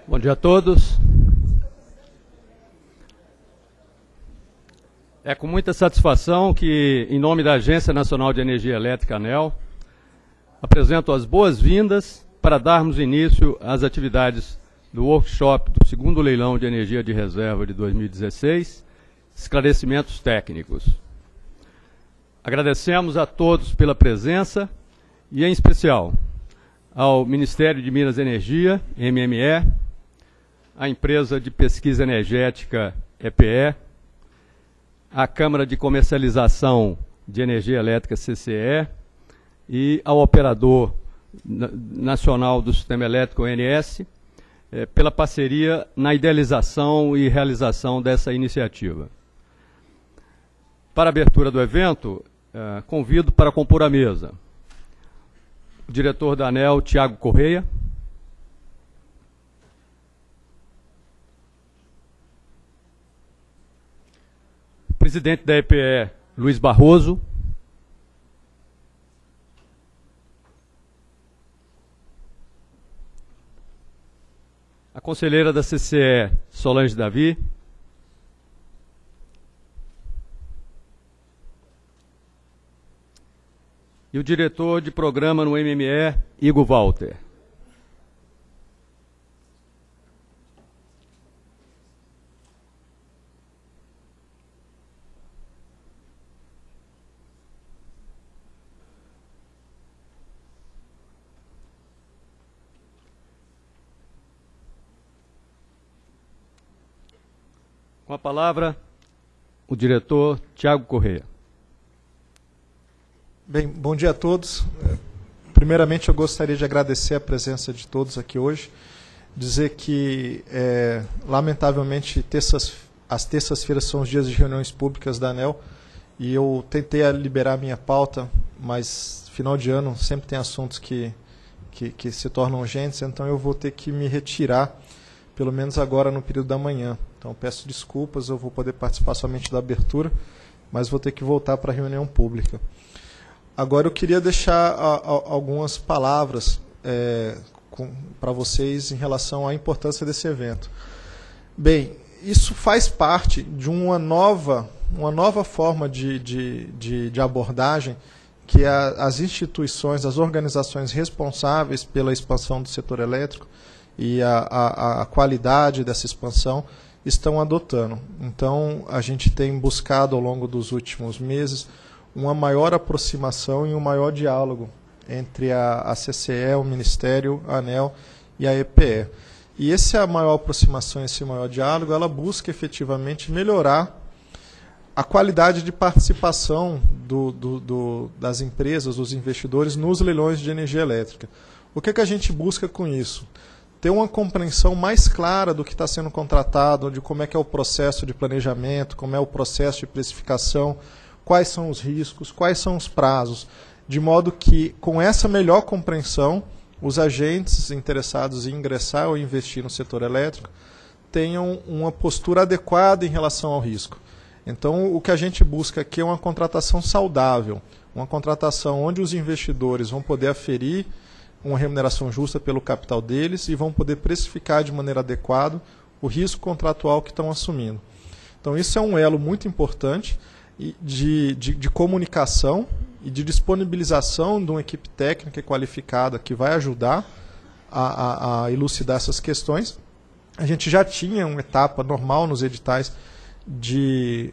Bom dia a todos. É com muita satisfação que, em nome da Agência Nacional de Energia Elétrica, ANEEL, apresento as boas-vindas para darmos início às atividades do workshop do segundo leilão de energia de reserva de 2016, esclarecimentos técnicos. Agradecemos a todos pela presença e, em especial, ao Ministério de Minas e Energia, MME, à Empresa de Pesquisa Energética, EPE, à Câmara de Comercialização de Energia Elétrica, CCE, e ao Operador Nacional do Sistema Elétrico, ONS, pela parceria na idealização e realização dessa iniciativa. Para a abertura do evento, convido para compor a mesa o diretor da ANEEL, Tiago Correia, presidente da EPE, Luiz Barroso, a conselheira da CCE, Solange Davi, e o diretor de programa no MME, Igor Walter. Com a palavra, o diretor Tiago Correia. Bem, bom dia a todos. Primeiramente, eu gostaria de agradecer a presença de todos aqui hoje. Dizer que, lamentavelmente, as terças-feiras são os dias de reuniões públicas da ANEEL e eu tentei liberar a minha pauta, mas final de ano sempre tem assuntos que se tornam urgentes, então eu vou ter que me retirar, pelo menos agora no período da manhã. Então, peço desculpas, eu vou poder participar somente da abertura, mas vou ter que voltar para a reunião pública. Agora, eu queria deixar algumas palavras para vocês em relação à importância desse evento. Bem, isso faz parte de uma nova forma de abordagem que as instituições, as organizações responsáveis pela expansão do setor elétrico e a qualidade dessa expansão estão adotando. Então, a gente tem buscado ao longo dos últimos meses uma maior aproximação e um maior diálogo entre a CCE, o Ministério, a ANEEL e a EPE. E essa maior aproximação, esse maior diálogo, ela busca efetivamente melhorar a qualidade de participação das empresas, dos investidores nos leilões de energia elétrica. O que a gente busca com isso? Ter uma compreensão mais clara do que está sendo contratado, de como é que é o processo de planejamento, como é o processo de precificação, quais são os riscos, quais são os prazos, de modo que, com essa melhor compreensão, os agentes interessados em ingressar ou investir no setor elétrico tenham uma postura adequada em relação ao risco. Então, o que a gente busca aqui é uma contratação saudável, uma contratação onde os investidores vão poder aferir uma remuneração justa pelo capital deles e vão poder precificar de maneira adequada o risco contratual que estão assumindo. Então, isso é um elo muito importante de comunicação e de disponibilização de uma equipe técnica qualificada que vai ajudar a elucidar essas questões. A gente já tinha uma etapa normal nos editais de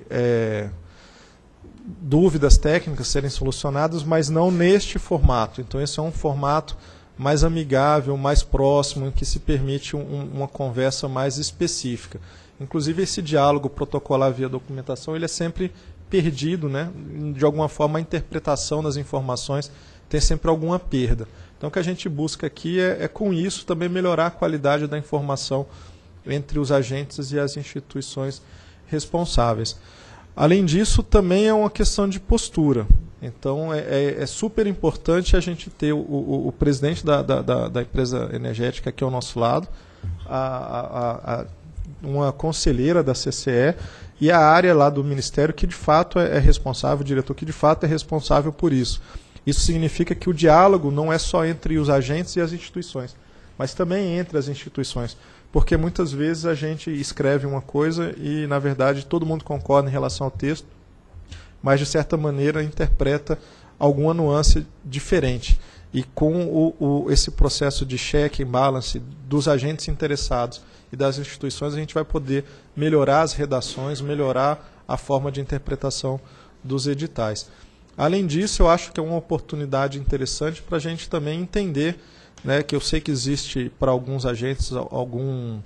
dúvidas técnicas serem solucionadas, mas não neste formato. Então, esse é um formato mais amigável, mais próximo, em que se permite uma conversa mais específica. Inclusive, esse diálogo protocolar via documentação ele é sempre perdido, né? De alguma forma, a interpretação das informações tem sempre alguma perda. Então, o que a gente busca aqui com isso, também melhorar a qualidade da informação entre os agentes e as instituições responsáveis. Além disso, também é uma questão de postura. Então, é super importante a gente ter o presidente da empresa energética aqui ao nosso lado, uma conselheira da CCE e a área lá do Ministério que, de fato, é responsável, o diretor que, de fato, é responsável por isso. Isso significa que o diálogo não é só entre os agentes e as instituições, mas também entre as instituições, porque muitas vezes a gente escreve uma coisa e, na verdade, todo mundo concorda em relação ao texto, mas, de certa maneira, interpreta alguma nuance diferente. E com esse processo de check and balance dos agentes interessados e das instituições, a gente vai poder melhorar as redações, melhorar a forma de interpretação dos editais. Além disso, eu acho que é uma oportunidade interessante para a gente também entender, né, que eu sei que existe para alguns agentes alguma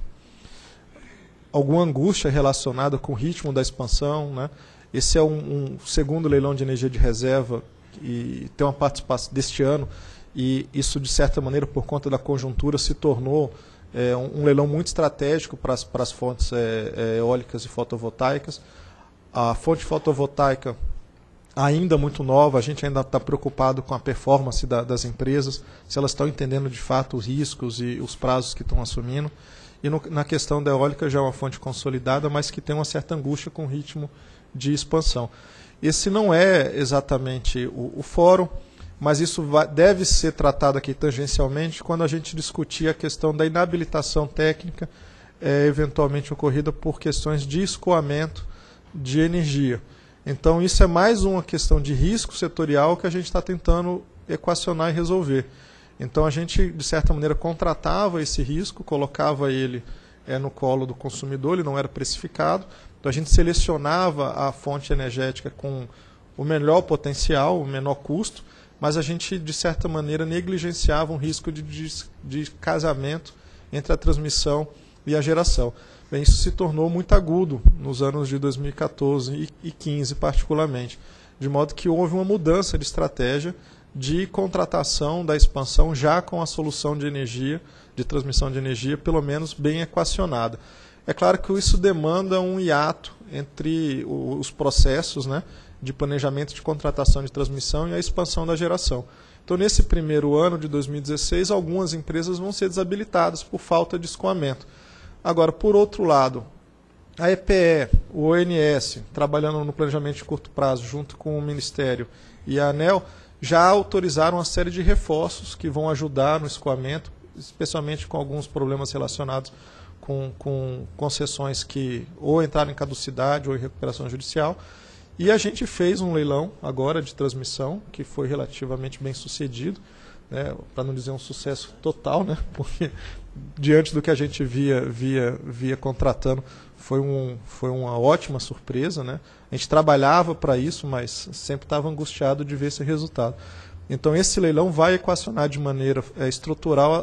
angústia relacionada com o ritmo da expansão, né? Esse é um segundo leilão de energia de reserva e tem uma participação deste ano, e isso, de certa maneira, por conta da conjuntura, se tornou um leilão muito estratégico para as fontes eólicas e fotovoltaicas. A fonte fotovoltaica ainda muito nova, a gente ainda está preocupado com a performance das empresas, se elas estão entendendo de fato os riscos e os prazos que estão assumindo. E na questão da eólica já é uma fonte consolidada, mas que tem uma certa angústia com o ritmo de expansão. Esse não é exatamente o fórum, mas isso deve ser tratado aqui tangencialmente quando a gente discutir a questão da inabilitação técnica eventualmente ocorrida por questões de escoamento de energia. Então, isso é mais uma questão de risco setorial que a gente está tentando equacionar e resolver. Então, a gente, de certa maneira, contratava esse risco, colocava ele no colo do consumidor, ele não era precificado. Então, a gente selecionava a fonte energética com o melhor potencial, o menor custo, mas a gente, de certa maneira, negligenciava um risco de casamento entre a transmissão e a geração. Bem, isso se tornou muito agudo nos anos de 2014 e 2015, particularmente, de modo que houve uma mudança de estratégia de contratação da expansão já com a solução de energia, de transmissão de energia, pelo menos bem equacionada. É claro que isso demanda um hiato entre os processos, né, de planejamento de contratação de transmissão e a expansão da geração. Então, nesse primeiro ano de 2016, algumas empresas vão ser desabilitadas por falta de escoamento. Agora, por outro lado, a EPE, o ONS, trabalhando no planejamento de curto prazo junto com o Ministério e a ANEEL, já autorizaram uma série de reforços que vão ajudar no escoamento, especialmente com alguns problemas relacionados com concessões que ou entraram em caducidade ou em recuperação judicial. E a gente fez um leilão agora de transmissão, que foi relativamente bem sucedido, né, para não dizer um sucesso total, né, porque diante do que a gente via contratando, foi uma ótima surpresa, né? A gente trabalhava para isso, mas sempre estava angustiado de ver esse resultado. Então, esse leilão vai equacionar de maneira estrutural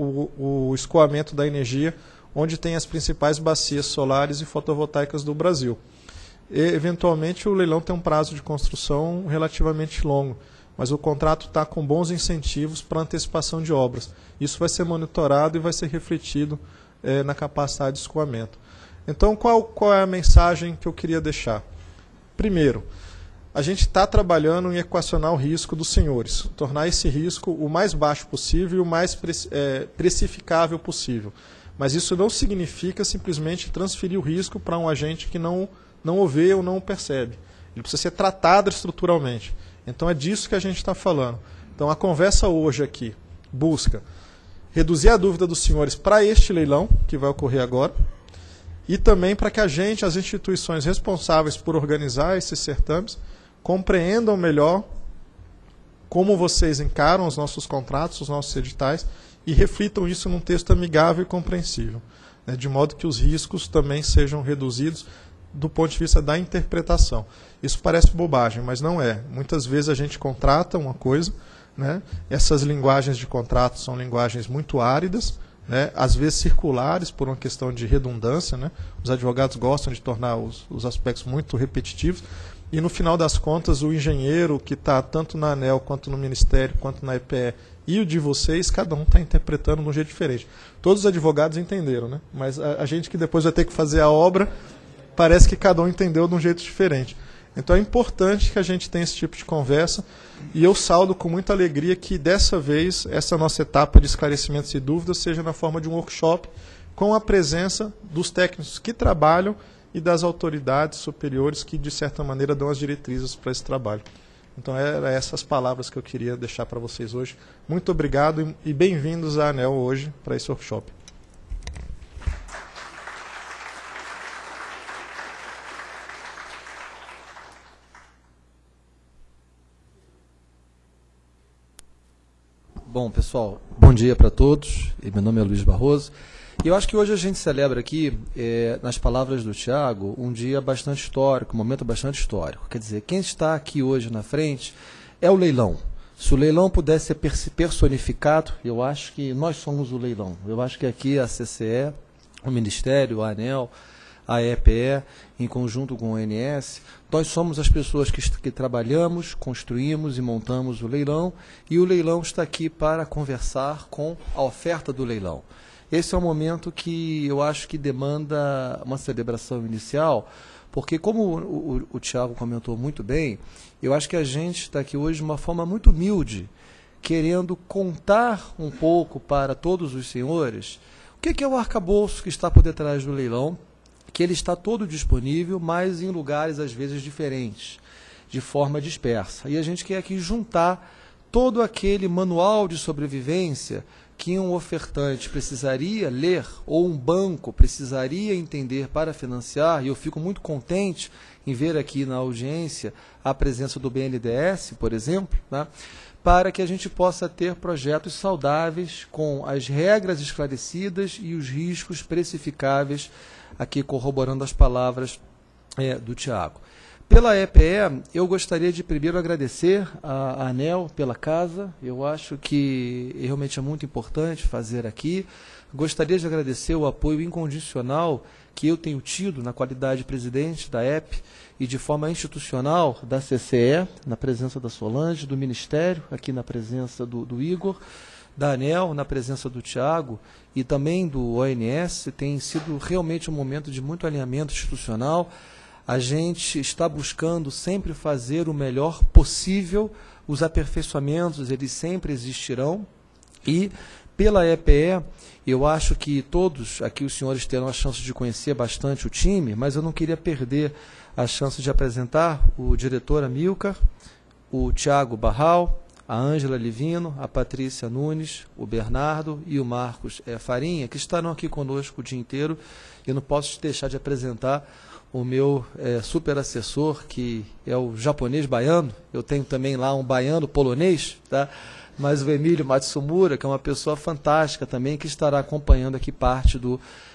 o escoamento da energia, onde tem as principais bacias solares e fotovoltaicas do Brasil. E, eventualmente, o leilão tem um prazo de construção relativamente longo, mas o contrato está com bons incentivos para antecipação de obras. Isso vai ser monitorado e vai ser refletido na capacidade de escoamento. Então, qual é a mensagem que eu queria deixar? Primeiro, a gente está trabalhando em equacionar o risco dos senhores, tornar esse risco o mais baixo possível e o mais precificável possível. Mas isso não significa simplesmente transferir o risco para um agente que não o vê ou não o percebe. Ele precisa ser tratado estruturalmente. Então é disso que a gente está falando. Então a conversa hoje aqui busca reduzir a dúvida dos senhores para este leilão, que vai ocorrer agora, e também para que a gente, as instituições responsáveis por organizar esses certames, compreendam melhor como vocês encaram os nossos contratos, os nossos editais, e reflitam isso num texto amigável e compreensível, né, de modo que os riscos também sejam reduzidos do ponto de vista da interpretação. Isso parece bobagem, mas não é. Muitas vezes a gente contrata uma coisa, né, essas linguagens de contrato são linguagens muito áridas, né, às vezes circulares por uma questão de redundância, né, os advogados gostam de tornar os aspectos muito repetitivos, e no final das contas o engenheiro que está tanto na ANEEL, quanto no Ministério, quanto na EPE, e o de vocês, cada um está interpretando de um jeito diferente. Todos os advogados entenderam, né, mas a gente que depois vai ter que fazer a obra, parece que cada um entendeu de um jeito diferente. Então é importante que a gente tenha esse tipo de conversa, e eu saldo com muita alegria que dessa vez essa nossa etapa de esclarecimentos e dúvidas seja na forma de um workshop com a presença dos técnicos que trabalham e das autoridades superiores que de certa maneira dão as diretrizes para esse trabalho. Então eram essas palavras que eu queria deixar para vocês hoje. Muito obrigado e bem-vindos à ANEEL hoje para esse workshop. Bom, pessoal, bom dia para todos. Meu nome é Luiz Barroso. E eu acho que hoje a gente celebra aqui, nas palavras do Thiago, um dia bastante histórico, um momento bastante histórico. Quer dizer, quem está aqui hoje na frente é o leilão. Se o leilão pudesse ser personificado, eu acho que nós somos o leilão. Eu acho que aqui a CCE, o Ministério, a ANEEL, a EPE, em conjunto com o ONS, nós somos as pessoas que trabalhamos, construímos e montamos o leilão, e o leilão está aqui para conversar com a oferta do leilão. Esse é um momento que eu acho que demanda uma celebração inicial, porque como o Thiago comentou muito bem, eu acho que a gente está aqui hoje de uma forma muito humilde, querendo contar um pouco para todos os senhores o que é o arcabouço que está por detrás do leilão, que ele está todo disponível, mas em lugares às vezes diferentes, de forma dispersa. E a gente quer aqui juntar todo aquele manual de sobrevivência que um ofertante precisaria ler, ou um banco precisaria entender para financiar, e eu fico muito contente em ver aqui na audiência a presença do BNDES, por exemplo, né, para que a gente possa ter projetos saudáveis, com as regras esclarecidas e os riscos precificáveis, aqui corroborando as palavras do Thiago. Pela EPE, eu gostaria de primeiro agradecer a ANEEL pela casa. Eu acho que realmente é muito importante fazer aqui. Gostaria de agradecer o apoio incondicional que eu tenho tido na qualidade de presidente da EP e de forma institucional da CCE, na presença da Solange, do Ministério, aqui na presença do Igor, da ANEEL, na presença do Thiago e também do ONS. Tem sido realmente um momento de muito alinhamento institucional. A gente está buscando sempre fazer o melhor possível, os aperfeiçoamentos eles sempre existirão, e pela EPE, eu acho que todos aqui os senhores terão a chance de conhecer bastante o time, mas eu não queria perder a chance de apresentar o diretor Amilcar, o Thiago Barral, a Ângela Livino, a Patrícia Nunes, o Bernardo e o Marcos Farinha, que estarão aqui conosco o dia inteiro. Eu não posso deixar de apresentar o meu super assessor, que é o japonês baiano. Eu tenho também lá um baiano polonês, tá? Mas o Emílio Matsumura, que é uma pessoa fantástica também, que estará acompanhando aqui parte do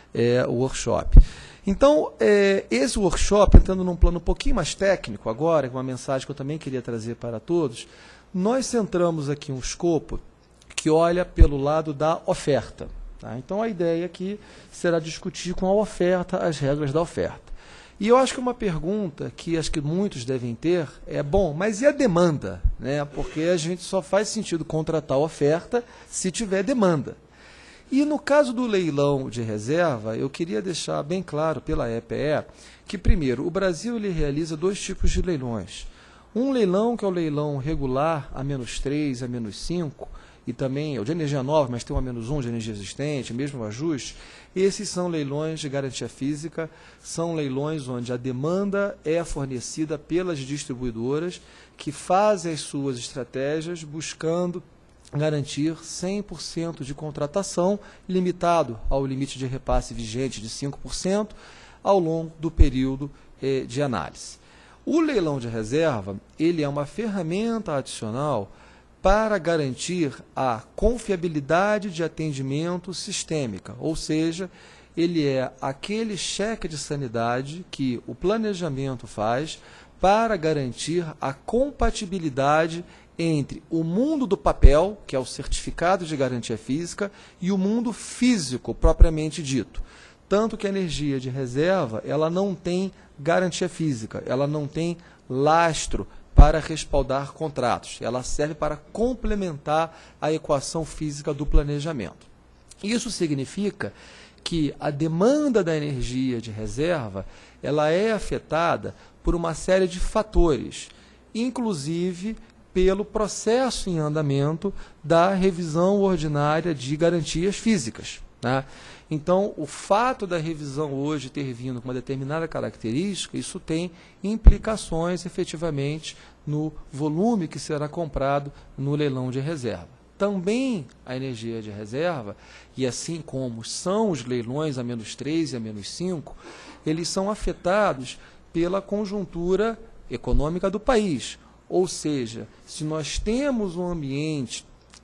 workshop. Então, esse workshop, entrando num plano um pouquinho mais técnico agora, uma mensagem que eu também queria trazer para todos, nós centramos aqui um escopo que olha pelo lado da oferta. Tá? Então, a ideia aqui será discutir com a oferta as regras da oferta. E eu acho que uma pergunta que acho que muitos devem ter é, bom, mas e a demanda? Né? Porque a gente só faz sentido contratar a oferta se tiver demanda. E no caso do leilão de reserva, eu queria deixar bem claro pela EPE que, primeiro, o Brasil ele realiza dois tipos de leilões. Um leilão que é o leilão regular, a -3, a -5, e também é o de energia nova, mas tem um a -1 de energia existente, mesmo o ajuste. Esses são leilões de garantia física, são leilões onde a demanda é fornecida pelas distribuidoras que fazem as suas estratégias buscando garantir 100% de contratação, limitado ao limite de repasse vigente de 5% ao longo do período de análise. O leilão de reserva ele é uma ferramenta adicional para garantir a confiabilidade de atendimento sistêmica, ou seja, ele é aquele cheque de sanidade que o planejamento faz para garantir a compatibilidade entre o mundo do papel, que é o certificado de garantia física, e o mundo físico propriamente dito. Tanto que a energia de reserva ela não tem garantia física, ela não tem lastro para respaldar contratos. Ela serve para complementar a equação física do planejamento. Isso significa que a demanda da energia de reserva ela é afetada por uma série de fatores, inclusive pelo processo em andamento da revisão ordinária de garantias físicas. Né? Então, o fato da revisão hoje ter vindo com uma determinada característica, isso tem implicações efetivamente no volume que será comprado no leilão de reserva. Também a energia de reserva, e assim como são os leilões a -3 e a -5, eles são afetados pela conjuntura econômica do país. Ou seja, se nós temos um ambiente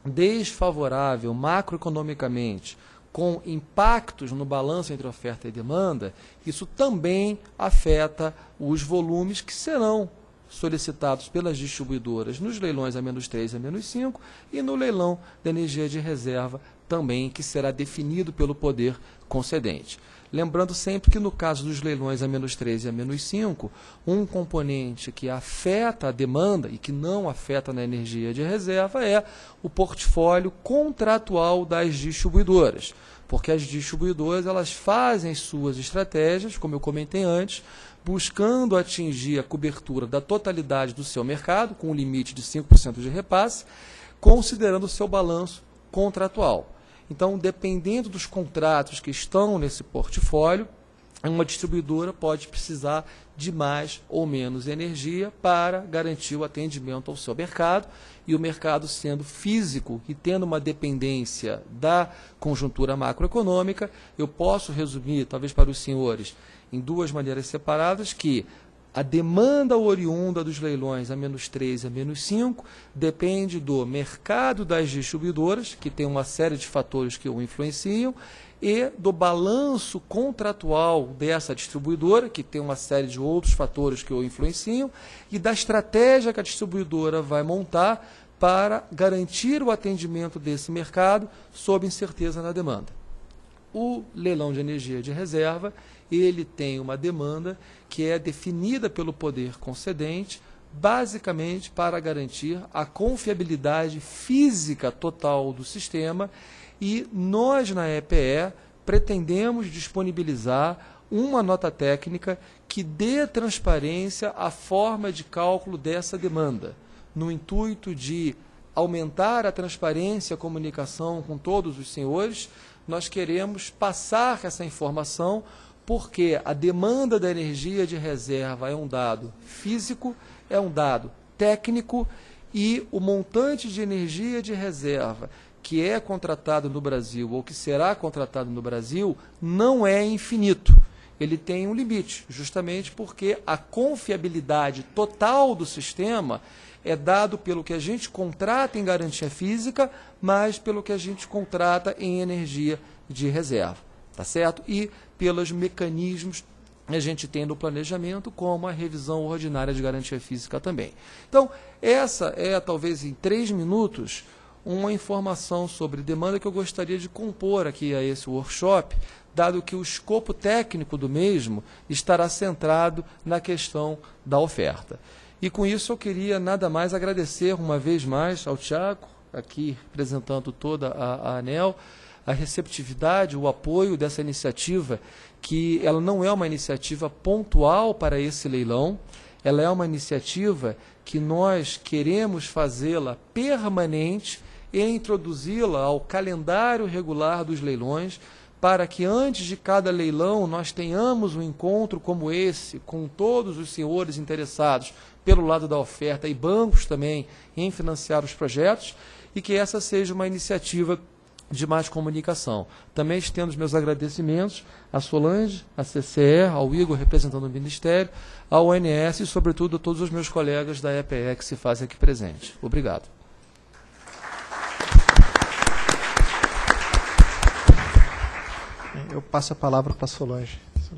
desfavorável macroeconomicamente, com impactos no balanço entre oferta e demanda, isso também afeta os volumes que serão solicitados pelas distribuidoras nos leilões A-3 e A-5 e no leilão da energia de reserva também, que será definido pelo poder concedente. Lembrando sempre que no caso dos leilões A-3 e A-5, um componente que afeta a demanda e que não afeta na energia de reserva é o portfólio contratual das distribuidoras, porque as distribuidoras elas fazem suas estratégias, como eu comentei antes, buscando atingir a cobertura da totalidade do seu mercado, com um limite de 5% de repasse, considerando o seu balanço contratual. Então, dependendo dos contratos que estão nesse portfólio, uma distribuidora pode precisar de mais ou menos energia para garantir o atendimento ao seu mercado, e o mercado sendo físico e tendo uma dependência da conjuntura macroeconômica, eu posso resumir, talvez para os senhores, em duas maneiras separadas, que a demanda oriunda dos leilões A-3 e A-5 depende do mercado das distribuidoras, que tem uma série de fatores que o influenciam, e do balanço contratual dessa distribuidora, que tem uma série de outros fatores que o influenciam, e da estratégia que a distribuidora vai montar para garantir o atendimento desse mercado sob incerteza na demanda. O leilão de energia de reserva, ele tem uma demanda que é definida pelo poder concedente, basicamente para garantir a confiabilidade física total do sistema, e nós na EPE pretendemos disponibilizar uma nota técnica que dê transparência à forma de cálculo dessa demanda, no intuito de aumentar a transparência e a comunicação com todos os senhores. Nós queremos passar essa informação porque a demanda da energia de reserva é um dado físico, é um dado técnico, e o montante de energia de reserva que é contratado no Brasil ou que será contratado no Brasil não é infinito. Ele tem um limite, justamente porque a confiabilidade total do sistema é dado pelo que a gente contrata em garantia física, mais pelo que a gente contrata em energia de reserva, tá certo? E pelos mecanismos que a gente tem no planejamento, como a revisão ordinária de garantia física também. Então, essa é, talvez em 3 minutos, uma informação sobre demanda que eu gostaria de compor aqui a esse workshop, dado que o escopo técnico do mesmo estará centrado na questão da oferta. E com isso eu queria nada mais agradecer uma vez mais ao Tiago, aqui representando toda a ANEEL, a receptividade, o apoio dessa iniciativa, que ela não é uma iniciativa pontual para esse leilão, ela é uma iniciativa que nós queremos fazê-la permanente e introduzi-la ao calendário regular dos leilões, para que antes de cada leilão nós tenhamos um encontro como esse, com todos os senhores interessados pelo lado da oferta e bancos também em financiar os projetos, e que essa seja uma iniciativa de mais comunicação. Também estendo os meus agradecimentos à Solange, à CCE, ao Igor, representando o Ministério, ao ONS e, sobretudo, a todos os meus colegas da EPE que se fazem aqui presente. Obrigado. Eu passo a palavra para a Solange.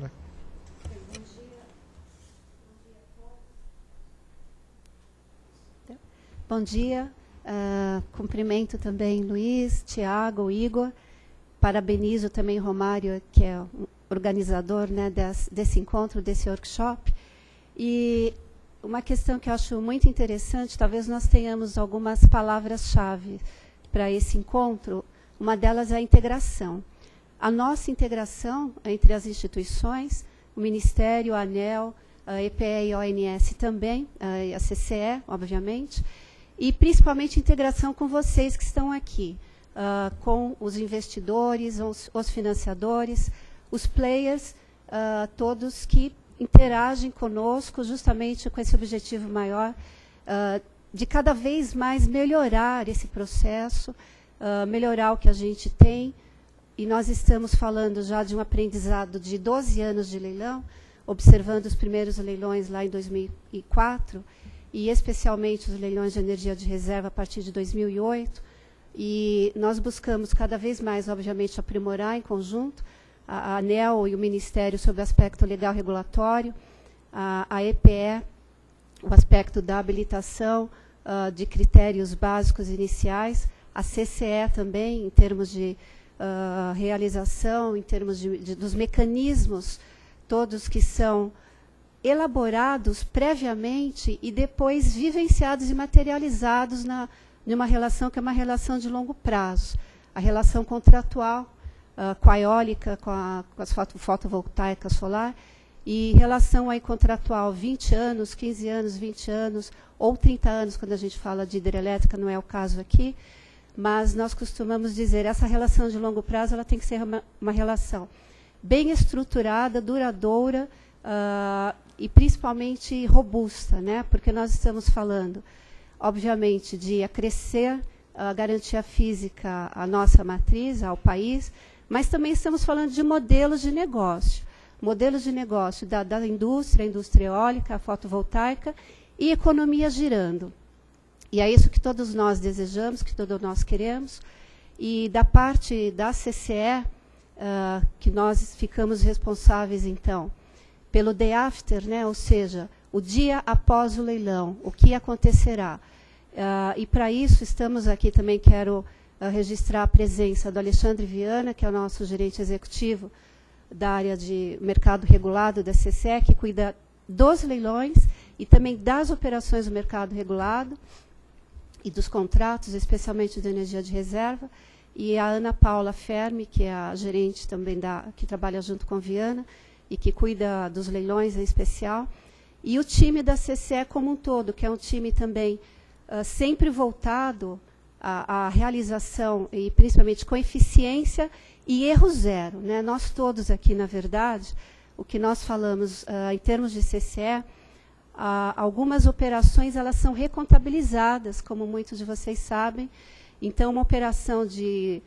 Bom dia. Cumprimento também Luiz, Tiago, Igor. Parabenizo também Romário, que é o organizador, né, desse encontro, desse workshop. E uma questão que eu acho muito interessante, talvez nós tenhamos algumas palavras-chave para esse encontro. Uma delas é a integração. A nossa integração entre as instituições, o Ministério, a ANEEL, a EPE e a ONS também, a CCE, obviamente, e principalmente integração com vocês que estão aqui, com os investidores, os financiadores, os players, todos que interagem conosco justamente com esse objetivo maior de cada vez mais melhorar esse processo, melhorar o que a gente tem. E nós estamos falando já de um aprendizado de 12 anos de leilão, observando os primeiros leilões lá em 2004, e especialmente os leilões de energia de reserva a partir de 2008. e nós buscamos cada vez mais, obviamente, aprimorar em conjunto a ANEEL e o Ministério sobre o aspecto legal regulatório, a EPE, o aspecto da habilitação de critérios básicos iniciais, a CCE também, em termos de realização, em termos dos mecanismos todos que são elaborados previamente e depois vivenciados e materializados numa relação que é uma relação de longo prazo. A relação contratual com a eólica, com as fotovoltaica solar, e relação aí contratual 20 anos, 15 anos, 20 anos, ou 30 anos, quando a gente fala de hidrelétrica, não é o caso aqui, mas nós costumamos dizer, essa relação de longo prazo ela tem que ser uma relação bem estruturada, duradoura, e principalmente robusta, né? Porque nós estamos falando, obviamente, de acrescer a garantia física à nossa matriz, ao país, mas também estamos falando de modelos de negócio da indústria, a indústria eólica, a fotovoltaica e economia girando. E é isso que todos nós desejamos, que todos nós queremos. E da parte da CCE, que nós ficamos responsáveis, então, pelo day after, né? Ou seja, o dia após o leilão, o que acontecerá. E para isso estamos aqui também, quero registrar a presença do Alexandre Viana, que é o nosso gerente executivo da área de mercado regulado da CCE, que cuida dos leilões e também das operações do mercado regulado e dos contratos, especialmente de energia de reserva, e a Ana Paula Fermi, que é a gerente também que trabalha junto com Viana e que cuida dos leilões em especial, e o time da CCE como um todo, que é um time também sempre voltado à realização e principalmente com eficiência e erro zero, né? Nós todos aqui, na verdade, o que nós falamos em termos de CCE, algumas operações elas são recontabilizadas, como muitos de vocês sabem. Então, uma operação de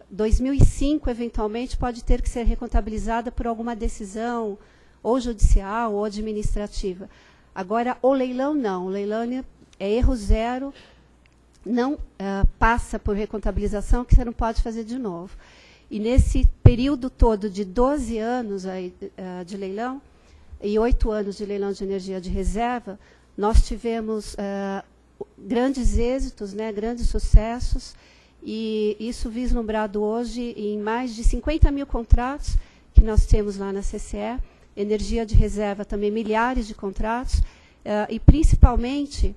2005, eventualmente, pode ter que ser recontabilizada por alguma decisão, ou judicial, ou administrativa. Agora, o leilão não. O leilão é erro zero, não passa por recontabilização, que você não pode fazer de novo. E nesse período todo de 12 anos aí, de leilão, e 8 anos de leilão de energia de reserva, nós tivemos grandes êxitos, né, grandes sucessos, e isso vislumbrado hoje em mais de 50 mil contratos que nós temos lá na CCE, energia de reserva também milhares de contratos, e principalmente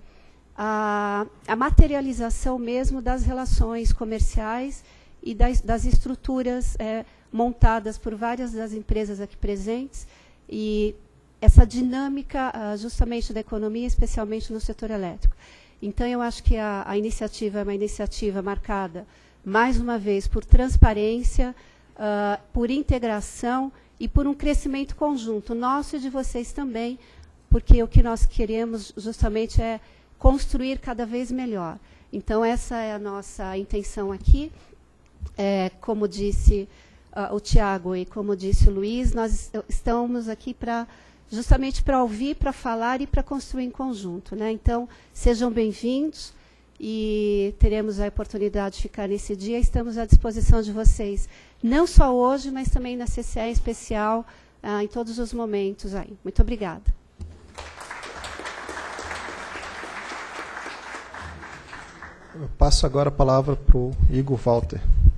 a materialização mesmo das relações comerciais e das estruturas montadas por várias das empresas aqui presentes, e essa dinâmica justamente da economia, especialmente no setor elétrico. Então, eu acho que a iniciativa é uma iniciativa marcada, mais uma vez, por transparência, por integração e por um crescimento conjunto, nosso e de vocês também, porque o que nós queremos justamente é construir cada vez melhor. Então, essa é a nossa intenção aqui. Como disse o Tiago e como disse o Luiz, nós estamos aqui justamente para ouvir, para falar e para construir em conjunto, né? Então, sejam bem-vindos e teremos a oportunidade de ficar nesse dia. Estamos à disposição de vocês, não só hoje, mas também na CCE em especial, em todos os momentos aí. Muito obrigada. Eu passo agora a palavra para o Igor Walter.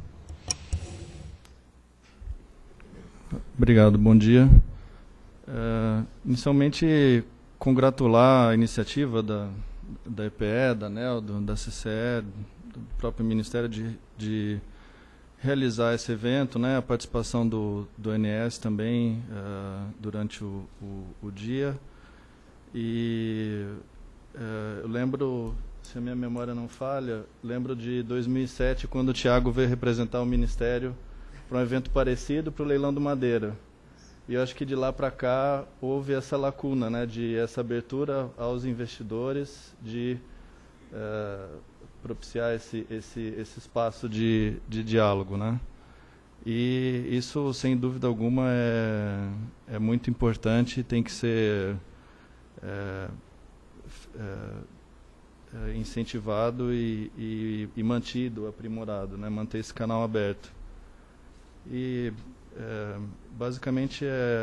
Obrigado, bom dia. Inicialmente, congratular a iniciativa da EPE, da ANEEL, da CCE, do próprio Ministério de realizar esse evento, né, a participação do ONS também durante o dia. E eu lembro, se a minha memória não falha, lembro de 2007, quando o Tiago veio representar o Ministério para um evento parecido para o leilão do Madeira. E eu acho que de lá para cá houve essa lacuna, né, de essa abertura aos investidores, de propiciar esse espaço de diálogo, né? E isso, sem dúvida alguma, é muito importante, tem que ser incentivado e mantido, aprimorado, né? Manter esse canal aberto. E basicamente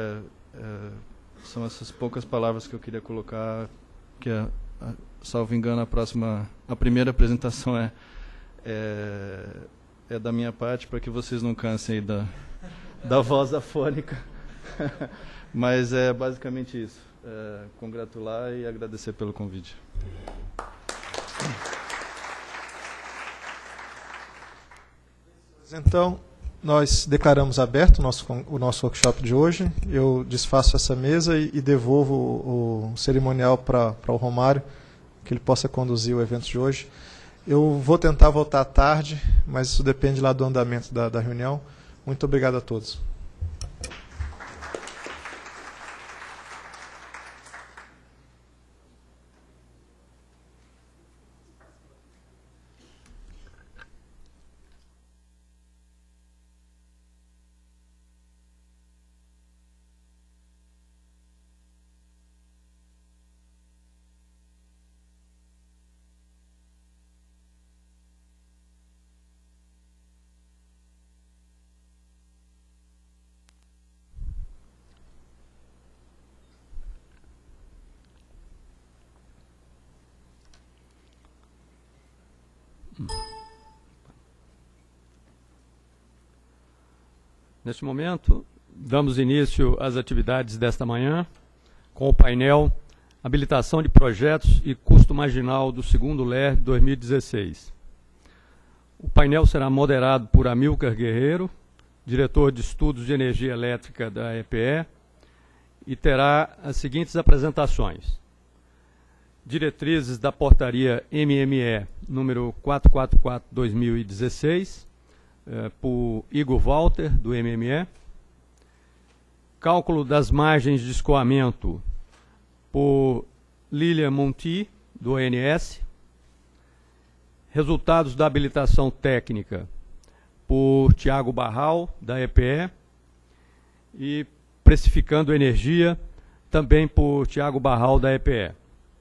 são essas poucas palavras que eu queria colocar, que salvo engano a primeira apresentação é da minha parte, para que vocês não cansem aí da voz afônica. Mas é basicamente isso. Congratular e agradecer pelo convite. Então, nós declaramos aberto o nosso workshop de hoje. Eu desfaço essa mesa e devolvo o cerimonial para o Romário, que ele possa conduzir o evento de hoje. Eu vou tentar voltar à tarde, mas isso depende lá do andamento da reunião. Muito obrigado a todos. Neste momento, damos início às atividades desta manhã com o painel Habilitação de Projetos e Custo Marginal do segundo LER 2016. O painel será moderado por Amilcar Guerreiro, diretor de Estudos de Energia Elétrica da EPE, e terá as seguintes apresentações. Diretrizes da Portaria MME número 444/2016, por Igor Walter, do MME. Cálculo das margens de escoamento, por Lilian Monti, do ONS. Resultados da habilitação técnica, por Tiago Barral, da EPE. E Precificando Energia, também por Tiago Barral, da EPE.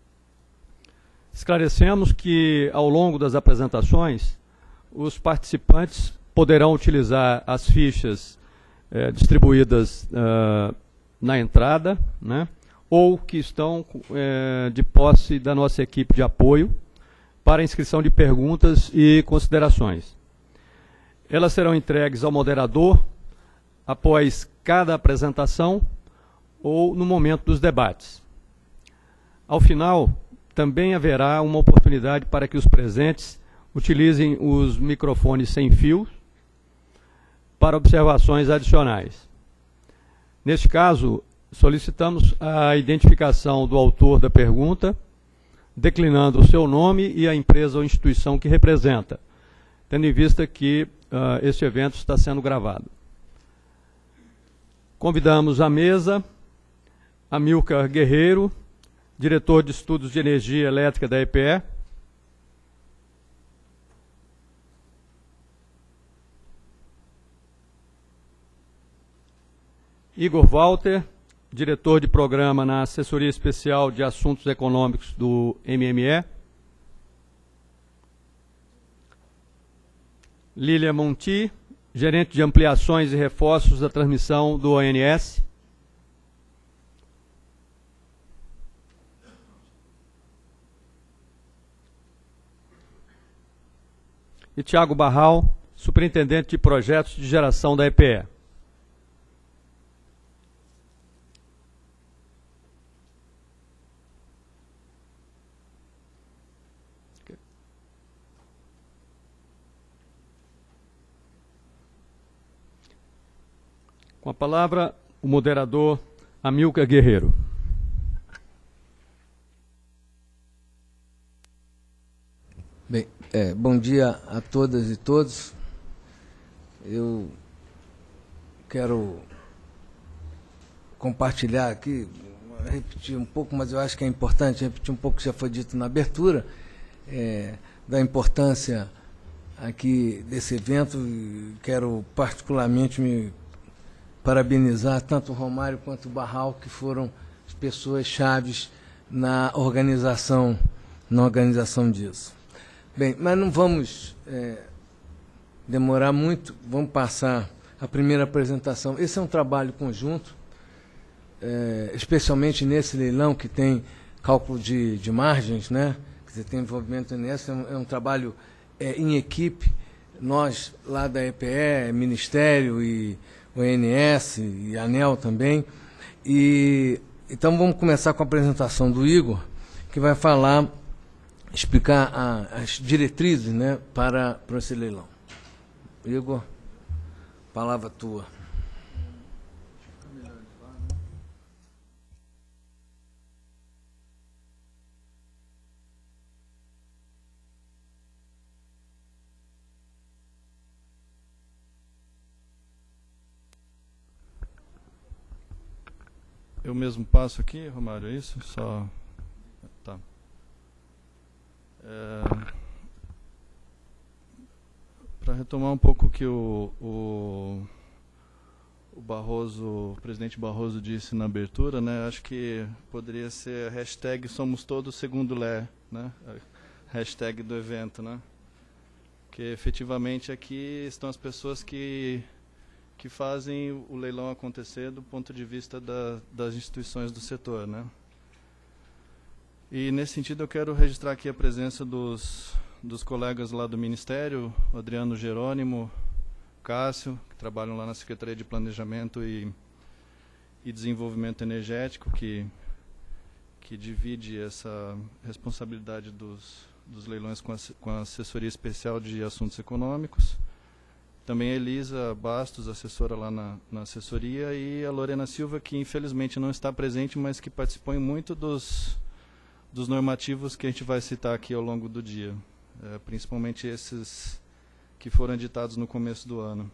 Esclarecemos que, ao longo das apresentações, os participantes poderão utilizar as fichas distribuídas na entrada, né, ou que estão de posse da nossa equipe de apoio para inscrição de perguntas e considerações. Elas serão entregues ao moderador após cada apresentação ou no momento dos debates. Ao final, também haverá uma oportunidade para que os presentes utilizem os microfones sem fio para observações adicionais. Neste caso, solicitamos a identificação do autor da pergunta, declinando o seu nome e a empresa ou instituição que representa, tendo em vista que este evento está sendo gravado. Convidamos à mesa Amilcar Guerreiro, diretor de Estudos de Energia Elétrica da EPE, Igor Walter, diretor de programa na Assessoria Especial de Assuntos Econômicos do MME. Lilian Monti, gerente de ampliações e reforços da transmissão do ONS. E Tiago Barral, superintendente de projetos de geração da EPE. Com a palavra, o moderador Amilcar Guerreiro. Bem, bom dia a todas e todos. Eu quero compartilhar aqui, repetir um pouco, mas eu acho que é importante repetir um pouco o que já foi dito na abertura, da importância aqui desse evento. Quero particularmente me parabenizar tanto o Romário quanto o Barral, que foram as pessoas chaves na organização na organização disso. Bem, mas não vamos demorar muito, vamos passar a primeira apresentação. Esse é um trabalho conjunto, especialmente nesse leilão que tem cálculo de margens, né? Quer dizer, tem envolvimento nesse, é um trabalho em equipe. Nós, lá da EPE, Ministério e ONS e ANEEL também. Então vamos começar com a apresentação do Igor, que vai explicar as diretrizes, né, para esse leilão. Igor, palavra tua. Eu mesmo passo aqui, Romário, é isso? Só... Tá. Para retomar um pouco o que o presidente Barroso disse na abertura, né? Acho que poderia ser a hashtag Somos Todos Segundo Lé, né? A hashtag do evento, né? Porque efetivamente aqui estão as pessoas que fazem o leilão acontecer do ponto de vista das instituições do setor, né? E nesse sentido eu quero registrar aqui a presença dos colegas lá do Ministério, o Adriano Jerônimo, Cássio, que trabalham lá na Secretaria de Planejamento e Desenvolvimento Energético, que divide essa responsabilidade dos leilões com a Assessoria Especial de Assuntos Econômicos. Também a Elisa Bastos, assessora lá na assessoria, e a Lorena Silva, que infelizmente não está presente, mas que participou em muito dos normativos que a gente vai citar aqui ao longo do dia, principalmente esses que foram editados no começo do ano.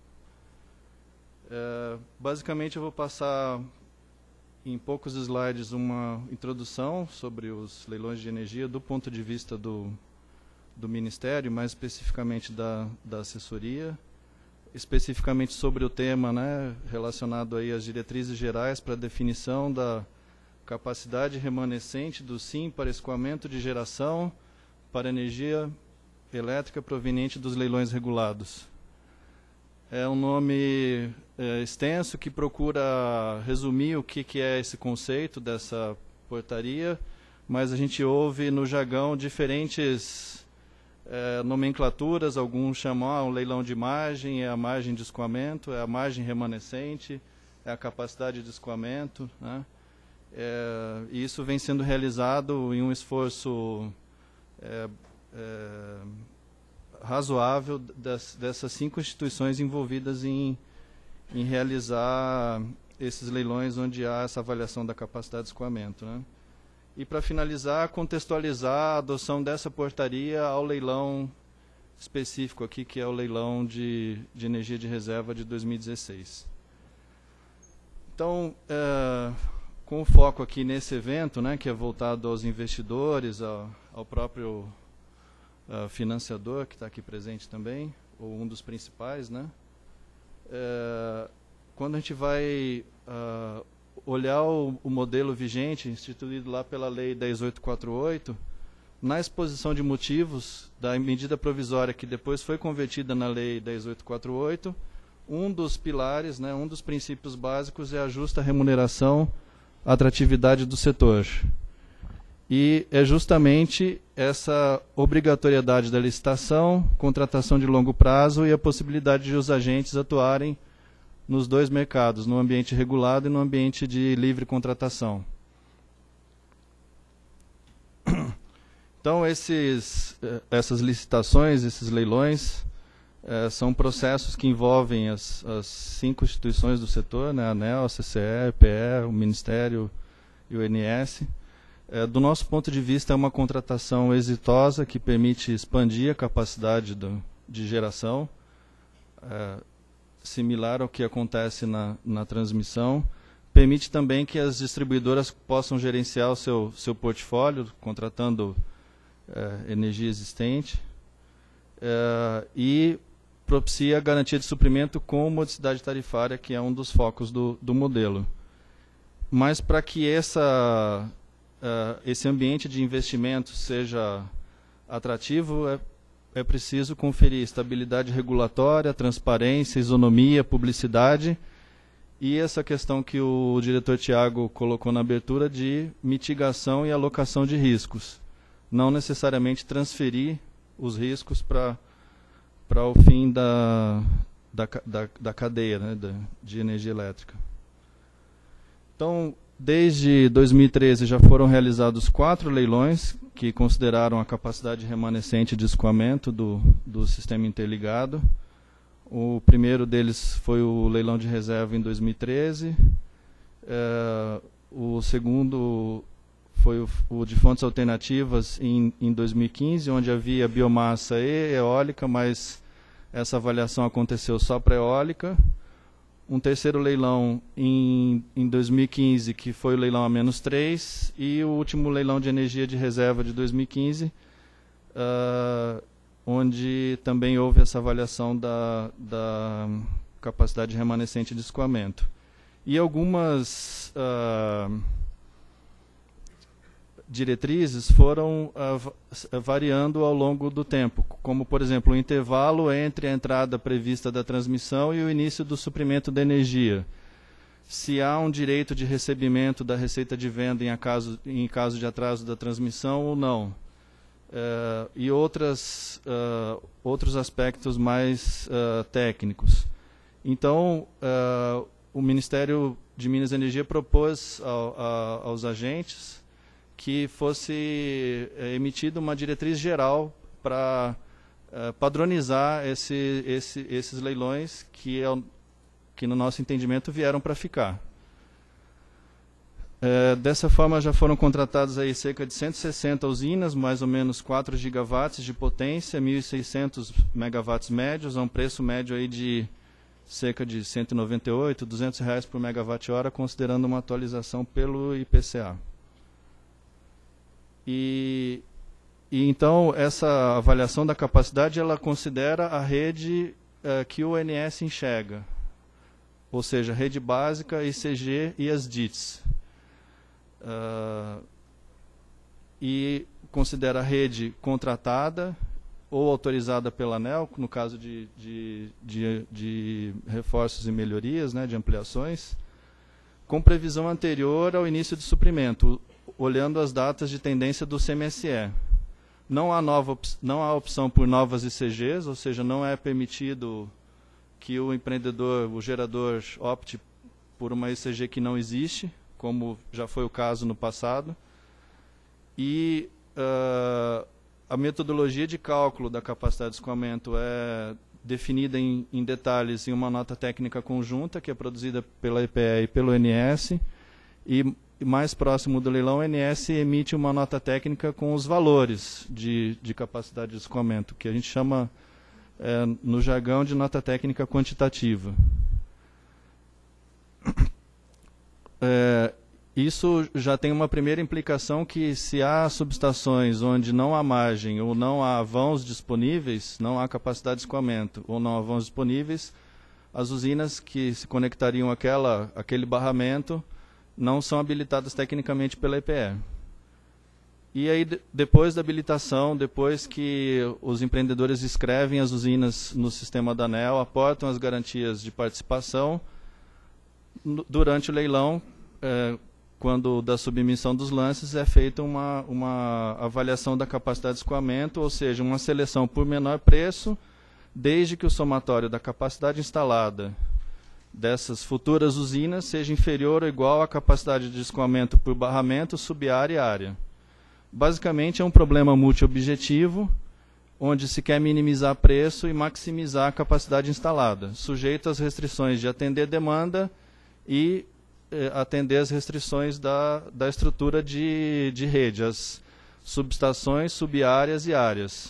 Basicamente eu vou passar em poucos slides uma introdução sobre os leilões de energia do ponto de vista do Ministério, mais especificamente da assessoria, especificamente sobre o tema, né, relacionado aí às diretrizes gerais para a definição da capacidade remanescente do SIM para escoamento de geração para energia elétrica proveniente dos leilões regulados. É um nome extenso que procura resumir o que é esse conceito dessa portaria, mas a gente ouve no jargão diferentes nomenclaturas. Alguns chamam o leilão de margem, é a margem de escoamento, é a margem remanescente, é a capacidade de escoamento, né? E isso vem sendo realizado em um esforço razoável dessas 5 instituições envolvidas em realizar esses leilões onde há essa avaliação da capacidade de escoamento, né? E, para finalizar, contextualizar a adoção dessa portaria ao leilão específico aqui, que é o leilão de energia de reserva de 2016. Então, com o foco aqui nesse evento, né, que é voltado aos investidores, ao próprio financiador, que está aqui presente também, ou um dos principais, né? Quando a gente vai olhar o modelo vigente, instituído lá pela Lei 10.848, na exposição de motivos da medida provisória que depois foi convertida na Lei 10.848, um dos pilares, né, um dos princípios básicos é a justa remuneração, a atratividade do setor. E é justamente essa obrigatoriedade da licitação, contratação de longo prazo e a possibilidade de os agentes atuarem nos 2 mercados, no ambiente regulado e no ambiente de livre contratação. Então, essas licitações, esses leilões, são processos que envolvem as 5 instituições do setor, né, a ANEEL, a CCE, a EPE, o Ministério e o ONS. Do nosso ponto de vista, é uma contratação exitosa que permite expandir a capacidade de geração, similar ao que acontece na transmissão. Permite também que as distribuidoras possam gerenciar o seu portfólio, contratando energia existente, e propicia a garantia de suprimento com modicidade tarifária, que é um dos focos do modelo. Mas para que essa esse ambiente de investimento seja atrativo, é preciso conferir estabilidade regulatória, transparência, isonomia, publicidade e essa questão que o diretor Tiago colocou na abertura de mitigação e alocação de riscos. Não necessariamente transferir os riscos para o fim da cadeia, né, de energia elétrica. Então, desde 2013 já foram realizados 4 leilões que consideraram a capacidade remanescente de escoamento do sistema interligado. O primeiro deles foi o leilão de reserva em 2013. O segundo foi o de fontes alternativas em 2015, onde havia biomassa e eólica, mas essa avaliação aconteceu só para eólica. Um terceiro leilão em 2015, que foi o leilão A-3, e o último leilão de energia de reserva de 2015, onde também houve essa avaliação da capacidade remanescente de escoamento. E algumas diretrizes foram variando ao longo do tempo, como, por exemplo, o intervalo entre a entrada prevista da transmissão e o início do suprimento da energia. Se há um direito de recebimento da receita de venda em caso de atraso da transmissão ou não. E outros aspectos mais técnicos. Então, o Ministério de Minas e Energia propôs aos agentes que fosse emitida uma diretriz geral para padronizar esses leilões que, no nosso entendimento, vieram para ficar. Dessa forma, já foram contratadas aí cerca de 160 usinas, mais ou menos 4 gigawatts de potência, 1.600 megawatts médios, a um preço médio aí de cerca de R$ 198, R$ 200 por megawatt-hora, considerando uma atualização pelo IPCA. E então, essa avaliação da capacidade, ela considera a rede que o ONS enxerga, ou seja, rede básica, ICG e as DITs. E considera a rede contratada ou autorizada pela ANEEL, no caso de reforços e melhorias, né, de ampliações, com previsão anterior ao início de suprimento, olhando as datas de tendência do CMSE. Não há opção por novas ICGs, ou seja, não é permitido que o empreendedor, o gerador, opte por uma ICG que não existe, como já foi o caso no passado. E a metodologia de cálculo da capacidade de escoamento é definida em detalhes em uma nota técnica conjunta, que é produzida pela EPE e pelo ONS, e mais próximo do leilão, o ONS emite uma nota técnica com os valores de capacidade de escoamento, que a gente chama, no jargão, de nota técnica quantitativa. Isso já tem uma primeira implicação que, se há subestações onde não há margem ou não há vãos disponíveis, não há capacidade de escoamento ou não há vãos disponíveis, as usinas que se conectariam àquele barramento não são habilitadas tecnicamente pela EPE. E aí, depois da habilitação, depois que os empreendedores inscrevem as usinas no sistema da ANEEL, aportam as garantias de participação, durante o leilão, quando da submissão dos lances, é feita uma avaliação da capacidade de escoamento, ou seja, uma seleção por menor preço, desde que o somatório da capacidade instalada dessas futuras usinas seja inferior ou igual à capacidade de escoamento por barramento, subárea e área. Basicamente, é um problema multiobjetivo, onde se quer minimizar preço e maximizar a capacidade instalada, sujeito às restrições de atender demanda e atender às restrições da estrutura de rede, as subestações, subáreas e áreas.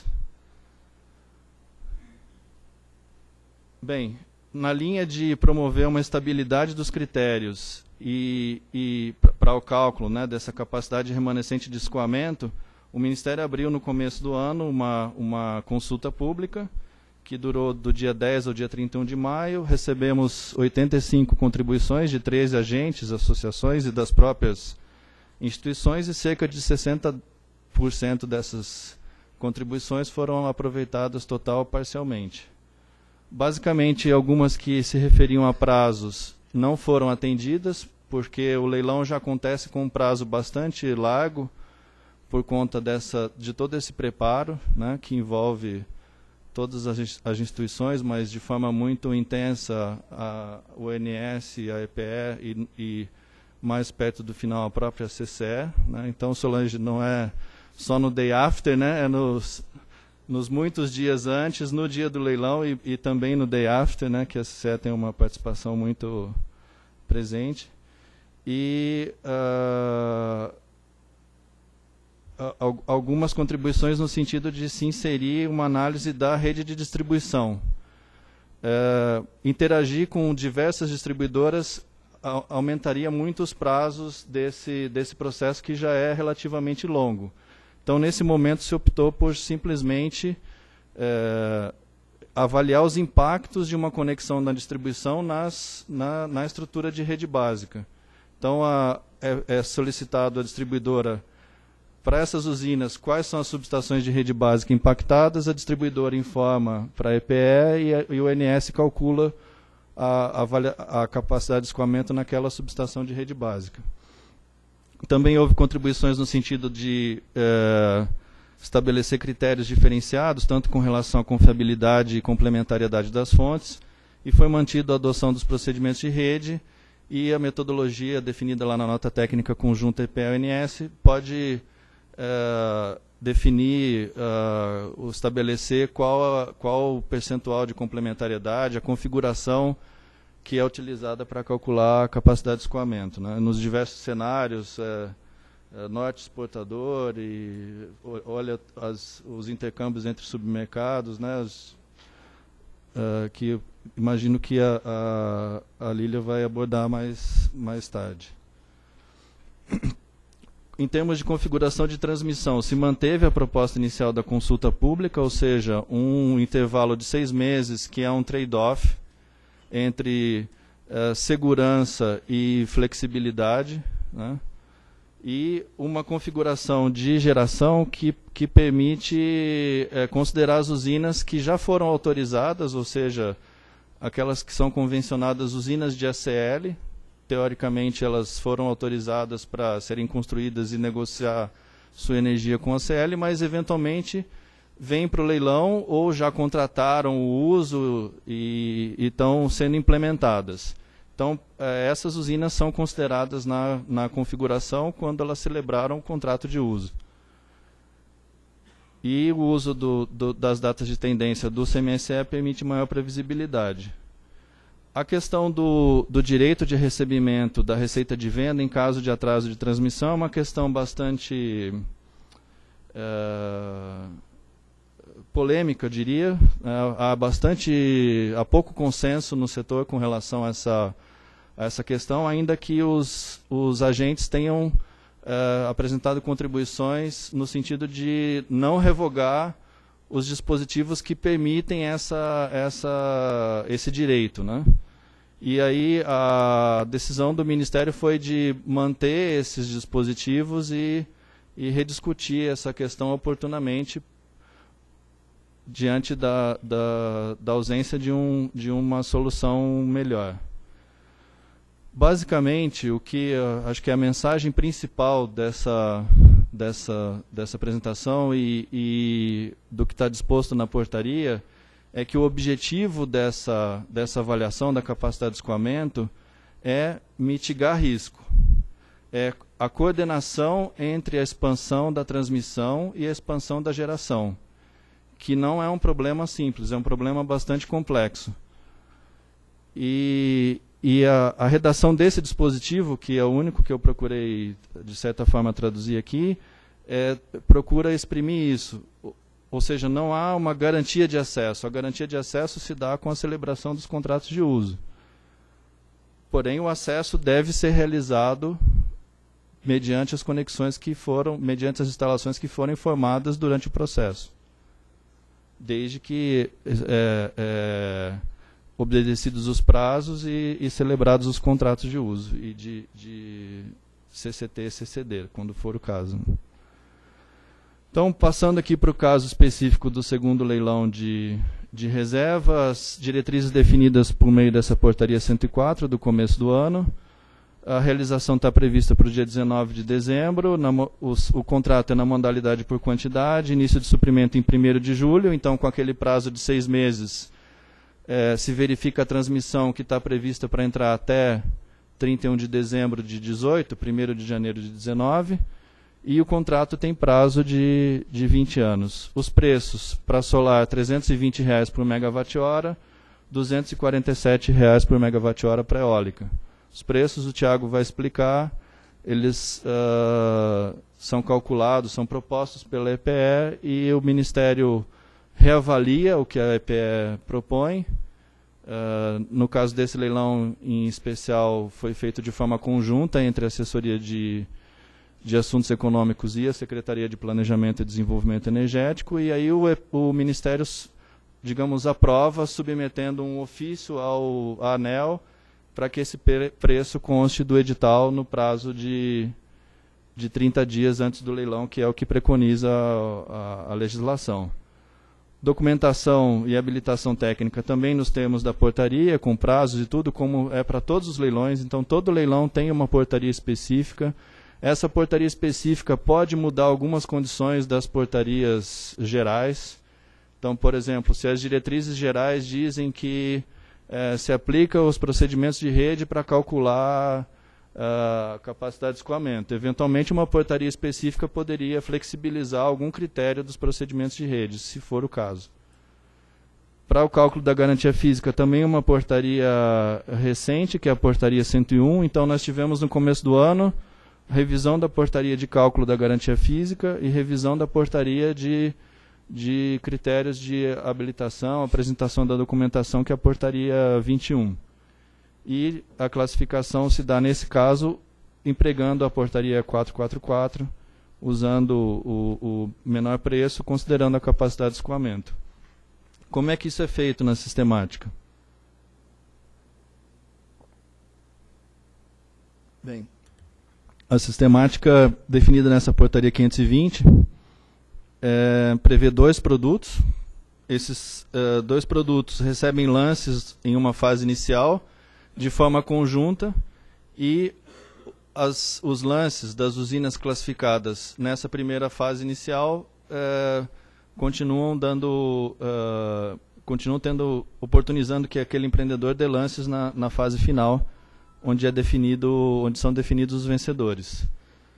Bem, na linha de promover uma estabilidade dos critérios e para o cálculo, né, dessa capacidade remanescente de escoamento, o Ministério abriu no começo do ano uma consulta pública que durou do dia 10 ao dia 31 de maio. Recebemos 85 contribuições de 13 agentes, associações e das próprias instituições, e cerca de 60% dessas contribuições foram aproveitadas total ou parcialmente. Basicamente, algumas que se referiam a prazos não foram atendidas, porque o leilão já acontece com um prazo bastante largo, por conta de todo esse preparo, né, que envolve todas as instituições, mas de forma muito intensa a ONS, a EPE e mais perto do final a própria CCE. Né? Então, Solange, não é só no day after, né, é nos muitos dias antes, no dia do leilão e também no day after, né, que a CCE tem uma participação muito presente. E algumas contribuições no sentido de se inserir uma análise da rede de distribuição. Interagir com diversas distribuidoras aumentaria muito os prazos desse processo, que já é relativamente longo. Então, nesse momento, se optou por simplesmente avaliar os impactos de uma conexão na distribuição na estrutura de rede básica. Então, é solicitado à distribuidora, para essas usinas, quais são as subestações de rede básica impactadas, a distribuidora informa para a EPE e o ONS calcula a capacidade de escoamento naquela subestação de rede básica. Também houve contribuições no sentido de estabelecer critérios diferenciados, tanto com relação à confiabilidade e complementariedade das fontes, e foi mantido a adoção dos procedimentos de rede, e a metodologia definida lá na nota técnica conjunta EPE-ONS pode definir, estabelecer qual o percentual de complementariedade, a configuração que é utilizada para calcular a capacidade de escoamento, né? Nos diversos cenários, norte exportador, e olha os intercâmbios entre submercados, né? Que imagino que a Lília vai abordar mais tarde. Em termos de configuração de transmissão, se manteve a proposta inicial da consulta pública, ou seja, um intervalo de 6 meses, que é um trade-off entre segurança e flexibilidade, né? E uma configuração de geração que permite considerar as usinas que já foram autorizadas, ou seja, aquelas que são convencionadas usinas de ACL. Teoricamente, elas foram autorizadas para serem construídas e negociar sua energia com a ACL, mas, eventualmente, vêm para o leilão ou já contrataram o uso e estão sendo implementadas. Então, essas usinas são consideradas na configuração quando elas celebraram o contrato de uso. E o uso das datas de tendência do CMSE permite maior previsibilidade. A questão do direito de recebimento da receita de venda em caso de atraso de transmissão é uma questão bastante polêmica, eu diria. Há pouco consenso no setor com relação a essa questão, ainda que os agentes tenham apresentado contribuições no sentido de não revogar os dispositivos que permitem esse direito, né? E aí a decisão do Ministério foi de manter esses dispositivos e rediscutir essa questão oportunamente diante da ausência de uma solução melhor. Basicamente, o que acho que é a mensagem principal dessa apresentação e do que está disposto na portaria é que o objetivo dessa avaliação da capacidade de escoamento é mitigar risco. É a coordenação entre a expansão da transmissão e a expansão da geração, que não é um problema simples, é um problema bastante complexo. E a redação desse dispositivo, que é o único que eu procurei, de certa forma, traduzir aqui, procura exprimir isso. Ou seja, não há uma garantia de acesso. A garantia de acesso se dá com a celebração dos contratos de uso. Porém, o acesso deve ser realizado mediante as conexões mediante as instalações que foram informadas durante o processo. Desde que obedecidos os prazos e celebrados os contratos de uso e de CCT e CCD, quando for o caso. Então, passando aqui para o caso específico do segundo leilão de reserva, as diretrizes definidas por meio dessa portaria 104 do começo do ano. A realização está prevista para o dia 19 de dezembro, o contrato é na modalidade por quantidade, início de suprimento em 1º de julho, então com aquele prazo de 6 meses, se verifica a transmissão que está prevista para entrar até 31 de dezembro de 18, 1º de janeiro de 19, e o contrato tem prazo de 20 anos. Os preços para solar, R$ 320 por megawatt-hora, R$ 247 por megawatt-hora para eólica. Os preços, o Tiago vai explicar, eles são calculados, são propostos pela EPE e o Ministério reavalia o que a EPE propõe. No caso desse leilão em especial, foi feito de forma conjunta entre a Assessoria de Assuntos Econômicos e a Secretaria de Planejamento e Desenvolvimento Energético, e aí o Ministério, digamos, aprova, submetendo um ofício à ANEEL, para que esse preço conste do edital no prazo de 30 dias antes do leilão, que é o que preconiza a legislação. Documentação e habilitação técnica também nos termos da portaria, com prazos e tudo, como é para todos os leilões. Então, todo leilão tem uma portaria específica. Essa portaria específica pode mudar algumas condições das portarias gerais. Então, por exemplo, se as diretrizes gerais dizem que se aplica os procedimentos de rede para calcular a capacidade de escoamento. Eventualmente, uma portaria específica poderia flexibilizar algum critério dos procedimentos de rede, se for o caso. Para o cálculo da garantia física, também uma portaria recente, que é a portaria 101. Então, nós tivemos no começo do ano revisão da portaria de cálculo da garantia física e revisão da portaria de critérios de habilitação, apresentação da documentação, que é a portaria 21. E a classificação se dá, nesse caso, empregando a portaria 444, usando o menor preço, considerando a capacidade de escoamento. Como é que isso é feito na sistemática? Bem, a sistemática definida nessa portaria 520 prevê 2 produtos. Esses 2 produtos recebem lances em uma fase inicial, de forma conjunta, e os lances das usinas classificadas nessa primeira fase inicial continuam oportunizando que aquele empreendedor dê lances na fase final, onde são definidos os vencedores.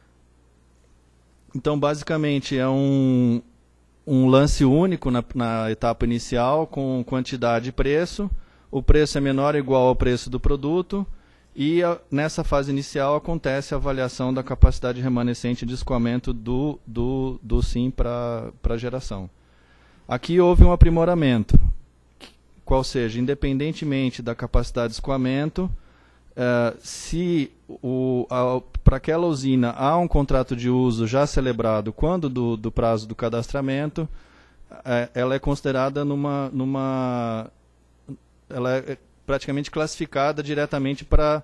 Então, basicamente, é um lance único na etapa inicial, com quantidade e preço. O preço é menor ou igual ao preço do produto, e nessa fase inicial acontece a avaliação da capacidade remanescente de escoamento do SIM para geração. Aqui houve um aprimoramento, qual seja, independentemente da capacidade de escoamento, se para aquela usina há um contrato de uso já celebrado quando do prazo do cadastramento, ela é considerada ela é praticamente classificada diretamente para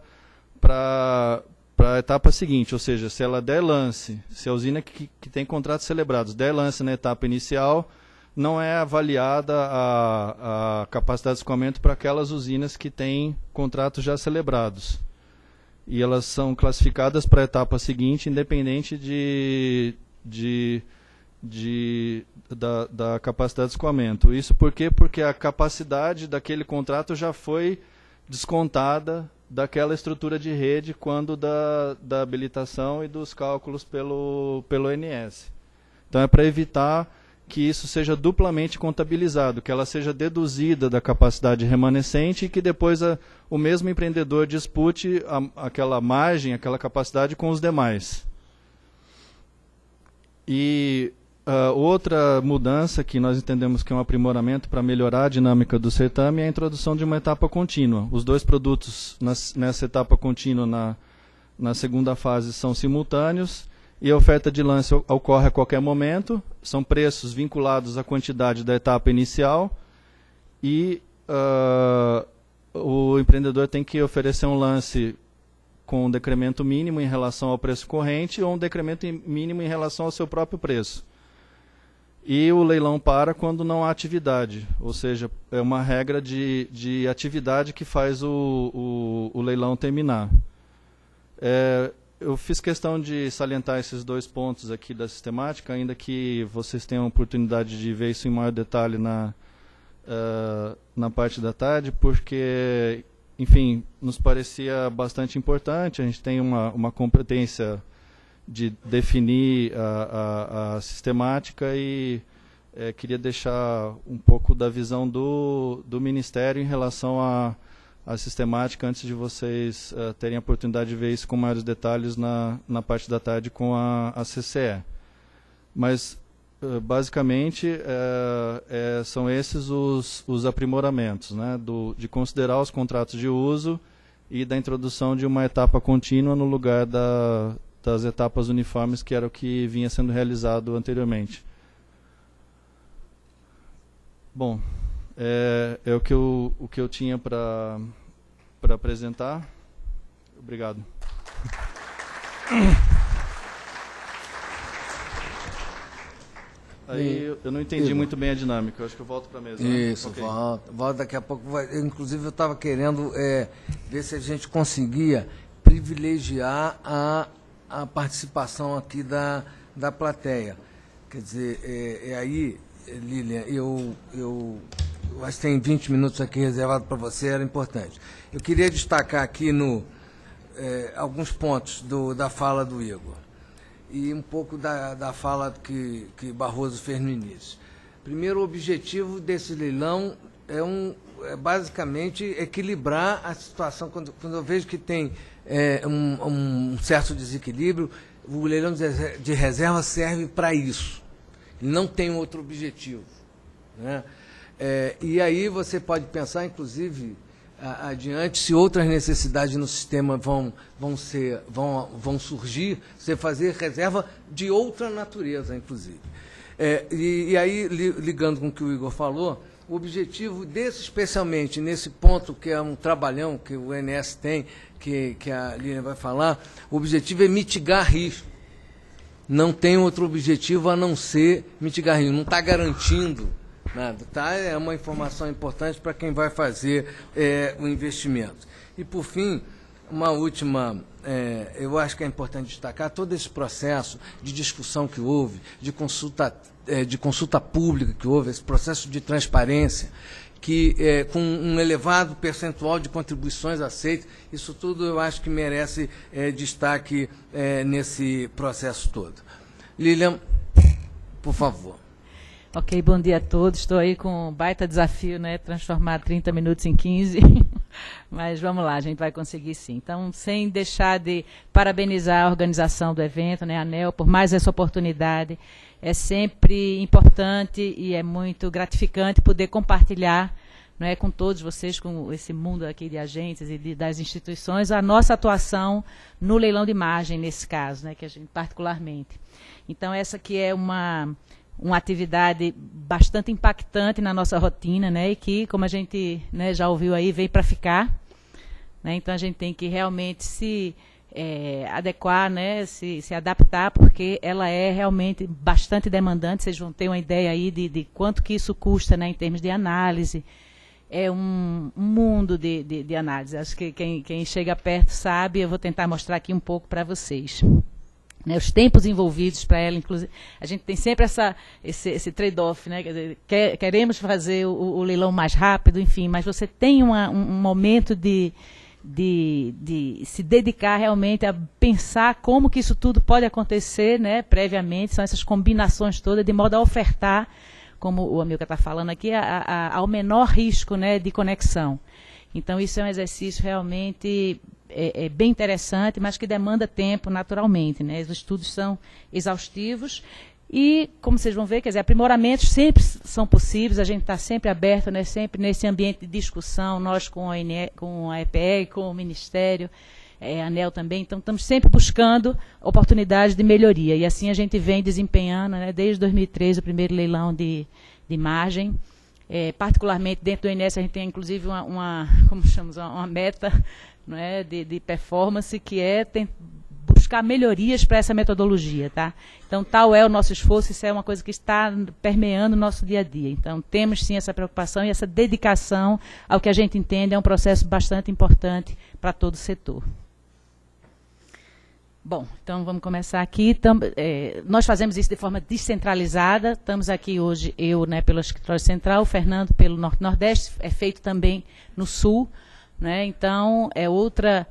a etapa seguinte, ou seja, se ela der lance, se a usina que tem contratos celebrados der lance na etapa inicial, não é avaliada a capacidade de escoamento para aquelas usinas que têm contratos já celebrados. E elas são classificadas para a etapa seguinte, independente da capacidade de escoamento. Isso por quê? Porque a capacidade daquele contrato já foi descontada daquela estrutura de rede quando da habilitação e dos cálculos pelo ONS. Então é para evitar que isso seja duplamente contabilizado, que ela seja deduzida da capacidade remanescente e que depois o mesmo empreendedor dispute aquela margem, aquela capacidade com os demais. E outra mudança que nós entendemos que é um aprimoramento para melhorar a dinâmica do certame é a introdução de uma etapa contínua. Os 2 produtos nessa etapa contínua na segunda fase são simultâneos, e a oferta de lance ocorre a qualquer momento, são preços vinculados à quantidade da etapa inicial, e o empreendedor tem que oferecer um lance com um decremento mínimo em relação ao preço corrente ou um decremento mínimo em relação ao seu próprio preço. E o leilão para quando não há atividade, ou seja, é uma regra de atividade que faz o leilão terminar. Eu fiz questão de salientar esses 2 pontos aqui da sistemática, ainda que vocês tenham a oportunidade de ver isso em maior detalhe na parte da tarde, porque, enfim, nos parecia bastante importante. A gente tem uma competência de definir a sistemática e queria deixar um pouco da visão do Ministério em relação à sistemática antes de vocês terem a oportunidade de ver isso com maiores detalhes na parte da tarde com a CCE. Mas, basicamente, são esses os aprimoramentos, né, de considerar os contratos de uso e da introdução de uma etapa contínua no lugar das etapas uniformes, que era o que vinha sendo realizado anteriormente. Bom, é o que eu tinha para apresentar. Obrigado. Aí eu não entendi muito bem a dinâmica. Eu acho que eu volto para a mesa. Isso, né? Okay. volta daqui a pouco. Inclusive, eu estava querendo ver se a gente conseguia privilegiar a participação aqui da plateia. Quer dizer, aí, Lilian, eu acho que tem 20 minutos aqui reservado para você, era importante. Eu queria destacar aqui alguns pontos da fala do Igor e um pouco da fala que Barroso fez no início. Primeiro, o objetivo desse leilão é basicamente equilibrar a situação. Quando eu vejo que tem um certo desequilíbrio, o leilão de reserva serve para isso. Ele não tem outro objetivo, né? E aí você pode pensar, inclusive, adiante, se outras necessidades no sistema vão surgir, você fazer reserva de outra natureza, inclusive. E aí, ligando com o que o Igor falou, o objetivo especialmente nesse ponto, que é um trabalhão que o INS tem, que a Lilian vai falar, o objetivo é mitigar risco. Não tem outro objetivo a não ser mitigar risco. Não está garantindo nada. Tá? É uma informação importante para quem vai fazer o investimento. E, por fim, uma última, eu acho que é importante destacar todo esse processo de discussão que houve, de consulta pública que houve, esse processo de transparência, que com um elevado percentual de contribuições aceitas, isso tudo eu acho que merece destaque nesse processo todo. Lilian, por favor. Ok, bom dia a todos. Estou aí com um baita desafio, né? Transformar 30 minutos em 15. Mas vamos lá, a gente vai conseguir sim. Então, sem deixar de parabenizar a organização do evento, né, a ANEEL, por mais essa oportunidade. É sempre importante e é muito gratificante poder compartilhar, não é, com todos vocês, com esse mundo aqui de agentes e das instituições, a nossa atuação no leilão de imagem, nesse caso, né, que a gente particularmente. Então, essa aqui é uma atividade bastante impactante na nossa rotina, né, e que, como a gente, né, já ouviu aí, veio para ficar. Né, então, a gente tem que realmente se adequar, né, se adaptar, porque ela é realmente bastante demandante. Vocês vão ter uma ideia aí de quanto que isso custa, né, em termos de análise. É um mundo de análise. Acho que quem chega perto sabe. Eu vou tentar mostrar aqui um pouco para vocês. Né, os tempos envolvidos para ela, inclusive, a gente tem sempre esse trade-off, né, quer dizer, queremos fazer o leilão mais rápido, enfim, mas você tem um momento de se dedicar realmente a pensar como que isso tudo pode acontecer, né, previamente, são essas combinações todas, de modo a ofertar, como o Amilcar está falando aqui, ao menor risco, né, de conexão. Então, isso é um exercício realmente bem interessante, mas que demanda tempo naturalmente, né? Os estudos são exaustivos e, como vocês vão ver, quer dizer, aprimoramentos sempre são possíveis, a gente está sempre aberto, né? Sempre nesse ambiente de discussão, nós com a EPE, com o Ministério, a ANEEL também, então estamos sempre buscando oportunidades de melhoria, e assim a gente vem desempenhando, né, desde 2013, o primeiro leilão de imagem, particularmente dentro do INS, a gente tem inclusive uma meta, não é, de performance, que é buscar melhorias para essa metodologia, tá? Então, tal é o nosso esforço, isso é uma coisa que está permeando o nosso dia a dia. Então, temos sim essa preocupação e essa dedicação ao que a gente entende é um processo bastante importante para todo o setor. Bom, então vamos começar aqui. Nós fazemos isso de forma descentralizada. Estamos aqui hoje, eu, né, pelo escritório central, o Fernando pelo Norte-Nordeste, é feito também no Sul. Né? Então, é outra,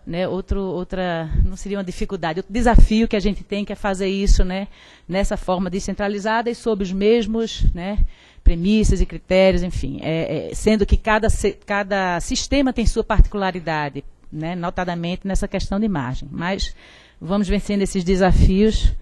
não seria uma dificuldade, outro desafio que a gente tem, que é fazer isso, né, nessa forma descentralizada e sob os mesmos, né, premissas e critérios, enfim, sendo que cada sistema tem sua particularidade, né, notadamente nessa questão de margem. Mas vamos vencendo esses desafios.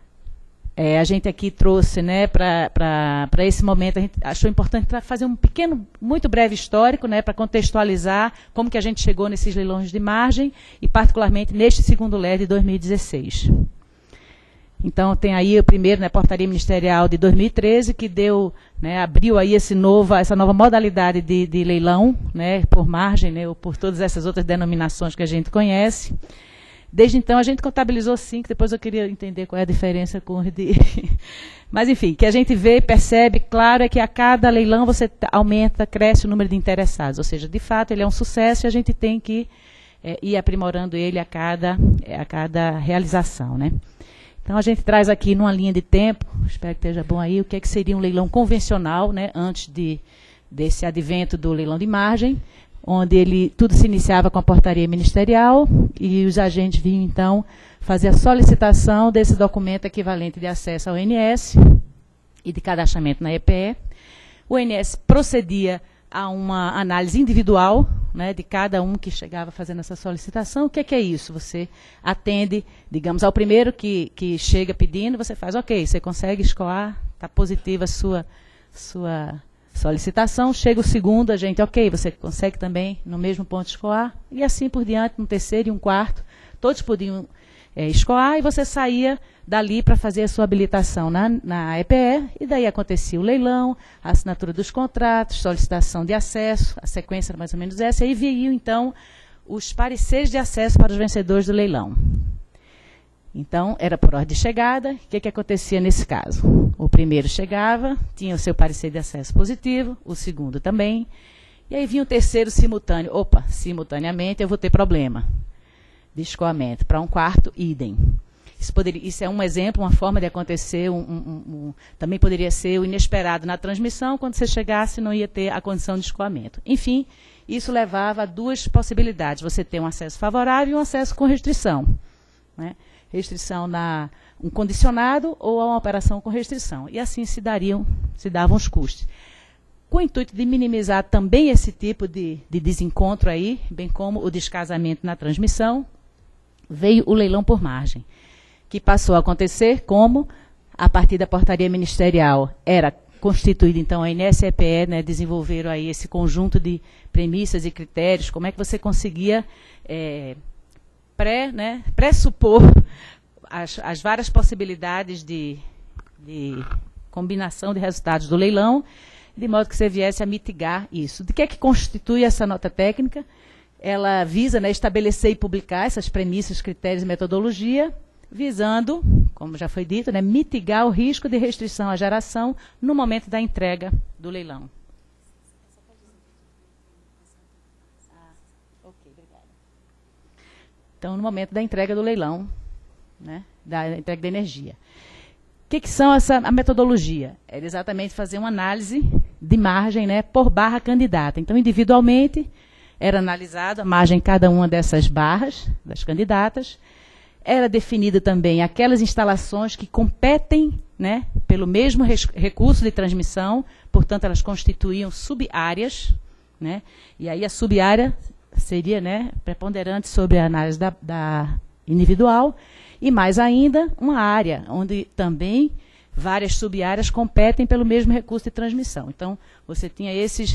A gente aqui trouxe, né, para esse momento, a gente achou importante para fazer um pequeno, muito breve histórico, né, para contextualizar como que a gente chegou nesses leilões de margem e particularmente neste segundo LER de 2016. Então, tem aí o primeiro, né, Portaria Ministerial de 2013, que deu, né, abriu aí essa nova modalidade de leilão, né, por margem, né, ou por todas essas outras denominações que a gente conhece. Desde então, a gente contabilizou 5, depois eu queria entender qual é a diferença com o de... Mas, enfim, que a gente vê e percebe, claro, é que a cada leilão você cresce o número de interessados. Ou seja, de fato, ele é um sucesso e a gente tem que ir aprimorando ele a cada realização, né? Então, a gente traz aqui, numa linha de tempo, espero que esteja bom aí, o que é que seria um leilão convencional, né, antes desse advento do leilão de margem, onde tudo se iniciava com a portaria ministerial e os agentes vinham, então, fazer a solicitação desse documento equivalente de acesso ao INS e de cadastramento na EPE. O INS procedia a uma análise individual, né, de cada um que chegava fazendo essa solicitação. O que é isso? Você atende, digamos, ao primeiro que chega pedindo, você faz, ok, você consegue escoar, está positiva a sua solicitação, chega o segundo, a gente, ok, você consegue também no mesmo ponto escoar, e assim por diante, no terceiro e um quarto, todos podiam escoar, e você saía dali para fazer a sua habilitação na EPE, e daí acontecia o leilão, a assinatura dos contratos, solicitação de acesso, a sequência era mais ou menos essa, e aí vinham, então, os pareceres de acesso para os vencedores do leilão. Então, era por ordem de chegada. O que acontecia nesse caso? O primeiro chegava, tinha o seu parecer de acesso positivo, o segundo também, e aí vinha o terceiro simultâneo. Opa, simultaneamente eu vou ter problema de escoamento. Para um quarto, idem. Isso é um exemplo, uma forma de acontecer, também poderia ser o inesperado na transmissão, quando você chegasse não ia ter a condição de escoamento. Enfim, isso levava a duas possibilidades, você ter um acesso favorável e um acesso com restrição, né? Restrição um condicionado ou a uma operação com restrição. E assim se davam os custos. Com o intuito de minimizar também esse tipo de desencontro aí, bem como o descasamento na transmissão, veio o leilão por margem, que passou a acontecer como, a partir da portaria ministerial, era constituída, então, a INS e a EPE, né, desenvolveram aí esse conjunto de premissas e critérios, como é que você conseguia pressupor as várias possibilidades de combinação de resultados do leilão, de modo que você viesse a mitigar isso. De que é que constitui essa nota técnica? Ela visa, né, estabelecer e publicar essas premissas, critérios e metodologia, visando, como já foi dito, né, mitigar o risco de restrição à geração no momento da entrega do leilão. Então, no momento da entrega do leilão, né, da entrega da energia. O que são a metodologia? É exatamente fazer uma análise de margem, né, por barra candidata. Então, individualmente, era analisada a margem em cada uma dessas barras, das candidatas. Era definida também aquelas instalações que competem, né, pelo mesmo recurso de transmissão, portanto, elas constituíam sub-áreas, né, e aí a sub-área seria, né, preponderante sobre a análise da individual, e mais ainda, uma área onde também várias sub-áreas competem pelo mesmo recurso de transmissão. Então, você tinha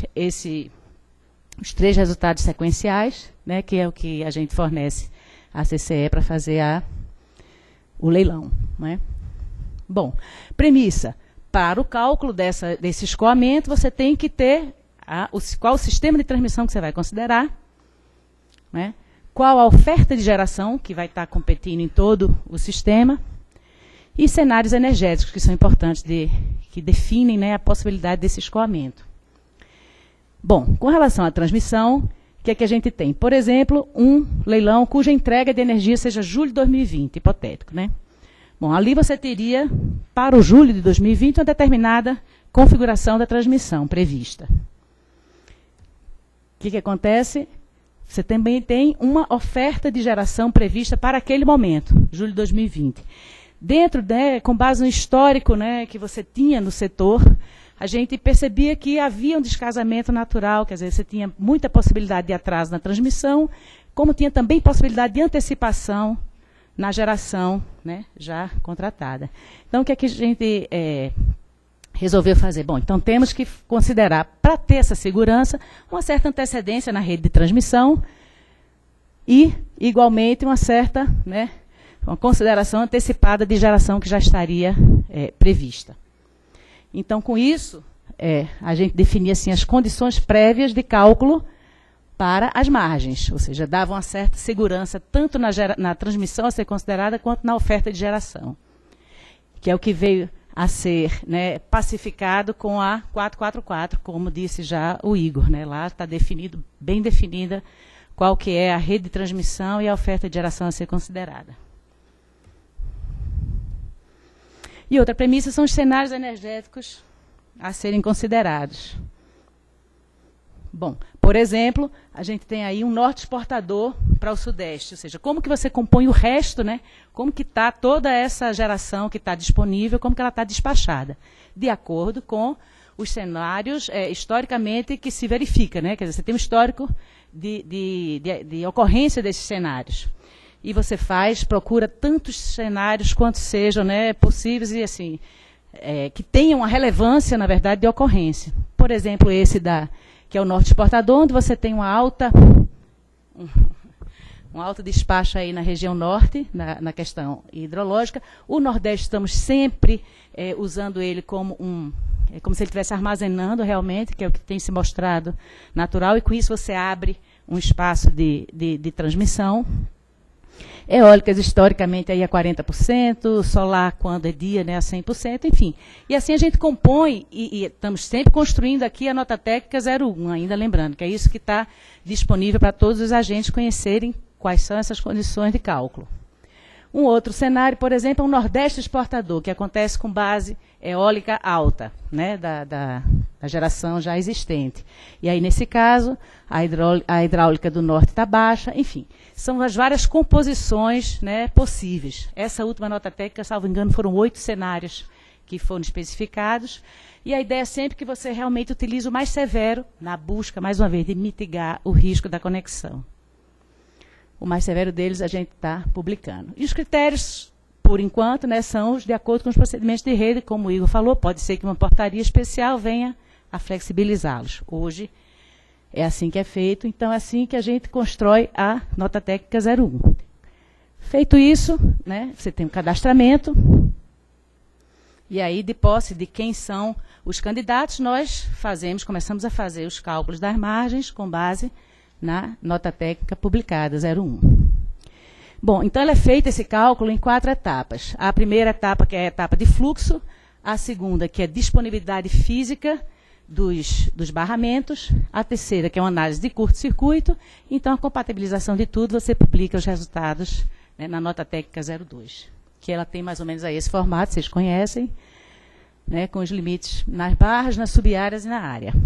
os 3 resultados sequenciais, né, que é o que a gente fornece à CCE para fazer o leilão, né? Bom, premissa. para o cálculo desse escoamento, você tem que ter qual o sistema de transmissão que você vai considerar, né? Qual a oferta de geração que vai estar competindo em todo o sistema, e cenários energéticos, que são importantes, que definem, né, a possibilidade desse escoamento. Bom, com relação à transmissão, o que é que a gente tem? Por exemplo, um leilão cuja entrega de energia seja julho de 2020, hipotético, né? Bom, ali você teria, para o julho de 2020, uma determinada configuração da transmissão prevista. O que acontece? Você também tem uma oferta de geração prevista para aquele momento, julho de 2020. Dentro, né, com base no histórico, né, que você tinha no setor, a gente percebia que havia um descasamento natural, quer dizer, você tinha muita possibilidade de atraso na transmissão, como tinha também possibilidade de antecipação na geração, né, já contratada. Então, o que é que a gente resolveu fazer? Bom, então temos que considerar, para ter essa segurança, uma certa antecedência na rede de transmissão e, igualmente, uma certa, né, uma consideração antecipada de geração que já estaria prevista. Então, com isso, a gente definia assim, as condições prévias de cálculo para as margens, ou seja, dava uma certa segurança tanto na transmissão a ser considerada quanto na oferta de geração, que é o que veio a ser, né, pacificado com a 444, como disse já o Igor, né, lá está definido, bem definida qual que é a rede de transmissão e a oferta de geração a ser considerada. E outra premissa são os cenários energéticos a serem considerados. Bom, por exemplo, a gente tem aí um norte exportador para o sudeste, ou seja, como que você compõe o resto, né? Como que está toda essa geração que está disponível, como que ela está despachada, de acordo com os cenários historicamente que se verifica, né? Quer dizer, você tem um histórico de ocorrência desses cenários. E você procura tantos cenários quanto sejam, né, possíveis e assim, que tenham uma relevância, na verdade, de ocorrência. Por exemplo, esse que é o norte exportador, onde você tem um alto despacho aí na região norte, na questão hidrológica. O nordeste estamos sempre usando ele como como se ele estivesse armazenando realmente, que é o que tem se mostrado natural, e com isso você abre um espaço de transmissão. Eólicas, historicamente, aí a 40%, solar, quando é dia, né, a 100%, enfim. E assim a gente compõe, e estamos sempre construindo aqui a nota técnica 01, ainda lembrando, que é isso que está disponível para todos os agentes conhecerem quais são essas condições de cálculo. Um outro cenário, por exemplo, é um nordeste exportador, que acontece com base eólica alta, né, da geração já existente. E aí, nesse caso, a hidráulica do norte está baixa, enfim. São as várias composições, né, possíveis. Essa última nota técnica, salvo engano, foram 8 cenários que foram especificados. E a ideia é sempre que você realmente utilize o mais severo na busca, mais uma vez, de mitigar o risco da conexão. O mais severo deles a gente está publicando. E os critérios, por enquanto, né, são os de acordo com os procedimentos de rede, como o Igor falou, pode ser que uma portaria especial venha a flexibilizá-los. Hoje é assim que é feito, então é assim que a gente constrói a nota técnica 01. Feito isso, né, você tem um cadastramento, e aí, de posse de quem são os candidatos, nós começamos a fazer os cálculos das margens com base na nota técnica publicada, 01. Bom, então é feito esse cálculo em 4 etapas. A primeira etapa, que é a etapa de fluxo, a segunda, que é disponibilidade física dos barramentos, a terceira, que é uma análise de curto-circuito, então a compatibilização de tudo, você publica os resultados, né, na nota técnica 02, que ela tem mais ou menos aí esse formato, vocês conhecem, né, com os limites nas barras, nas sub-áreas e na área.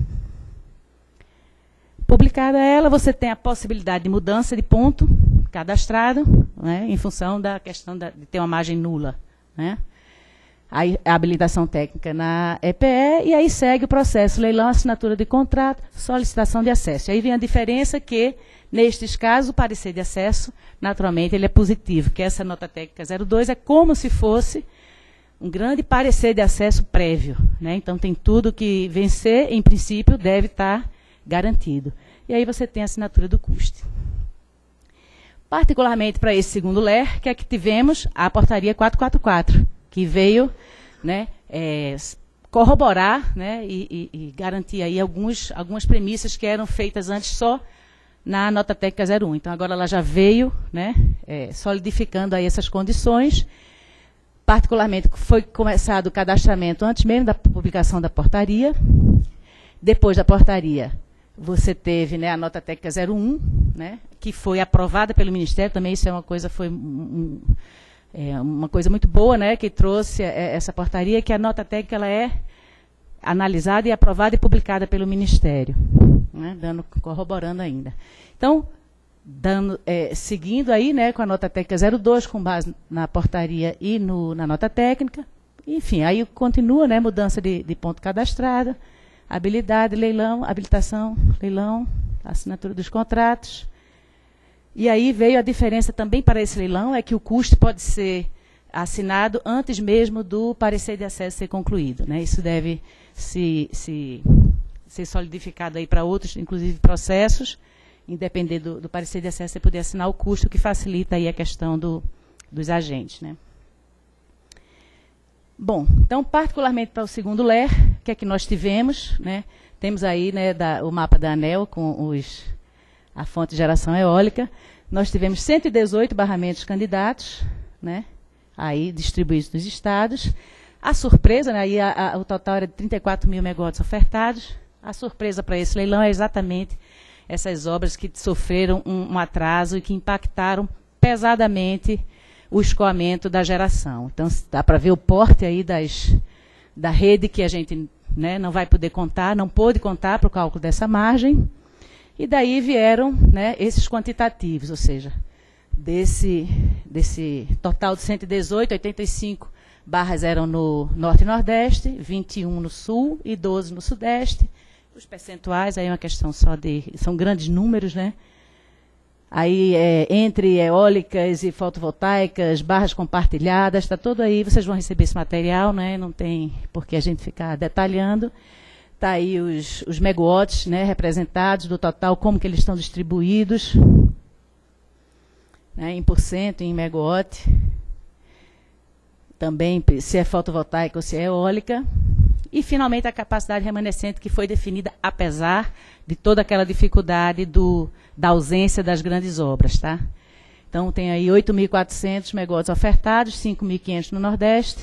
Publicada ela, você tem a possibilidade de mudança de ponto cadastrado, né, em função da questão de ter uma margem nula, né? A habilitação técnica na EPE, e aí segue o processo, leilão, assinatura de contrato, solicitação de acesso. E aí vem a diferença que, nestes casos, o parecer de acesso, naturalmente, ele é positivo, que essa nota técnica 02 é como se fosse um grande parecer de acesso prévio, né? Então, tem tudo que vencer, em princípio, deve estar garantido. E aí você tem a assinatura do custe. Particularmente para esse segundo LER, que é que tivemos a portaria 444, que veio, né, corroborar, né, e garantir aí algumas premissas que eram feitas antes só na nota técnica 01. Então, agora ela já veio, né, solidificando aí essas condições. Particularmente, foi começado o cadastramento antes mesmo da publicação da portaria. Depois da portaria, você teve, né, a nota técnica 01, né, que foi aprovada pelo Ministério. Também isso é uma coisa, foi uma coisa muito boa, né, que trouxe essa portaria, que a nota técnica ela é analisada e aprovada e publicada pelo Ministério, né, corroborando ainda. Então, seguindo aí, né, com a nota técnica 02, com base na portaria e na nota técnica, enfim, aí continua, né, mudança de ponto cadastrado, habilidade, leilão, habilitação, leilão, assinatura dos contratos. E aí veio a diferença também para esse leilão, é que o custo pode ser assinado antes mesmo do parecer de acesso ser concluído, né? Isso deve ser solidificado aí para outros, inclusive processos, independente do parecer de acesso, você poder assinar o custo, que facilita aí a questão dos agentes, né? Bom, então, particularmente para o segundo LER, o que é que nós tivemos, né? Temos aí, né, o mapa da ANEEL com a fonte de geração eólica. Nós tivemos 118 barramentos candidatos, né, aí distribuídos nos estados. A surpresa, né, aí o total era de 34 mil megawatts ofertados. A surpresa para esse leilão é exatamente essas obras que sofreram um atraso e que impactaram pesadamente o escoamento da geração. Então, dá para ver o porte aí da rede que a gente, né, não vai poder contar, não pôde contar para o cálculo dessa margem. E daí vieram, né, esses quantitativos, ou seja, desse total de 118, 85 barras eram no Norte e Nordeste, 21 no Sul e 12 no Sudeste. Os percentuais, aí é uma questão só são grandes números, né? Aí, entre eólicas e fotovoltaicas, barras compartilhadas, está todo aí, vocês vão receber esse material, né? Não tem por que a gente ficar detalhando. Está aí os megawatts, né, representados do total, como que eles estão distribuídos, né, em porcento, em megawatt. Também se é fotovoltaica ou se é eólica. E, finalmente, a capacidade remanescente, que foi definida apesar de toda aquela dificuldade da ausência das grandes obras, tá? Então, tem aí 8.400 megawatts ofertados, 5.500 no Nordeste,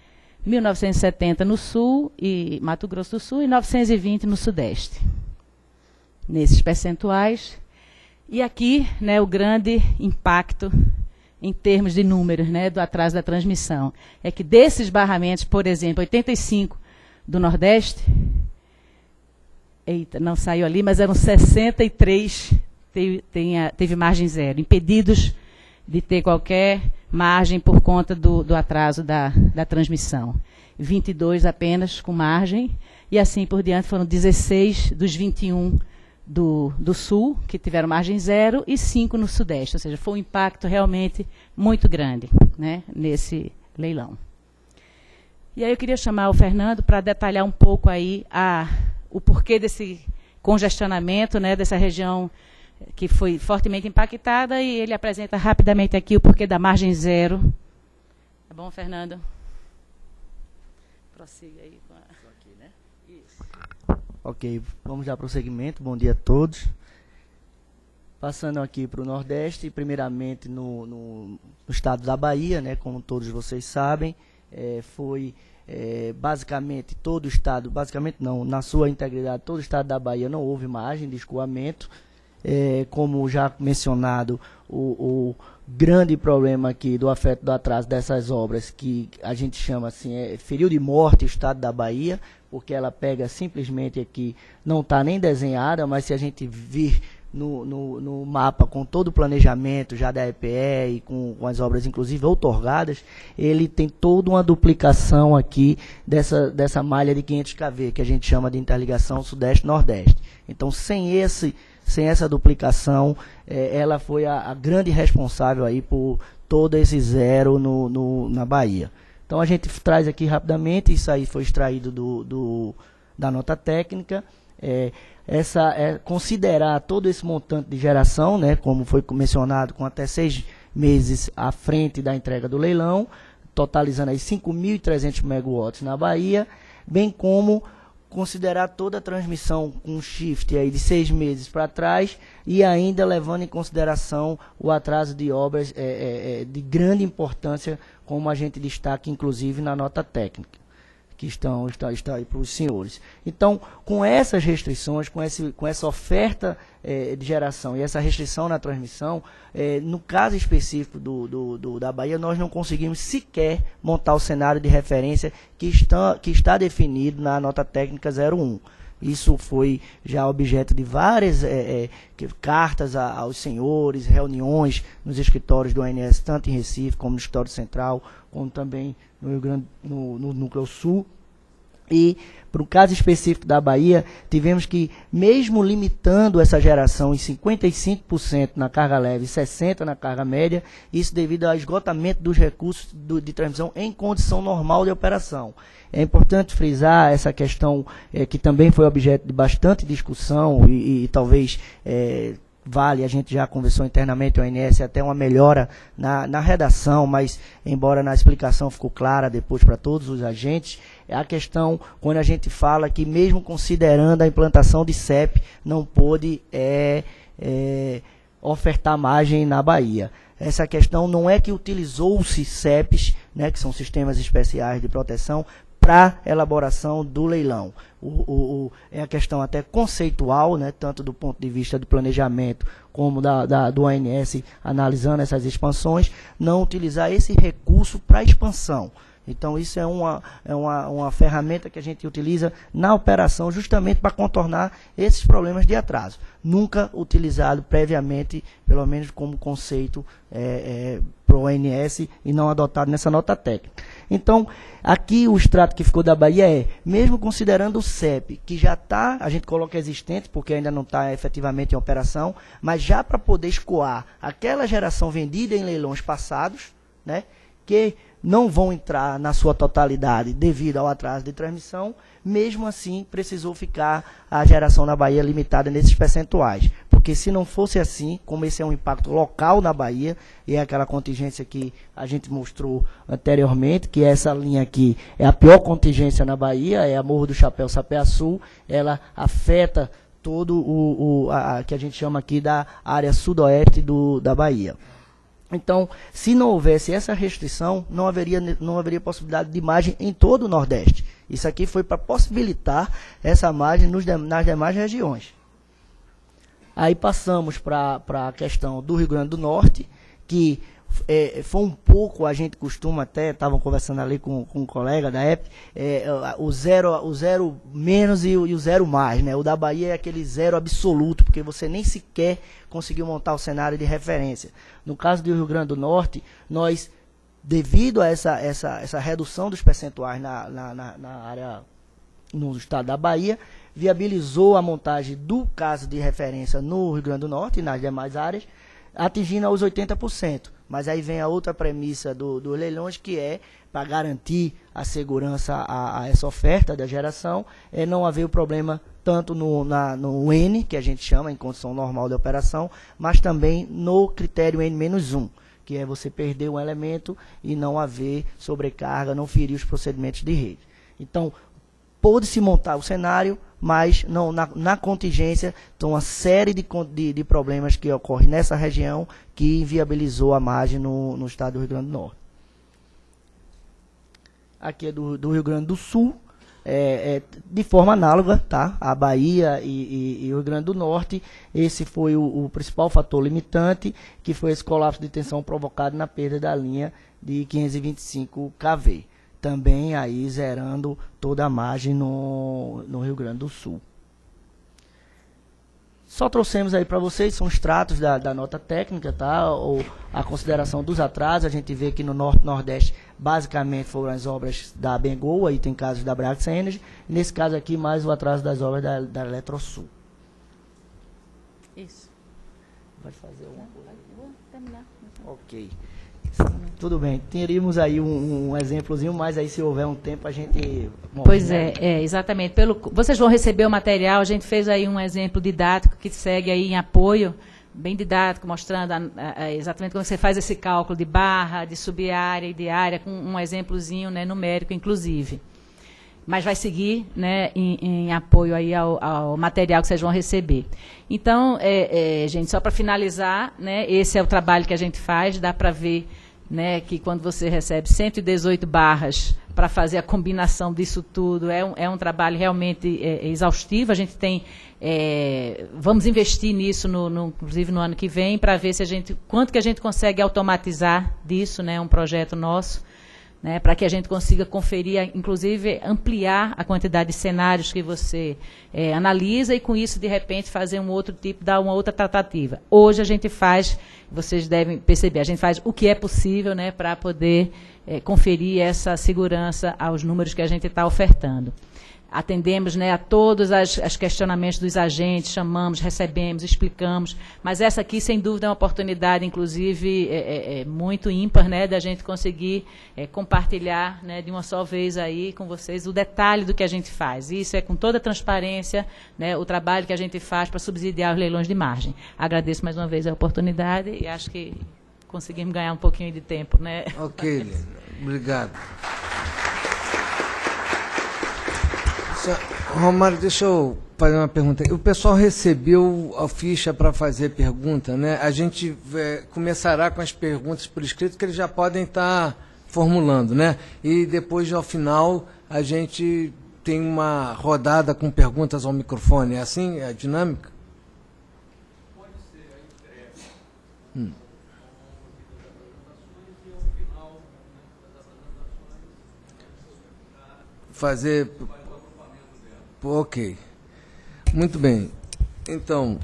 1.970 no Sul, e Mato Grosso do Sul, e 920 no Sudeste. Nesses percentuais. E aqui, né, o grande impacto em termos de números, né, do atraso da transmissão. É que desses barramentos, por exemplo, 85 do Nordeste, eita, não saiu ali, mas eram 63, teve margem zero, impedidos de ter qualquer margem por conta do atraso da transmissão. 22 apenas com margem, e assim por diante foram 16 dos 21 do Sul, que tiveram margem zero, e 5 no Sudeste, ou seja, foi um impacto realmente muito grande, né, nesse leilão. E aí eu queria chamar o Fernando para detalhar um pouco aí o porquê desse congestionamento, né, dessa região que foi fortemente impactada, e ele apresenta rapidamente aqui o porquê da margem zero. Tá bom, Fernando? Prossiga aí com aqui, né? Isso. Ok, vamos dar prosseguimento. Bom dia a todos. Passando aqui para o Nordeste, primeiramente no estado da Bahia, né, como todos vocês sabem, foi basicamente todo o estado, basicamente não, na sua integridade, todo o estado da Bahia não houve margem de escoamento. Como já mencionado, o grande problema aqui do afeto do atraso dessas obras, que a gente chama assim, feriu de morte o estado da Bahia, porque ela pega simplesmente aqui, não está nem desenhada, mas se a gente vir no mapa com todo o planejamento já da EPE e com as obras inclusive outorgadas, ele tem toda uma duplicação aqui dessa malha de 500 kV, que a gente chama de interligação Sudeste-Nordeste. Então, sem essa duplicação, ela foi a grande responsável aí por todo esse zero na Bahia. Então, a gente traz aqui rapidamente, isso aí foi extraído da nota técnica, considerar todo esse montante de geração, né, como foi mencionado, com até 6 meses à frente da entrega do leilão, totalizando aí 5.300 megawatts na Bahia. bem como considerar toda a transmissão com shift aí de 6 meses para trás e ainda levando em consideração o atraso de obras de grande importância, como a gente destaca inclusive na nota técnica que está aí para os senhores. Então, com essas restrições, com essa oferta de geração e essa restrição na transmissão, no caso específico da Bahia, nós não conseguimos sequer montar o cenário de referência que está definido na nota técnica 01. Isso foi já objeto de várias cartas aos senhores, reuniões nos escritórios do ONS, tanto em Recife como no escritório central, como também no Rio Grande, no Núcleo Sul. E, para o caso específico da Bahia, tivemos que, mesmo limitando essa geração em 55% na carga leve e 60% na carga média, isso devido ao esgotamento dos recursos de transmissão em condição normal de operação. É importante frisar essa questão que também foi objeto de bastante discussão e talvez vale, a gente já conversou internamente, o ONS, até uma melhora na redação, mas embora na explicação ficou clara depois para todos os agentes, é a questão quando a gente fala que mesmo considerando a implantação de CEP, não pôde ofertar margem na Bahia. Essa questão não é que utilizou-se CEPs, né, que são sistemas especiais de proteção, para elaboração do leilão. É a questão até conceitual, né, tanto do ponto de vista do planejamento como do ONS, analisando essas expansões, não utilizar esse recurso para expansão. Então, isso é uma ferramenta que a gente utiliza na operação justamente para contornar esses problemas de atraso. Nunca utilizado previamente, pelo menos como conceito para o ONS e não adotado nessa nota técnica. Então, aqui o extrato que ficou da Bahia mesmo considerando o CEP, que já está, a gente coloca existente, porque ainda não está efetivamente em operação, mas já para poder escoar aquela geração vendida em leilões passados, né, que não vão entrar na sua totalidade devido ao atraso de transmissão, mesmo assim precisou ficar a geração na Bahia limitada nesses percentuais. Porque se não fosse assim, como esse é um impacto local na Bahia, e é aquela contingência que a gente mostrou anteriormente, que essa linha aqui é a pior contingência na Bahia, é a Morro do Chapéu, Sapé Sul, ela afeta todo a que a gente chama aqui da área sudoeste da Bahia. Então, se não houvesse essa restrição, não haveria possibilidade de margem em todo o Nordeste. Isso aqui foi para possibilitar essa margem nas demais regiões. Aí passamos para a questão do Rio Grande do Norte, que foi um pouco, a gente costuma até, estavam conversando ali com um colega da EP, o zero menos e o zero mais, né? O da Bahia é aquele zero absoluto, porque você nem sequer conseguiu montar o cenário de referência. No caso do Rio Grande do Norte, nós, devido a essa redução dos percentuais na área, no estado da Bahia, viabilizou a montagem do caso de referência no Rio Grande do Norte e nas demais áreas, atingindo aos 80%. Mas aí vem a outra premissa dos leilões, que é, para garantir a segurança a essa oferta da geração, não haver o problema tanto no N, que a gente chama em condição normal de operação, mas também no critério N-1, que é você perder um elemento e não haver sobrecarga, não ferir os procedimentos de rede. Então, pôde-se montar o cenário, mas não, na contingência, então, uma série de problemas que ocorrem nessa região que inviabilizou a margem no estado do Rio Grande do Norte. Aqui é do Rio Grande do Sul, de forma análoga, tá? A Bahia e o Rio Grande do Norte. Esse foi o principal fator limitante, que foi esse colapso de tensão provocado na perda da linha de 525 kV. Também aí zerando toda a margem no Rio Grande do Sul. Só trouxemos aí para vocês, são extratos da nota técnica, tá? Ou a consideração dos atrasos. A gente vê que no Norte e Nordeste, basicamente, foram as obras da Bengol, aí tem casos da Brax Energy. Nesse caso aqui, mais o atraso das obras da Eletrosul. Isso. Vai fazer alguma coisa? Vou terminar. Ok. Tudo bem, teríamos aí um exemplozinho, mas aí se houver um tempo a gente... Pois exatamente. Vocês vão receber o material, a gente fez aí um exemplo didático que segue aí em apoio, bem didático, mostrando exatamente como você faz esse cálculo de barra, de sub-área e de área, com um exemplozinho, né, numérico, inclusive. mas vai seguir, né, em apoio aí ao material que vocês vão receber. Então, gente, só para finalizar, né, esse é o trabalho que a gente faz, dá para ver, né, que quando você recebe 118 barras para fazer a combinação disso tudo, é um trabalho realmente exaustivo. A gente tem, vamos investir nisso, inclusive no ano que vem, para ver quanto que a gente consegue automatizar disso, né, um projeto nosso, né, para que a gente consiga conferir, inclusive ampliar a quantidade de cenários que você analisa e com isso, de repente, fazer um outro tipo, dar uma outra tratativa. Hoje a gente faz, vocês devem perceber, a gente faz o que é possível, né, para poder conferir essa segurança aos números que a gente está ofertando. Atendemos, né, a todos os questionamentos dos agentes, chamamos, recebemos, explicamos, mas essa aqui, sem dúvida, é uma oportunidade, inclusive, muito ímpar, né, da gente conseguir compartilhar, né, de uma só vez aí com vocês o detalhe do que a gente faz. Isso é com toda a transparência, né, o trabalho que a gente faz para subsidiar os leilões de margem. Agradeço mais uma vez a oportunidade e acho que conseguimos ganhar um pouquinho de tempo, né? Ok, Lina. Obrigado. Romário, deixa eu fazer uma pergunta. O pessoal recebeu a ficha para fazer pergunta, né? A gente começará com as perguntas por escrito que eles já podem estar formulando, né? E depois, ao final, a gente tem uma rodada com perguntas ao microfone. É assim a dinâmica? Pode ser a entrega. Fazer... Ok. Muito bem. Então,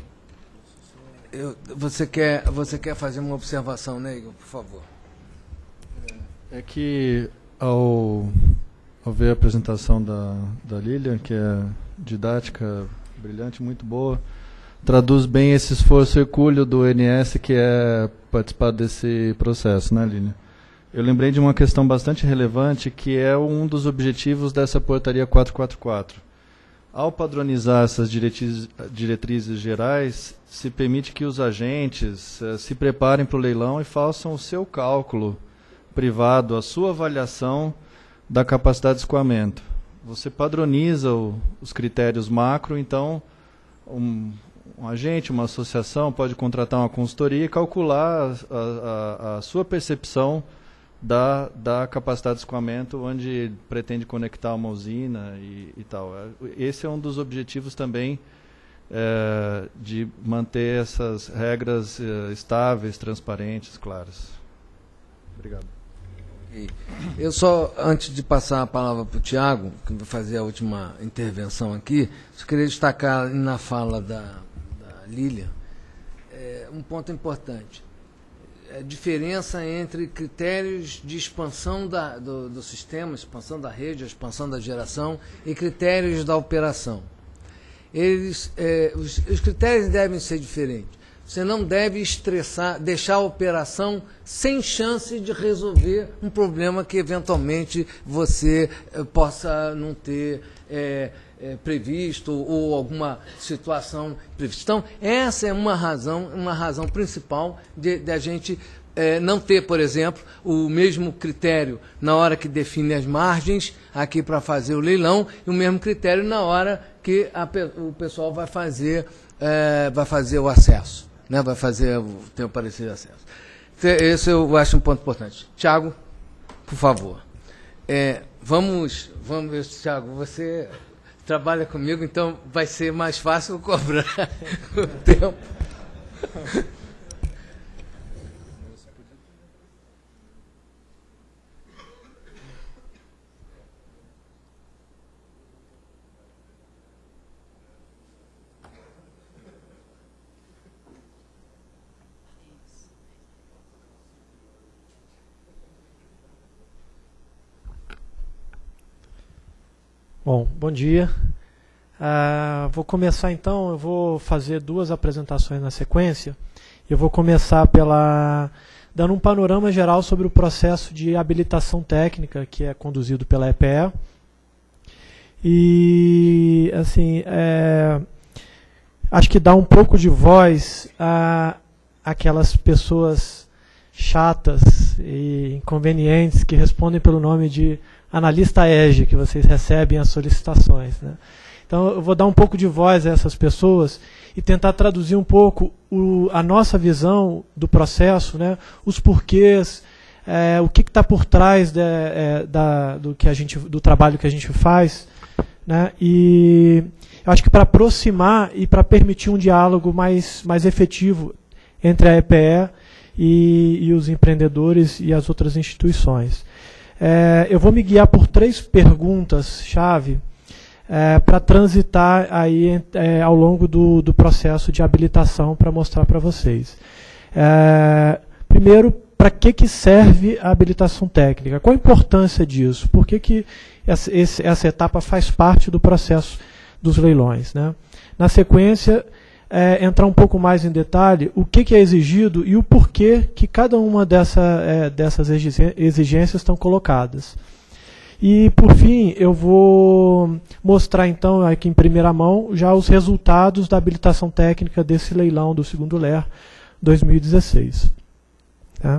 você quer fazer uma observação, né, Igor, por favor? É que, ao ver a apresentação da Lilian, que é didática, brilhante, muito boa, traduz bem esse esforço hercúleo do ONS, que é participar desse processo, né, Lilian? Eu lembrei de uma questão bastante relevante, que é um dos objetivos dessa portaria 444. Ao padronizar essas diretrizes gerais, se permite que os agentes se preparem para o leilão e façam o seu cálculo privado, a sua avaliação da capacidade de escoamento. Você padroniza os critérios macro, então um agente, uma associação pode contratar uma consultoria e calcular a sua percepção da capacidade de escoamento, onde pretende conectar uma usina e tal. Esse é um dos objetivos também de manter essas regras estáveis, transparentes, claras. Obrigado. Eu só, antes de passar a palavra para o Tiago, que vai fazer a última intervenção aqui, só queria destacar na fala da Lilian um ponto importante. A diferença entre critérios de expansão do sistema, expansão da rede, a expansão da geração, e critérios da operação. Os critérios devem ser diferentes. Você não deve deixar a operação sem chance de resolver um problema que eventualmente você possa não ter previsto ou alguma situação prevista. Então, essa é uma razão principal de a gente não ter, por exemplo, o mesmo critério na hora que define as margens aqui para fazer o leilão e o mesmo critério na hora que o pessoal vai fazer o acesso, né? Vai ter o parecer de acesso. Esse eu acho um ponto importante. Tiago, por favor. Vamos ver, Tiago, você trabalha comigo, então vai ser mais fácil cobrar o tempo. Bom dia. Vou começar então, eu vou fazer duas apresentações na sequência. Eu vou começar dando um panorama geral sobre o processo de habilitação técnica que é conduzido pela EPE. E, assim, acho que dá um pouco de voz a aquelas pessoas chatas e inconvenientes que respondem pelo nome de analista EGE, que vocês recebem as solicitações, né? Então, eu vou dar um pouco de voz a essas pessoas e tentar traduzir um pouco a nossa visão do processo, né? Os porquês, o que está por trás do trabalho que a gente faz, né? E eu acho que para aproximar e para permitir um diálogo mais efetivo entre a EPE e os empreendedores e as outras instituições. Eu vou me guiar por 3 perguntas-chave para transitar aí, ao longo do processo de habilitação para mostrar para vocês. Primeiro, para que serve a habilitação técnica? Qual a importância disso? Por que essa etapa faz parte do processo dos leilões, né? Na sequência, entrar um pouco mais em detalhe o que é exigido e o porquê que cada uma dessas exigências estão colocadas. E, por fim, eu vou mostrar, então, aqui em primeira mão, já os resultados da habilitação técnica desse leilão do segundo LER 2016. Tá?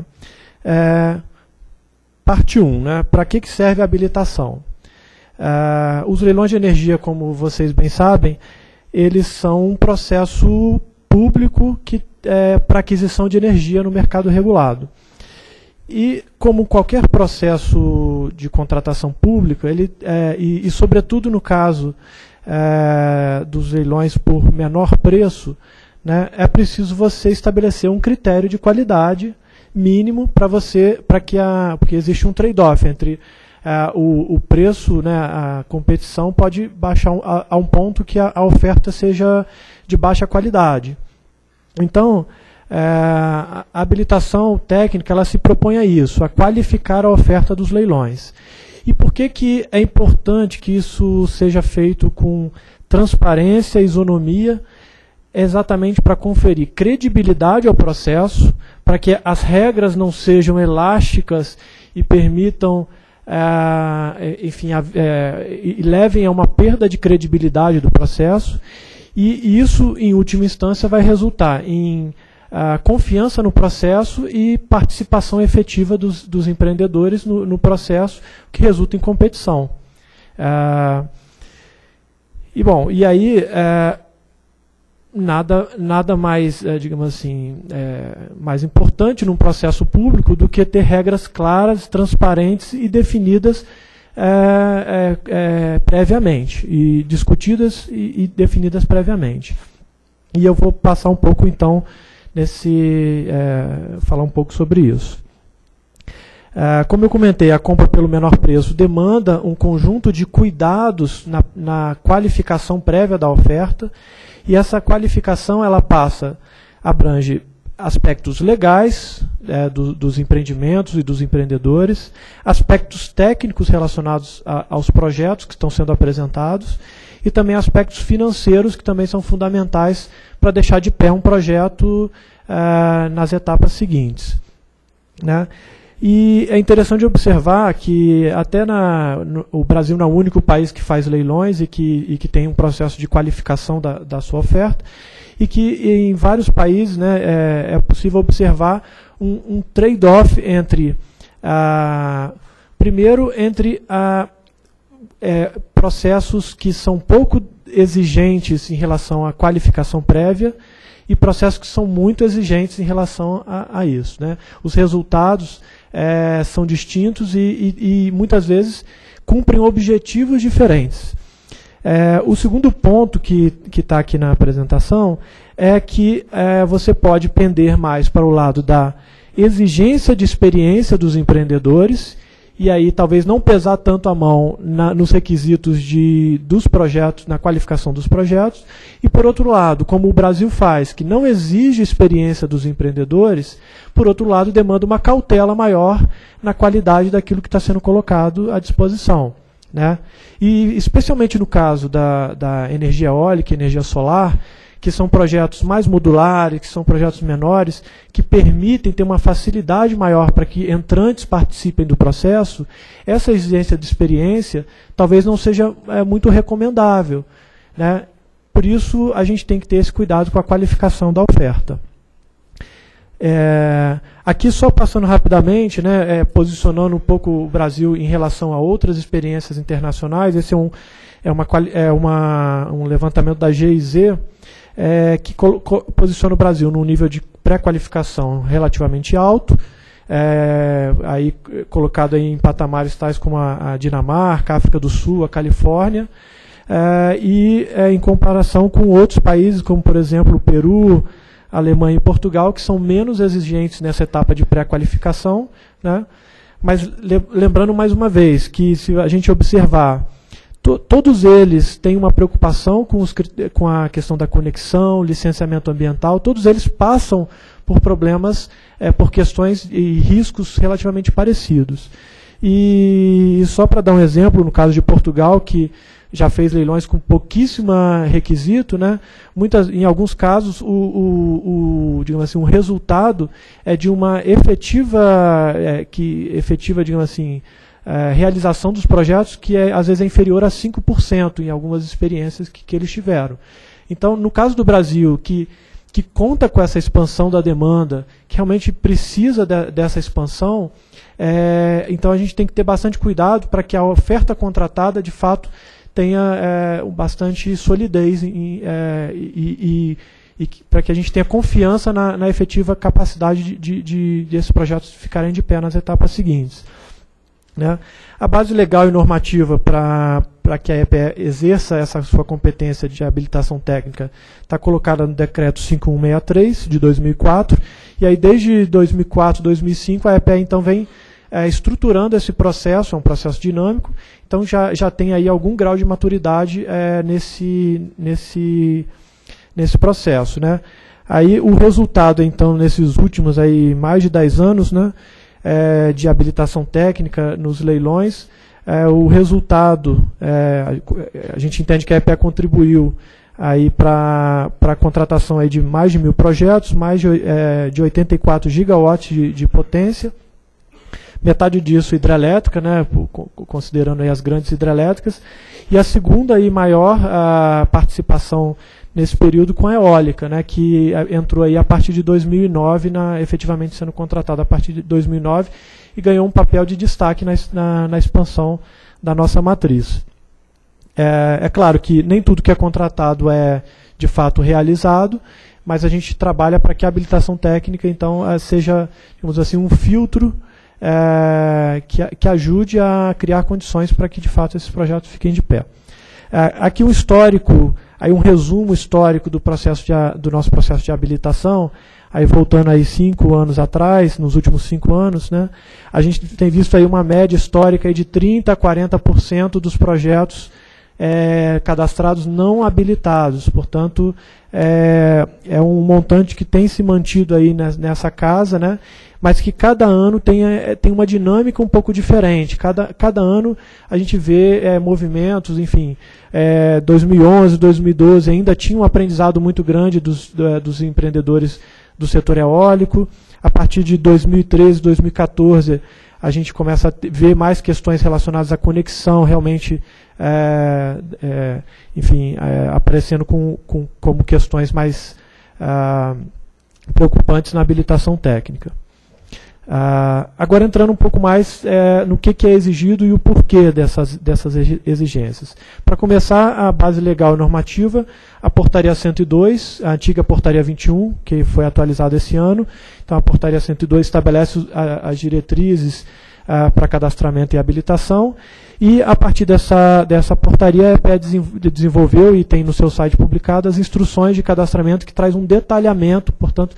Parte 1, né? Para que serve a habilitação? Os leilões de energia, como vocês bem sabem, eles são um processo público para aquisição de energia no mercado regulado. E, como qualquer processo de contratação pública, e sobretudo no caso dos leilões por menor preço, né, é preciso você estabelecer um critério de qualidade mínimo porque existe um trade-off entre o preço, né, a competição pode baixar a um ponto que a oferta seja de baixa qualidade. Então, a habilitação técnica ela se propõe a isso, a qualificar a oferta dos leilões. E por que é importante que isso seja feito com transparência e isonomia? Exatamente para conferir credibilidade ao processo, para que as regras não sejam elásticas e permitam, e levem a uma perda de credibilidade do processo. E isso, em última instância, vai resultar em confiança no processo e participação efetiva dos empreendedores no processo, que resulta em competição. E aí, nada mais, digamos assim, mais importante num processo público do que ter regras claras, transparentes e definidas previamente, e discutidas e definidas previamente. E eu vou passar um pouco, então, falar um pouco sobre isso. Como eu comentei, a compra pelo menor preço demanda um conjunto de cuidados na qualificação prévia da oferta, e essa qualificação abrange aspectos legais dos empreendimentos e dos empreendedores, aspectos técnicos relacionados aos projetos que estão sendo apresentados, e também aspectos financeiros que também são fundamentais para deixar de pé um projeto nas etapas seguintes, né? E é interessante observar que até o Brasil não é o único país que faz leilões e que tem um processo de qualificação da sua oferta, e que em vários países, né, é possível observar um trade-off entre, primeiro, entre processos que são pouco exigentes em relação à qualificação prévia e processos que são muito exigentes em relação a isso, né? Os resultados são distintos e muitas vezes cumprem objetivos diferentes. O segundo ponto que está aqui na apresentação é que você pode pender mais para o lado da exigência de experiência dos empreendedores, e aí talvez não pesar tanto a mão nos requisitos dos projetos, na qualificação dos projetos, e por outro lado, como o Brasil faz, que não exige experiência dos empreendedores, por outro lado demanda uma cautela maior na qualidade daquilo que está sendo colocado à disposição, né? E especialmente no caso da energia eólica e energia solar, que são projetos mais modulares, que são projetos menores, que permitem ter uma facilidade maior para que entrantes participem do processo, essa exigência de experiência talvez não seja muito recomendável, né? Por isso, a gente tem que ter esse cuidado com a qualificação da oferta. Aqui só passando rapidamente, né, posicionando um pouco o Brasil em relação a outras experiências internacionais. Esse é um levantamento da GIZ que posiciona o Brasil num nível de pré-qualificação relativamente alto, aí colocado aí em patamares tais como a Dinamarca, a África do Sul, a Califórnia, em comparação com outros países, como por exemplo o Peru, Alemanha e Portugal, que são menos exigentes nessa etapa de pré-qualificação, né? Mas lembrando mais uma vez que, se a gente observar, todos eles têm uma preocupação com a questão da conexão, licenciamento ambiental, todos eles passam por problemas, por questões e riscos relativamente parecidos. E só para dar um exemplo, no caso de Portugal, que já fez leilões com pouquíssimo requisito, né? Em alguns casos, digamos assim, o resultado é de uma efetiva, digamos assim, realização dos projetos que às vezes é inferior a 5% em algumas experiências que eles tiveram. Então, no caso do Brasil, que conta com essa expansão da demanda, que realmente precisa dessa expansão, então a gente tem que ter bastante cuidado para que a oferta contratada, de fato, tenha bastante solidez e para que a gente tenha confiança na efetiva capacidade de esses projetos ficarem de pé nas etapas seguintes, né? A base legal e normativa para que a EPE exerça essa sua competência de habilitação técnica está colocada no Decreto 5163 de 2004, e aí desde 2004, 2005 a EPE então vem estruturando esse processo, é um processo dinâmico, então já tem aí algum grau de maturidade nesse processo, né? Aí o resultado, então, nesses últimos aí, mais de 10 anos, né, de habilitação técnica nos leilões, o resultado, a gente entende que a EPE contribuiu para a contratação aí de mais de 1.000 projetos, mais de 84 gigawatts de potência, metade disso hidrelétrica, né, considerando aí as grandes hidrelétricas, e a segunda e maior participação nesse período com a eólica, né, que entrou aí a partir de 2009, efetivamente sendo contratada a partir de 2009, e ganhou um papel de destaque na expansão da nossa matriz. É claro que nem tudo que é contratado é de fato realizado, mas a gente trabalha para que a habilitação técnica, então, seja, digamos assim, um filtro que ajude a criar condições para que, de fato, esses projetos fiquem de pé. Aqui um histórico, aí um resumo histórico do nosso processo de habilitação, aí voltando aí 5 anos atrás, nos últimos 5 anos, né, a gente tem visto aí uma média histórica aí de 30% a 40% dos projetos cadastrados não habilitados. Portanto, é um montante que tem se mantido aí nessa casa, né, mas que cada ano tem uma dinâmica um pouco diferente. Cada ano a gente vê movimentos, enfim, 2011, 2012 ainda tinha um aprendizado muito grande dos empreendedores do setor eólico. A partir de 2013, 2014, a gente começa a ver mais questões relacionadas à conexão, realmente, enfim, aparecendo como questões mais preocupantes na habilitação técnica. Agora entrando um pouco mais no que é exigido e o porquê dessas exigências. Para começar, a base legal e normativa, a portaria 102, a antiga portaria 21, que foi atualizada esse ano. Então a portaria 102 estabelece as diretrizes para cadastramento e habilitação, e a partir dessa portaria a EPE desenvolveu e tem no seu site publicado as instruções de cadastramento que traz um detalhamento, portanto,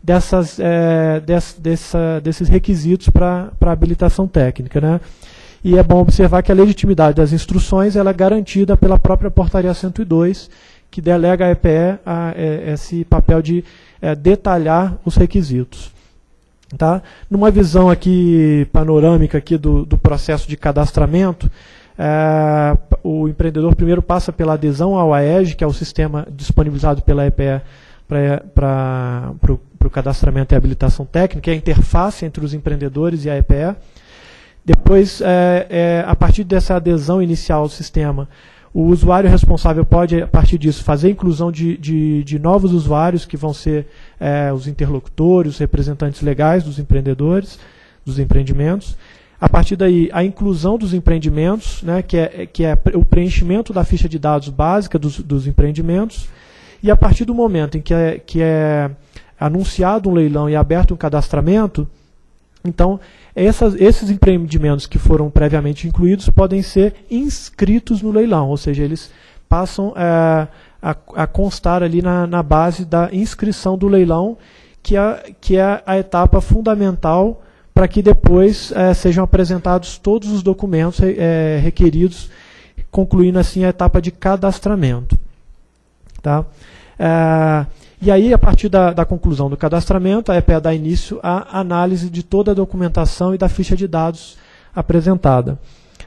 desses requisitos para habilitação técnica, né? E é bom observar que a legitimidade das instruções ela é garantida pela própria portaria 102, que delega à EPE esse papel de detalhar os requisitos. Tá? Numa visão aqui panorâmica aqui do processo de cadastramento, o empreendedor primeiro passa pela adesão ao AEG, que é o sistema disponibilizado pela EPE para o cadastramento e habilitação técnica, que é a interface entre os empreendedores e a EPE. Depois, a partir dessa adesão inicial ao sistema, O usuário responsável pode, a partir disso, fazer a inclusão de novos usuários, que vão ser os interlocutores, os representantes legais dos empreendedores, dos empreendimentos. A partir daí, a inclusão dos empreendimentos, né, que é o preenchimento da ficha de dados básica dos empreendimentos. E a partir do momento em que é anunciado um leilão e aberto um cadastramento, então esses empreendimentos que foram previamente incluídos podem ser inscritos no leilão, ou seja, eles passam a constar ali na base da inscrição do leilão, que é a etapa fundamental para que depois sejam apresentados todos os documentos requeridos, concluindo assim a etapa de cadastramento. Tá? E aí, a partir da conclusão do cadastramento, a EPE dá início à análise de toda a documentação e da ficha de dados apresentada.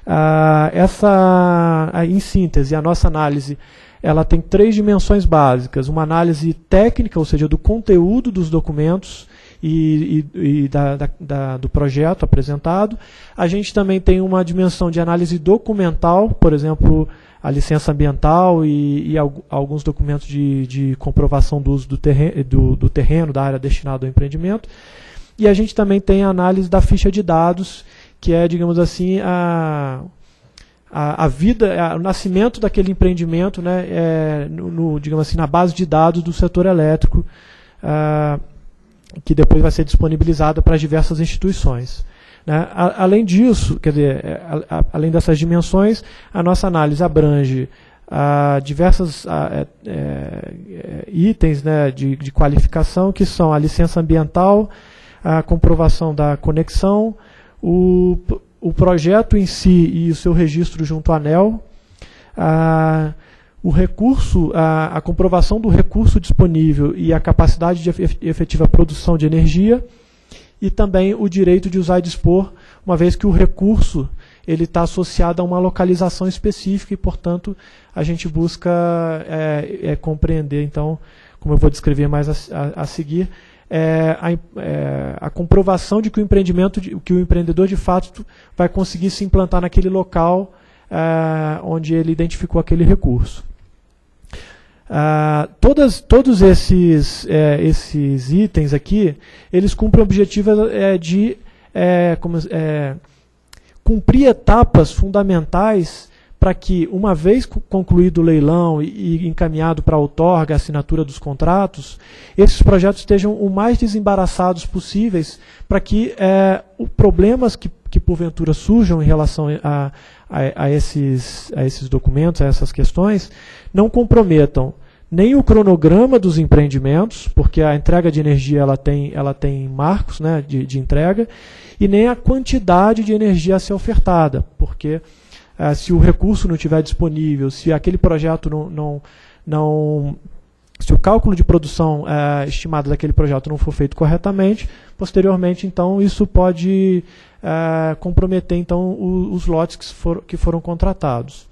Em síntese, a nossa análise ela tem 3 dimensões básicas. Uma análise técnica, ou seja, do conteúdo dos documentos e do projeto apresentado. A gente também tem uma dimensão de análise documental, por exemplo, a licença ambiental e alguns documentos de comprovação do uso do terreno, da área destinada ao empreendimento. E a gente também tem a análise da ficha de dados, que é, digamos assim, a vida, o nascimento daquele empreendimento, né, digamos assim, na base de dados do setor elétrico, que depois vai ser disponibilizada para as diversas instituições. Né? Além disso, quer dizer, além dessas dimensões, a nossa análise abrange diversos itens, né, de qualificação, que são a licença ambiental, a comprovação da conexão, o projeto em si e o seu registro junto à ANEEL, o recurso, a comprovação do recurso disponível e a capacidade de efetiva produção de energia, e também o direito de usar e dispor, uma vez que o recurso ele está associado a uma localização específica e, portanto, a gente busca compreender, então, como eu vou descrever mais a seguir, a comprovação de que o empreendedor de fato vai conseguir se implantar naquele local onde ele identificou aquele recurso. Todos esses itens aqui, eles cumprem o objetivo de cumprir etapas fundamentais para que, uma vez concluído o leilão e encaminhado para a outorga, a assinatura dos contratos, esses projetos estejam o mais desembaraçados possíveis para que problemas que porventura surjam em relação a esses documentos, a essas questões, não comprometam nem o cronograma dos empreendimentos, porque a entrega de energia ela tem marcos, né, de entrega, e nem a quantidade de energia a ser ofertada, porque se o recurso não estiver disponível, se aquele projeto se o cálculo de produção estimado daquele projeto não for feito corretamente, posteriormente, então, isso pode comprometer então, os lotes que foram contratados.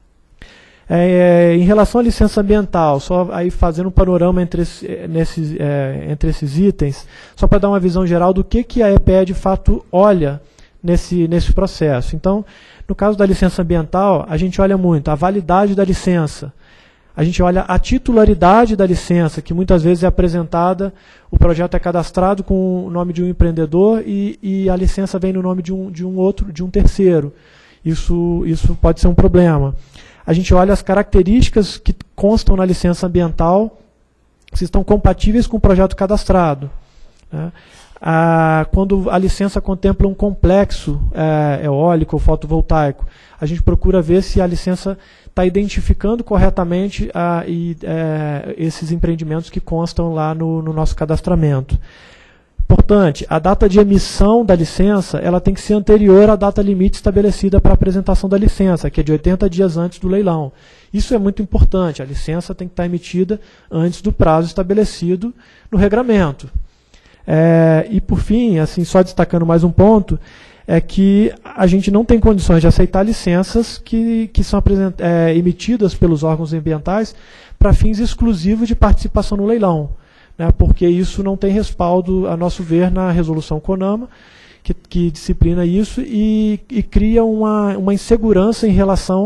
Em relação à licença ambiental, só aí fazendo um panorama entre esses itens, só para dar uma visão geral do que a EPE de fato olha nesse processo. Então, no caso da licença ambiental, a gente olha muito a validade da licença, a gente olha a titularidade da licença, que muitas vezes é apresentada, o projeto é cadastrado com o nome de um empreendedor e a licença vem no nome de um terceiro. Isso pode ser um problema. A gente olha as características que constam na licença ambiental, se estão compatíveis com o projeto cadastrado. Né? Quando a licença contempla um complexo eólico ou fotovoltaico, a gente procura ver se a licença está identificando corretamente esses empreendimentos que constam lá no nosso cadastramento. Importante, a data de emissão da licença ela tem que ser anterior à data limite estabelecida para a apresentação da licença, que é de 80 dias antes do leilão. Isso é muito importante, a licença tem que estar emitida antes do prazo estabelecido no regramento. E por fim, assim, só destacando mais um ponto, é que a gente não tem condições de aceitar licenças que são emitidas pelos órgãos ambientais para fins exclusivos de participação no leilão. Né, porque isso não tem respaldo, a nosso ver, na resolução CONAMA, que disciplina isso e cria uma insegurança em relação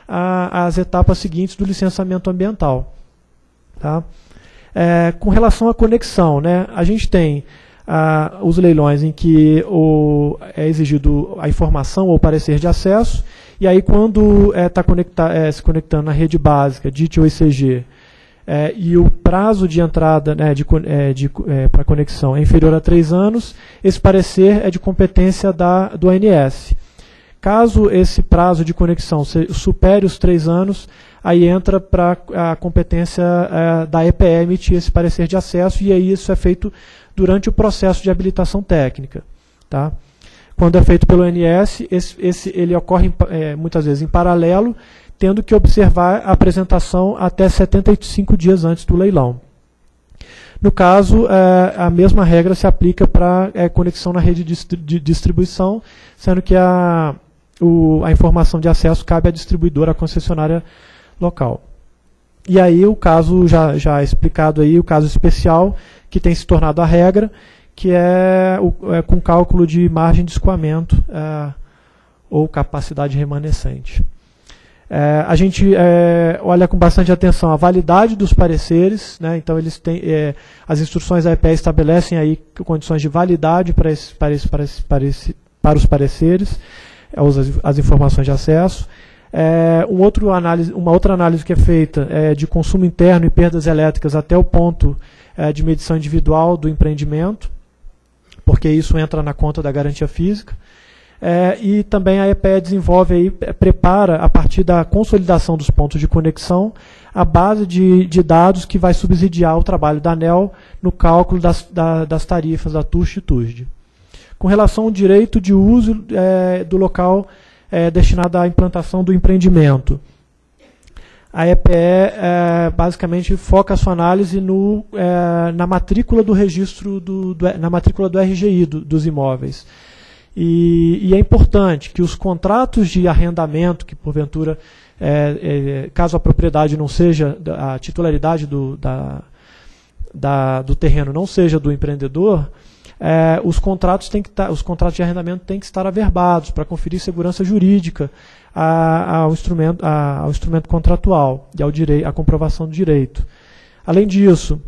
às etapas seguintes do licenciamento ambiental. Tá? Com relação à conexão, né, a gente tem os leilões em que é exigido a informação ou parecer de acesso, e aí quando está se conectando na rede básica, DIT ou ICG, e o prazo de entrada, né, para conexão é inferior a 3 anos, esse parecer é de competência do ANS. Caso esse prazo de conexão supere os 3 anos, aí entra para a competência da EPE emitir esse parecer de acesso, e aí isso é feito durante o processo de habilitação técnica. Tá? Quando é feito pelo ANS, ele ocorre muitas vezes em paralelo, tendo que observar a apresentação até 75 dias antes do leilão. No caso, a mesma regra se aplica para conexão na rede de distribuição, sendo que a informação de acesso cabe à distribuidora, à concessionária local. E aí o caso, já explicado aí, o caso especial, que tem se tornado a regra, que é com cálculo de margem de escoamento ou capacidade remanescente. A gente olha com bastante atenção a validade dos pareceres, né? Então eles têm, as instruções da EPE estabelecem aí condições de validade para os pareceres, as informações de acesso. Uma outra análise que é feita de consumo interno e perdas elétricas até o ponto de medição individual do empreendimento, porque isso entra na conta da garantia física. E também a EPE desenvolve aí, prepara, a partir da consolidação dos pontos de conexão, a base de dados que vai subsidiar o trabalho da ANEEL no cálculo das tarifas da TUST e TUSD. Com relação ao direito de uso do local destinado à implantação do empreendimento, a EPE basicamente foca a sua análise na matrícula do registro, na matrícula do RGI dos imóveis. E é importante que os contratos de arrendamento, que porventura, caso a propriedade não seja, a titularidade do terreno não seja do empreendedor, os contratos de arrendamento têm que estar averbados para conferir segurança jurídica ao instrumento contratual e à comprovação do direito. Além disso,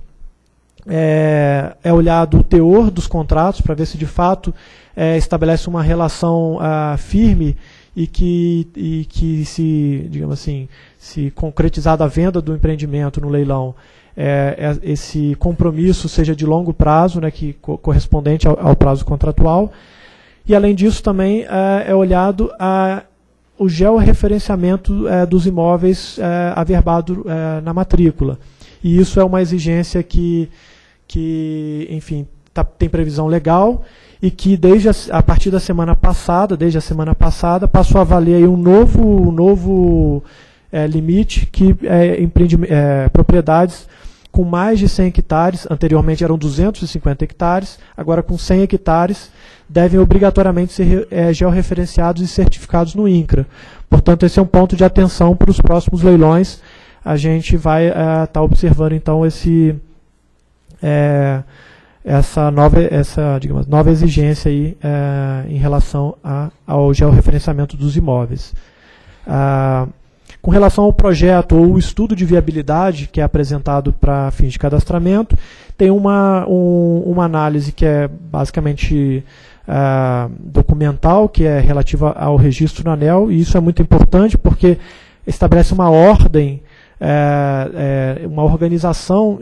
é olhado o teor dos contratos para ver se de fato estabelece uma relação firme e que se, digamos assim, se concretizada a venda do empreendimento no leilão, esse compromisso seja de longo prazo, né, correspondente ao prazo contratual. E além disso também é olhado o georreferenciamento dos imóveis averbado na matrícula. E isso é uma exigência que enfim, tem previsão legal e que a partir da semana passada, passou a valer aí um novo limite, que propriedades com mais de 100 hectares, anteriormente eram 250 hectares, agora com 100 hectares, devem obrigatoriamente ser georreferenciados e certificados no INCRA. Portanto, esse é um ponto de atenção para os próximos leilões. A gente vai estar observando, então, essa nova exigência aí, em relação ao georreferenciamento dos imóveis. Com relação ao projeto ou o estudo de viabilidade que é apresentado para fins de cadastramento, tem uma análise que é basicamente documental, que é relativa ao registro na ANEEL, e isso é muito importante porque estabelece uma ordem, uma organização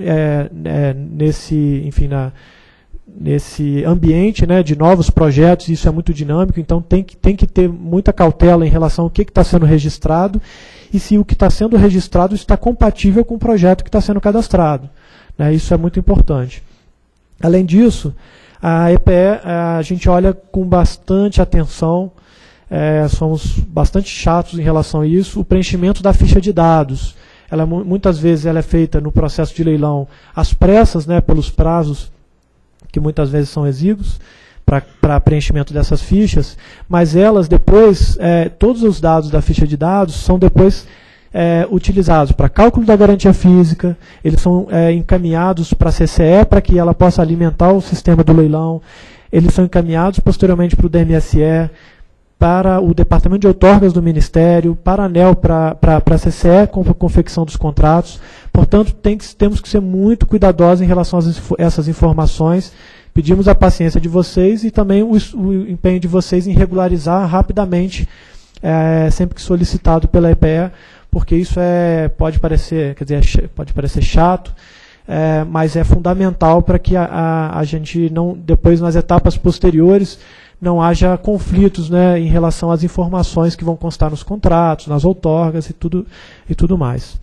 nesse ambiente, né, de novos projetos. Isso é muito dinâmico, então tem que ter muita cautela em relação ao que está sendo registrado e se o que está sendo registrado está compatível com o projeto que está sendo cadastrado, né, isso é muito importante. Além disso, a EPE, a gente olha com bastante atenção, somos bastante chatos em relação a isso, o preenchimento da ficha de dados. Muitas vezes ela é feita no processo de leilão às pressas, né, pelos prazos que muitas vezes são exíguos para preenchimento dessas fichas, mas elas depois, todos os dados da ficha de dados são depois utilizados para cálculo da garantia física, eles são encaminhados para a CCE para que ela possa alimentar o sistema do leilão, eles são encaminhados posteriormente para o DMSE, para o Departamento de Outorgas do Ministério, para a ANEEL, para a CCE, com a confecção dos contratos. Portanto, temos que ser muito cuidadosos em relação a essas informações. Pedimos a paciência de vocês e também o empenho de vocês em regularizar rapidamente, sempre que solicitado pela EPE, porque isso pode parecer chato, mas é fundamental para que a gente não, depois nas etapas posteriores, não haja conflitos, né, em relação às informações que vão constar nos contratos, nas outorgas e tudo mais.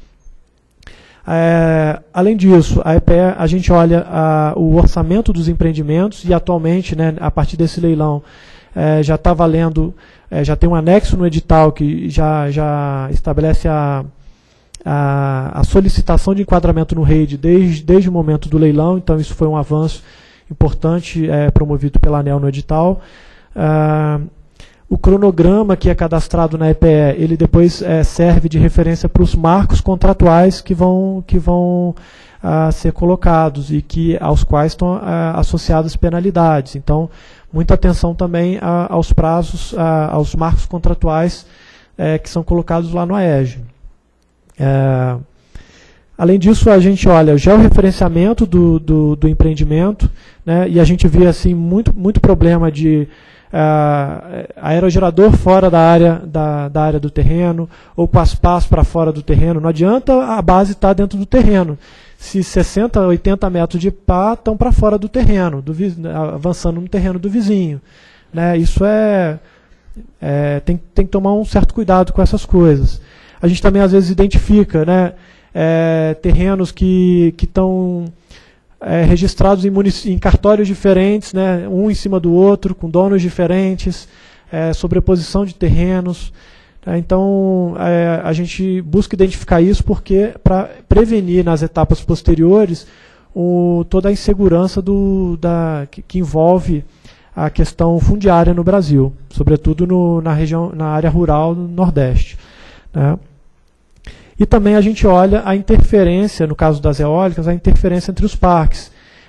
Além disso, a EPE, a gente olha o orçamento dos empreendimentos e atualmente, né, a partir desse leilão, já está valendo, já tem um anexo no edital que já estabelece a solicitação de enquadramento no REID desde o momento do leilão, então isso foi um avanço importante promovido pela ANEEL no edital. O cronograma que é cadastrado na EPE, ele depois serve de referência para os marcos contratuais que vão ser colocados e aos quais estão associadas penalidades. Então, muita atenção também aos prazos, aos marcos contratuais que são colocados lá no AERJ. Além disso, a gente olha o georreferenciamento do empreendimento, né, e a gente vê assim, muito problema de aerogerador fora da área do terreno, ou com as pás para fora do terreno. Não adianta a base estar dentro do terreno. Se 60, 80 metros de pá estão para fora do terreno, avançando no terreno do vizinho. Né? Isso tem que tomar um certo cuidado com essas coisas. A gente também às vezes identifica, né, terrenos que estão registrados em cartórios diferentes, né, um em cima do outro, com donos diferentes, sobreposição de terrenos. Então, a gente busca identificar isso para prevenir nas etapas posteriores toda a insegurança que envolve a questão fundiária no Brasil, sobretudo na área rural do Nordeste. Né? E também a gente olha a interferência, no caso das eólicas, a interferência entre os parques.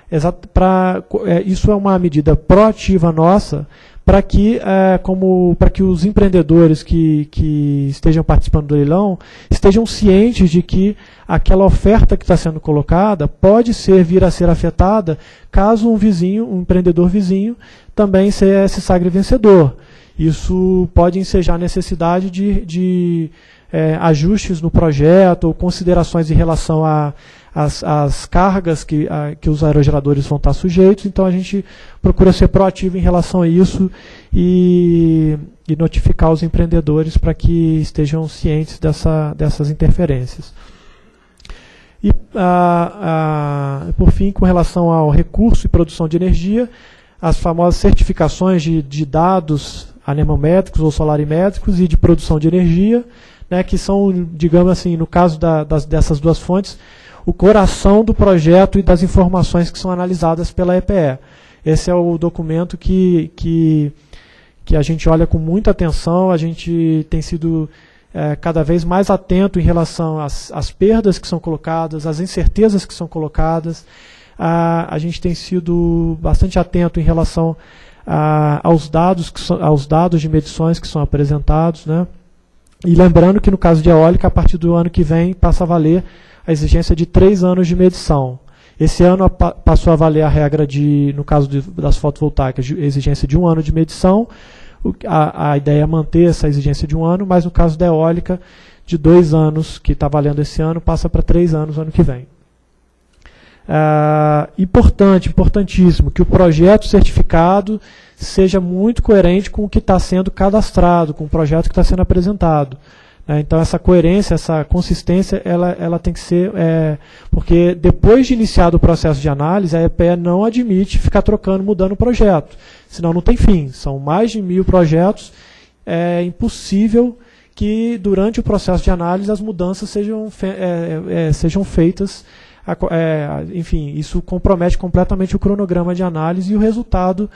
Isso é uma medida proativa nossa para que os empreendedores que estejam participando do leilão estejam cientes de que aquela oferta que está sendo colocada pode vir a ser afetada caso um empreendedor vizinho também se sagre vencedor. Isso pode ensejar a necessidade de ajustes no projeto ou considerações em relação às cargas que os aerogeradores vão estar sujeitos. Então a gente procura ser proativo em relação a isso e notificar os empreendedores para que estejam cientes dessas interferências. E, por fim, com relação ao recurso e produção de energia, as famosas certificações de dados anemométricos ou solarimétricos e de produção de energia, né, que são, digamos assim, no caso dessas duas fontes, o coração do projeto e das informações que são analisadas pela EPE. Esse é o documento que a gente olha com muita atenção, a gente tem sido cada vez mais atento em relação às perdas que são colocadas, às incertezas que são colocadas. A gente tem sido bastante atento em relação aos dados de medições que são apresentados, né? E lembrando que no caso de eólica, a partir do ano que vem, passa a valer a exigência de 3 anos de medição. Esse ano passou a valer a regra no caso das fotovoltaicas, de exigência de 1 ano de medição. A ideia é manter essa exigência de 1 ano, mas no caso da eólica, de 2 anos, que está valendo esse ano, passa para 3 anos ano que vem. Importantíssimo, que o projeto certificado seja muito coerente com o que está sendo cadastrado, com o projeto que está sendo apresentado. Então essa coerência, essa consistência, ela tem que ser, porque depois de iniciado o processo de análise, a EPE não admite ficar mudando o projeto, senão não tem fim. São mais de 1000 projetos, é impossível que durante o processo de análise as mudanças sejam feitas. Enfim, isso compromete completamente o cronograma de análise e o resultado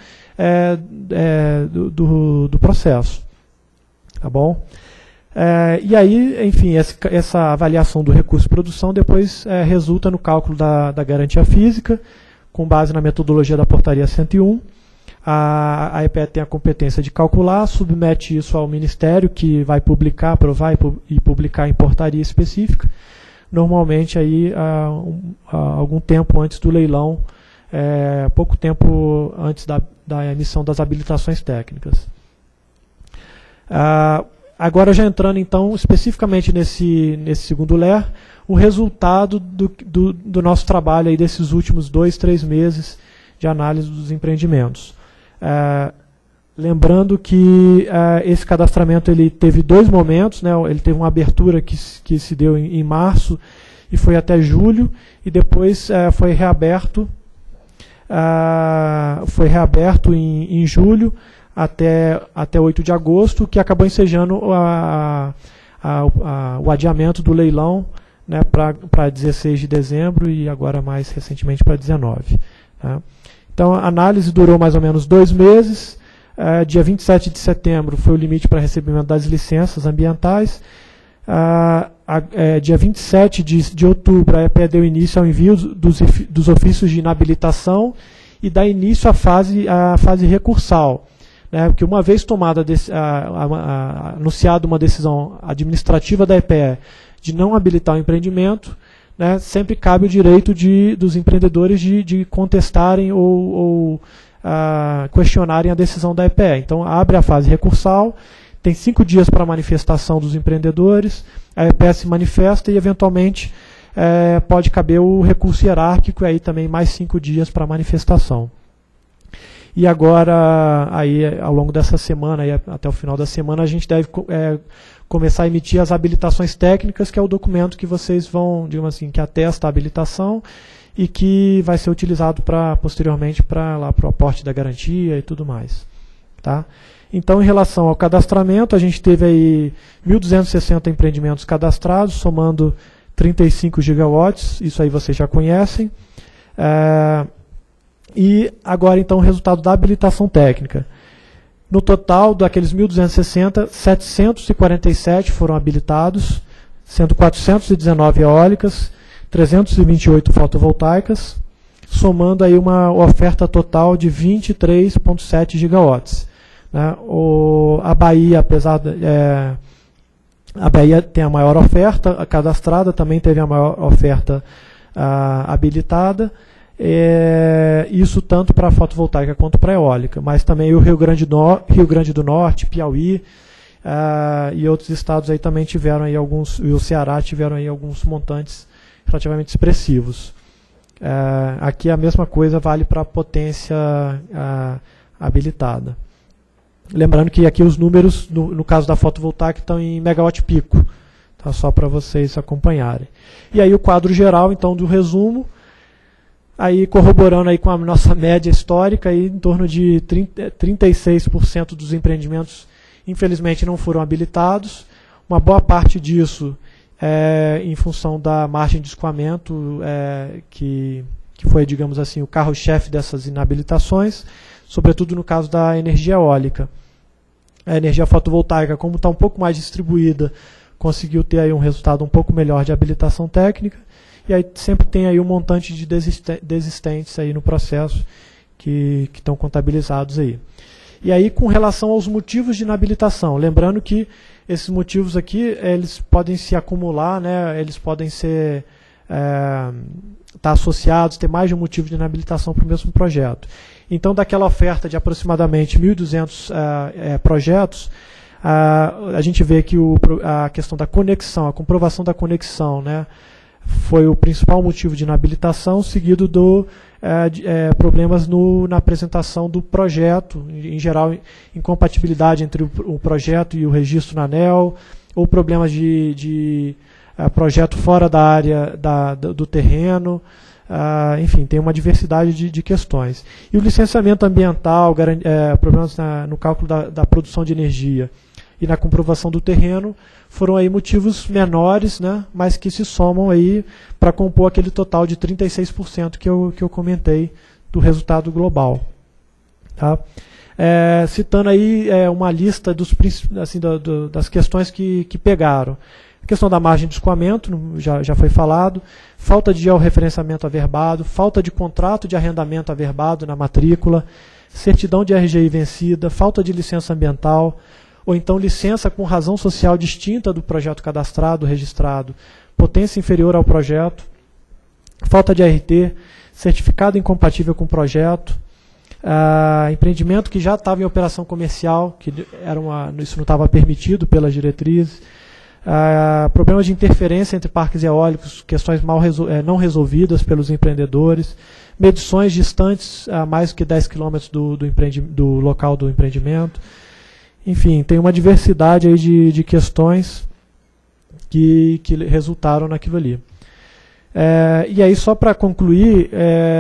do processo. Tá bom? E aí, enfim, essa avaliação do recurso de produção depois resulta no cálculo da garantia física, com base na metodologia da portaria 101. a EPE tem a competência de calcular, submete isso ao Ministério, que vai publicar, aprovar e publicar em portaria específica, normalmente aí, algum tempo antes do leilão, pouco tempo antes da emissão das habilitações técnicas. Agora, já entrando então especificamente nesse segundo LER, o resultado do nosso trabalho aí desses últimos 2, 3 meses de análise dos empreendimentos. Lembrando que esse cadastramento ele teve 2 momentos, né? Ele teve uma abertura que se deu em março e foi até julho, e depois foi reaberto em julho até 8 de agosto, que acabou ensejando o adiamento do leilão, né, para 16 de dezembro e agora mais recentemente para 19. Tá? Então a análise durou mais ou menos 2 meses. Dia 27 de setembro foi o limite para recebimento das licenças ambientais. Dia 27 de outubro, a EPE deu início ao envio dos ofícios de inabilitação e dá início à fase recursal. Né, porque uma vez anunciada uma decisão administrativa da EPE de não habilitar o empreendimento, né, sempre cabe o direito dos empreendedores de contestarem ou questionarem a decisão da EPE. Então, abre a fase recursal, tem 5 dias para manifestação dos empreendedores, a EPE se manifesta e, eventualmente, pode caber o recurso hierárquico, e aí também mais 5 dias para manifestação. E agora, aí, ao longo dessa semana, aí, até o final da semana, a gente deve começar a emitir as habilitações técnicas, que é o documento que vocês vão, digamos assim, que atesta a habilitação e que vai ser utilizado posteriormente para o aporte da garantia e tudo mais. Tá? Então, em relação ao cadastramento, a gente teve aí 1.260 empreendimentos cadastrados, somando 35 gigawatts, isso aí vocês já conhecem. E agora, então, o resultado da habilitação técnica. No total, daqueles 1.260, 747 foram habilitados, sendo 419 eólicas, 328 fotovoltaicas, somando aí uma oferta total de 23,7 gigawatts. Né? A Bahia, a Bahia tem a maior oferta cadastrada, também teve a maior oferta habilitada, isso tanto para a fotovoltaica quanto para a eólica, mas também o Rio Grande do Norte, Piauí e outros estados aí também tiveram aí alguns, e o Ceará tiveram aí alguns montantes relativamente expressivos. Aqui a mesma coisa vale para a potência habilitada. Lembrando que aqui os números, no caso da fotovoltaica, estão em megawatt pico, tá? Só para vocês acompanharem. E aí o quadro geral, então, do resumo, aí corroborando aí com a nossa média histórica, aí, em torno de 36% dos empreendimentos, infelizmente, não foram habilitados. Uma boa parte disso em função da margem de escoamento, que foi, digamos assim, o carro-chefe dessas inabilitações, sobretudo no caso da energia eólica. A energia fotovoltaica, como está um pouco mais distribuída, conseguiu ter aí um resultado um pouco melhor de habilitação técnica, e aí sempre tem aí um montante de desistentes aí no processo que estão contabilizados aí. E aí, com relação aos motivos de inabilitação, lembrando que esses motivos aqui, eles podem se acumular, né, eles podem ser estar associados, ter mais de um motivo de inabilitação para o mesmo projeto. Então, daquela oferta de aproximadamente 1.200 projetos, a gente vê que a questão da conexão, a comprovação da conexão, né, foi o principal motivo de inabilitação, seguido de problemas na apresentação do projeto, em geral, incompatibilidade entre o projeto e o registro na ANEEL, ou problemas de projeto fora da área do terreno, enfim, tem uma diversidade de questões. E o licenciamento ambiental, problemas no cálculo da produção de energia e na comprovação do terreno, foram aí motivos menores, né, mas que se somam aí para compor aquele total de 36% que eu comentei do resultado global. Tá? Citando aí uma lista das questões que pegaram. A questão da margem de escoamento, já foi falado, falta de georreferenciamento averbado, falta de contrato de arrendamento averbado na matrícula, certidão de RGI vencida, falta de licença ambiental, ou então licença com razão social distinta do projeto cadastrado, registrado, potência inferior ao projeto, falta de RT, certificado incompatível com o projeto, empreendimento que já estava em operação comercial, que isso não estava permitido pelas diretrizes, problemas de interferência entre parques eólicos, questões não resolvidas pelos empreendedores, medições distantes a mais que 10 km do local do empreendimento. Enfim, tem uma diversidade aí de questões que resultaram naquilo ali. E aí, só para concluir,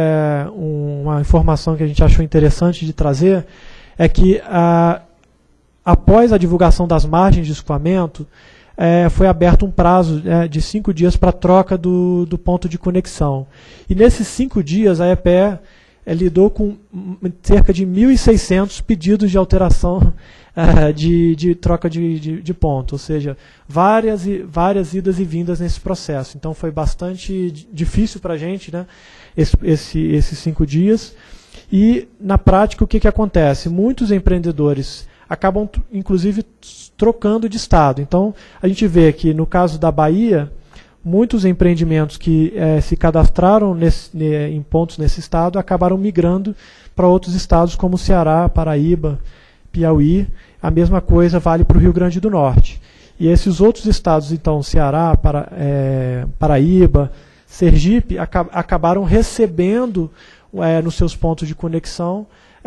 uma informação que a gente achou interessante de trazer é que, após a divulgação das margens de escoamento, foi aberto um prazo de 5 dias para troca do ponto de conexão. E nesses 5 dias, a EPE lidou com cerca de 1.600 pedidos de alteração de troca de ponto, ou seja, várias idas e vindas nesse processo. Então foi bastante difícil para a gente, né, esses 5 dias. E, na prática, o que acontece? Muitos empreendedores acabam, inclusive, trocando de estado. Então, a gente vê que, no caso da Bahia, muitos empreendimentos que se cadastraram em pontos nesse estado acabaram migrando para outros estados como Ceará, Paraíba, Piauí. A mesma coisa vale para o Rio Grande do Norte. E esses outros estados, então, Ceará, Paraíba, Sergipe, acabaram recebendo nos seus pontos de conexão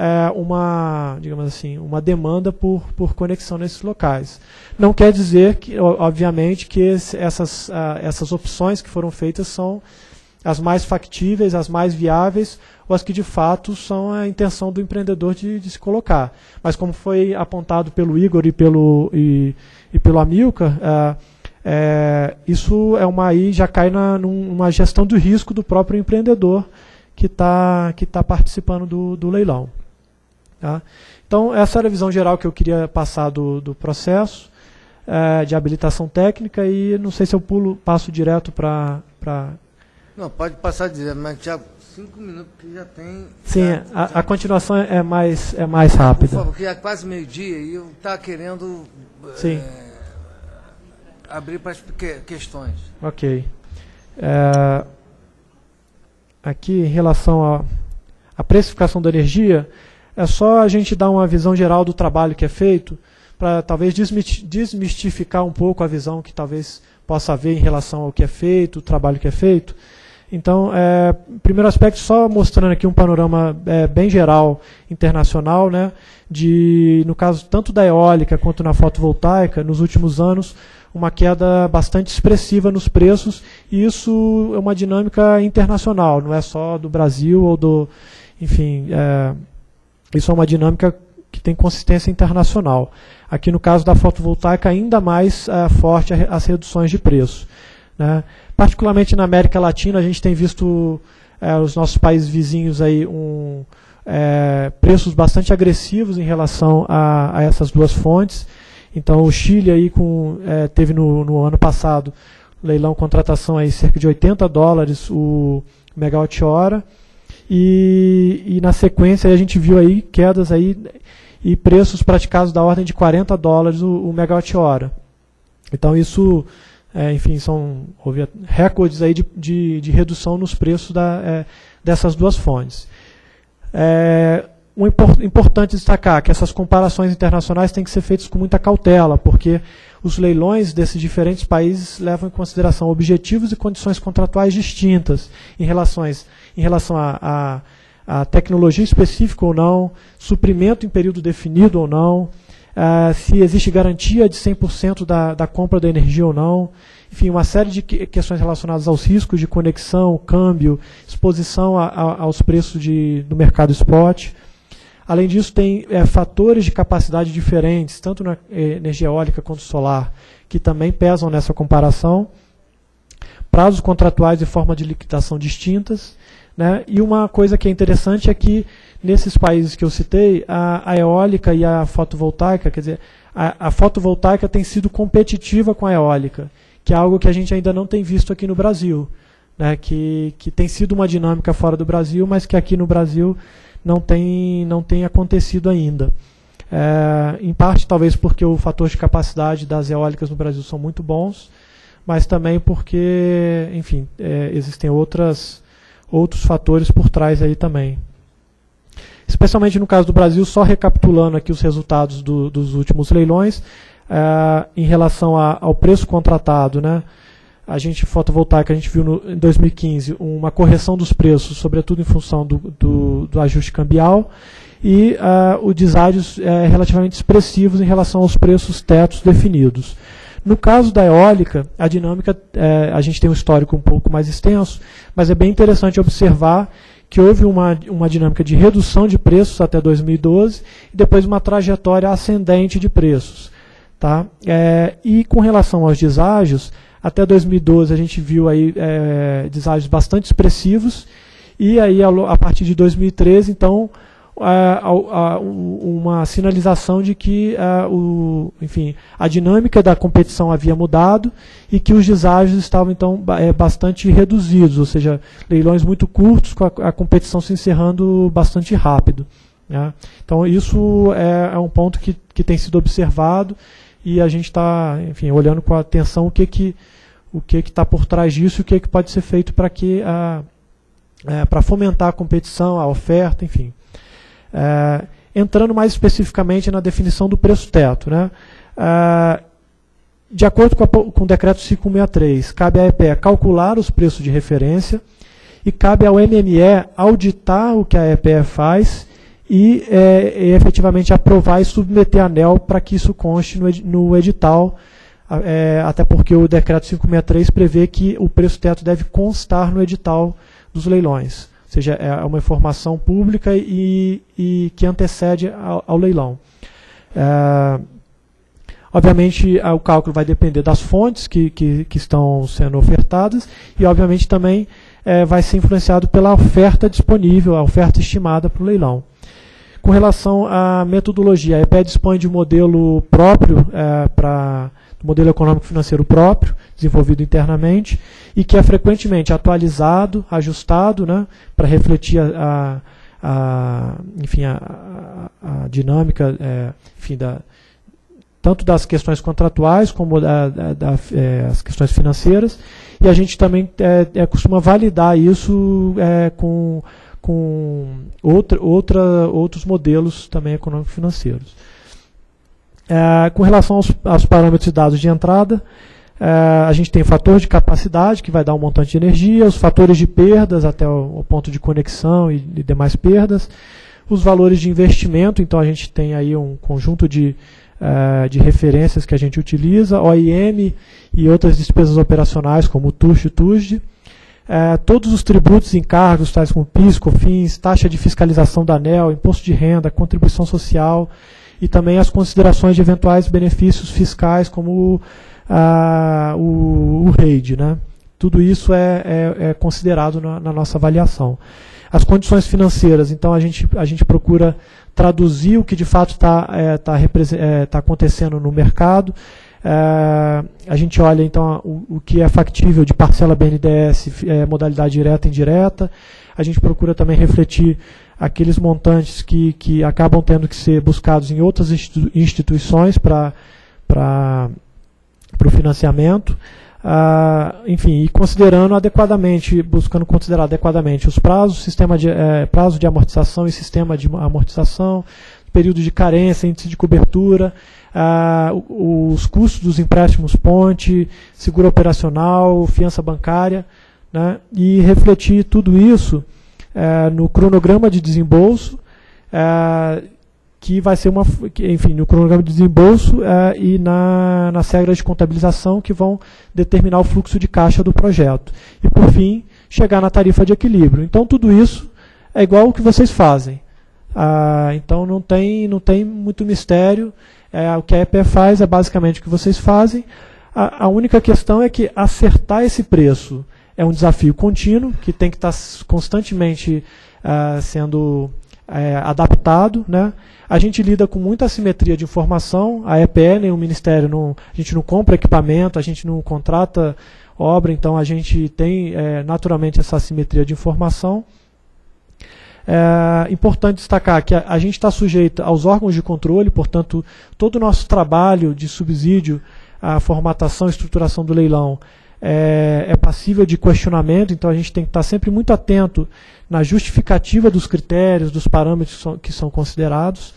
digamos assim, uma demanda por conexão nesses locais. Não quer dizer, que, obviamente, que essas opções que foram feitas são as mais factíveis, as mais viáveis, ou as que de fato são a intenção do empreendedor de se colocar. Mas, como foi apontado pelo Igor e pelo Amilcar, isso aí já cai numa gestão do risco do próprio empreendedor que tá participando do leilão. Tá? Então, essa era a visão geral que eu queria passar do processo de habilitação técnica, e não sei se eu passo direto para... Não, pode passar direto, mas, Thiago, 5 minutos que já tem... Sim, a continuação é mais rápida. Por favor, porque é quase meio-dia e eu estava querendo abrir para as questões. Ok. Aqui, em relação à precificação da energia, é só a gente dar uma visão geral do trabalho que é feito, para talvez desmistificar um pouco a visão que talvez possa haver em relação ao que é feito, o trabalho que é feito. Então, primeiro aspecto, só mostrando aqui um panorama bem geral, internacional, né, no caso tanto da eólica quanto na fotovoltaica, nos últimos anos, uma queda bastante expressiva nos preços, e isso é uma dinâmica internacional, não é só do Brasil ou do... Enfim, isso é uma dinâmica que tem consistência internacional. Aqui no caso da fotovoltaica, ainda mais forte as reduções de preço, né? Particularmente na América Latina, a gente tem visto os nossos países vizinhos aí preços bastante agressivos em relação a essas duas fontes. Então, o Chile aí teve no ano passado leilão, contratação aí cerca de $80 o megawatt-hora, e na sequência a gente viu aí quedas aí e preços praticados da ordem de $40 o megawatt-hora. Então, isso, enfim, houve recordes aí de redução nos preços dessas duas fontes. Importante destacar que essas comparações internacionais têm que ser feitas com muita cautela, porque os leilões desses diferentes países levam em consideração objetivos e condições contratuais distintas em relação a tecnologia específica ou não, suprimento em período definido ou não, se existe garantia de 100% da compra da energia ou não. Enfim, uma série de questões relacionadas aos riscos de conexão, câmbio, exposição aos preços do mercado spot. Além disso, tem fatores de capacidade diferentes, tanto na energia eólica quanto solar, que também pesam nessa comparação. Prazos contratuais e forma de liquidação distintas, né? E uma coisa que é interessante é que, nesses países que eu citei, a eólica e a fotovoltaica, quer dizer, a fotovoltaica tem sido competitiva com a eólica, que é algo que a gente ainda não tem visto aqui no Brasil, né? Que tem sido uma dinâmica fora do Brasil, mas que aqui no Brasil, não tem acontecido ainda. Em parte, talvez porque o fator de capacidade das eólicas no Brasil são muito bons, mas também porque, enfim, existem outros fatores por trás aí também. Especialmente no caso do Brasil, só recapitulando aqui os resultados dos últimos leilões, em relação ao preço contratado, né? Fotovoltaica, a gente viu em 2015 uma correção dos preços, sobretudo em função do ajuste cambial, e os deságios relativamente expressivos em relação aos preços tetos definidos. No caso da eólica, a dinâmica, a gente tem um histórico um pouco mais extenso, mas é bem interessante observar que houve uma dinâmica de redução de preços até 2012 e depois uma trajetória ascendente de preços. Tá? E com relação aos deságios, até 2012 a gente viu aí deságios bastante expressivos, e aí a partir de 2013, então, uma sinalização de que enfim, a dinâmica da competição havia mudado e que os deságios estavam então bastante reduzidos, ou seja, leilões muito curtos, com a competição se encerrando bastante rápido, né? Então isso é um ponto que tem sido observado, e a gente está, enfim, olhando com atenção o que está por trás disso e o que pode ser feito para para fomentar a competição, a oferta, enfim. Entrando mais especificamente na definição do preço teto, né? De acordo com o decreto 5163, cabe à EPE calcular os preços de referência e cabe ao MME auditar o que a EPE faz e efetivamente aprovar e submeter a ANEEL para que isso conste no edital, até porque o decreto 563 prevê que o preço teto deve constar no edital dos leilões. Ou seja, é uma informação pública e que antecede ao leilão. Obviamente, o cálculo vai depender das fontes que estão sendo ofertadas e, obviamente, também vai ser influenciado pela oferta disponível, a oferta estimada para o leilão. Com relação à metodologia, a EPE dispõe de um modelo próprio, modelo econômico financeiro próprio, desenvolvido internamente, e que é frequentemente atualizado, ajustado, né, para refletir enfim, a dinâmica, enfim, tanto das questões contratuais como das questões financeiras, e a gente também costuma validar isso com outros modelos também econômico-financeiros. Com relação aos parâmetros e dados de entrada, a gente tem o fator de capacidade, que vai dar um montante de energia, os fatores de perdas até o ponto de conexão e demais perdas, os valores de investimento, então a gente tem aí um conjunto de referências que a gente utiliza, OIM e outras despesas operacionais, como o TUST e o TUSD, todos os tributos e encargos, tais como PIS, COFINS, taxa de fiscalização da ANEEL, imposto de renda, contribuição social, e também as considerações de eventuais benefícios fiscais, como o REID, né? Tudo isso é considerado na nossa avaliação. As condições financeiras, então a gente procura traduzir o que de fato está acontecendo no mercado. A gente olha então o que é factível de parcela BNDES, modalidade direta e indireta. A gente procura também refletir aqueles montantes que acabam tendo que ser buscados em outras instituições para o financiamento. Enfim, e buscando considerar adequadamente os prazos, prazo de amortização e sistema de amortização, período de carência, índice de cobertura, os custos dos empréstimos ponte, seguro operacional, fiança bancária, né, e refletir tudo isso no cronograma de desembolso, que vai ser enfim, no cronograma de desembolso e nas regras de contabilização que vão determinar o fluxo de caixa do projeto. E, por fim, chegar na tarifa de equilíbrio. Então, tudo isso é igual ao que vocês fazem. Então, não tem muito mistério. O que a EPE faz é basicamente o que vocês fazem. A única questão é que acertar esse preço é um desafio contínuo, que tem que estar constantemente sendo adaptado, né? A gente lida com muita assimetria de informação, a EPE, nem o Ministério, a gente não compra equipamento, a gente não contrata obra, então a gente tem naturalmente essa assimetria de informação. É importante destacar que a gente está sujeito aos órgãos de controle, portanto, todo o nosso trabalho de subsídio à formatação e estruturação do leilão é passível de questionamento, então a gente tem que estar sempre muito atento na justificativa dos critérios, dos parâmetros que são considerados.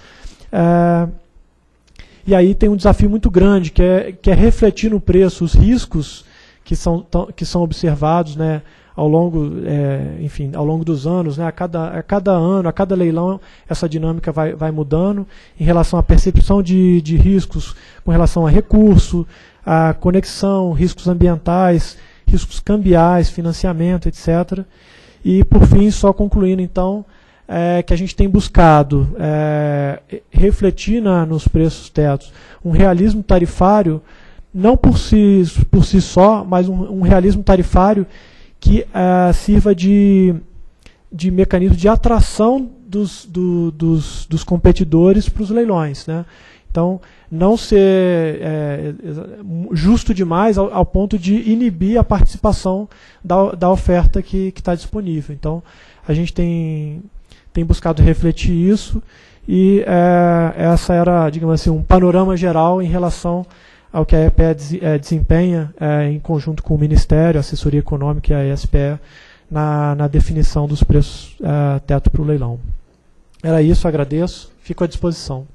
E aí tem um desafio muito grande, que é refletir no preço os riscos que são observados, né, ao longo dos anos, né, a cada ano, a cada leilão, essa dinâmica vai mudando em relação à percepção de riscos, com relação a recurso, a conexão, riscos ambientais, riscos cambiais, financiamento, etc. E, por fim, só concluindo, então, que a gente tem buscado refletir nos preços tetos um realismo tarifário, não por si só, mas um realismo tarifário que sirva de mecanismo de atração dos competidores para os leilões, né? Então, não ser justo demais ao ponto de inibir a participação da oferta que está disponível. Então, a gente tem buscado refletir isso e essa era, digamos assim, um panorama geral em relação ao que a EPE desempenha em conjunto com o Ministério, a Assessoria Econômica e a ESPE na definição dos preços teto para o leilão. Era isso, agradeço, fico à disposição.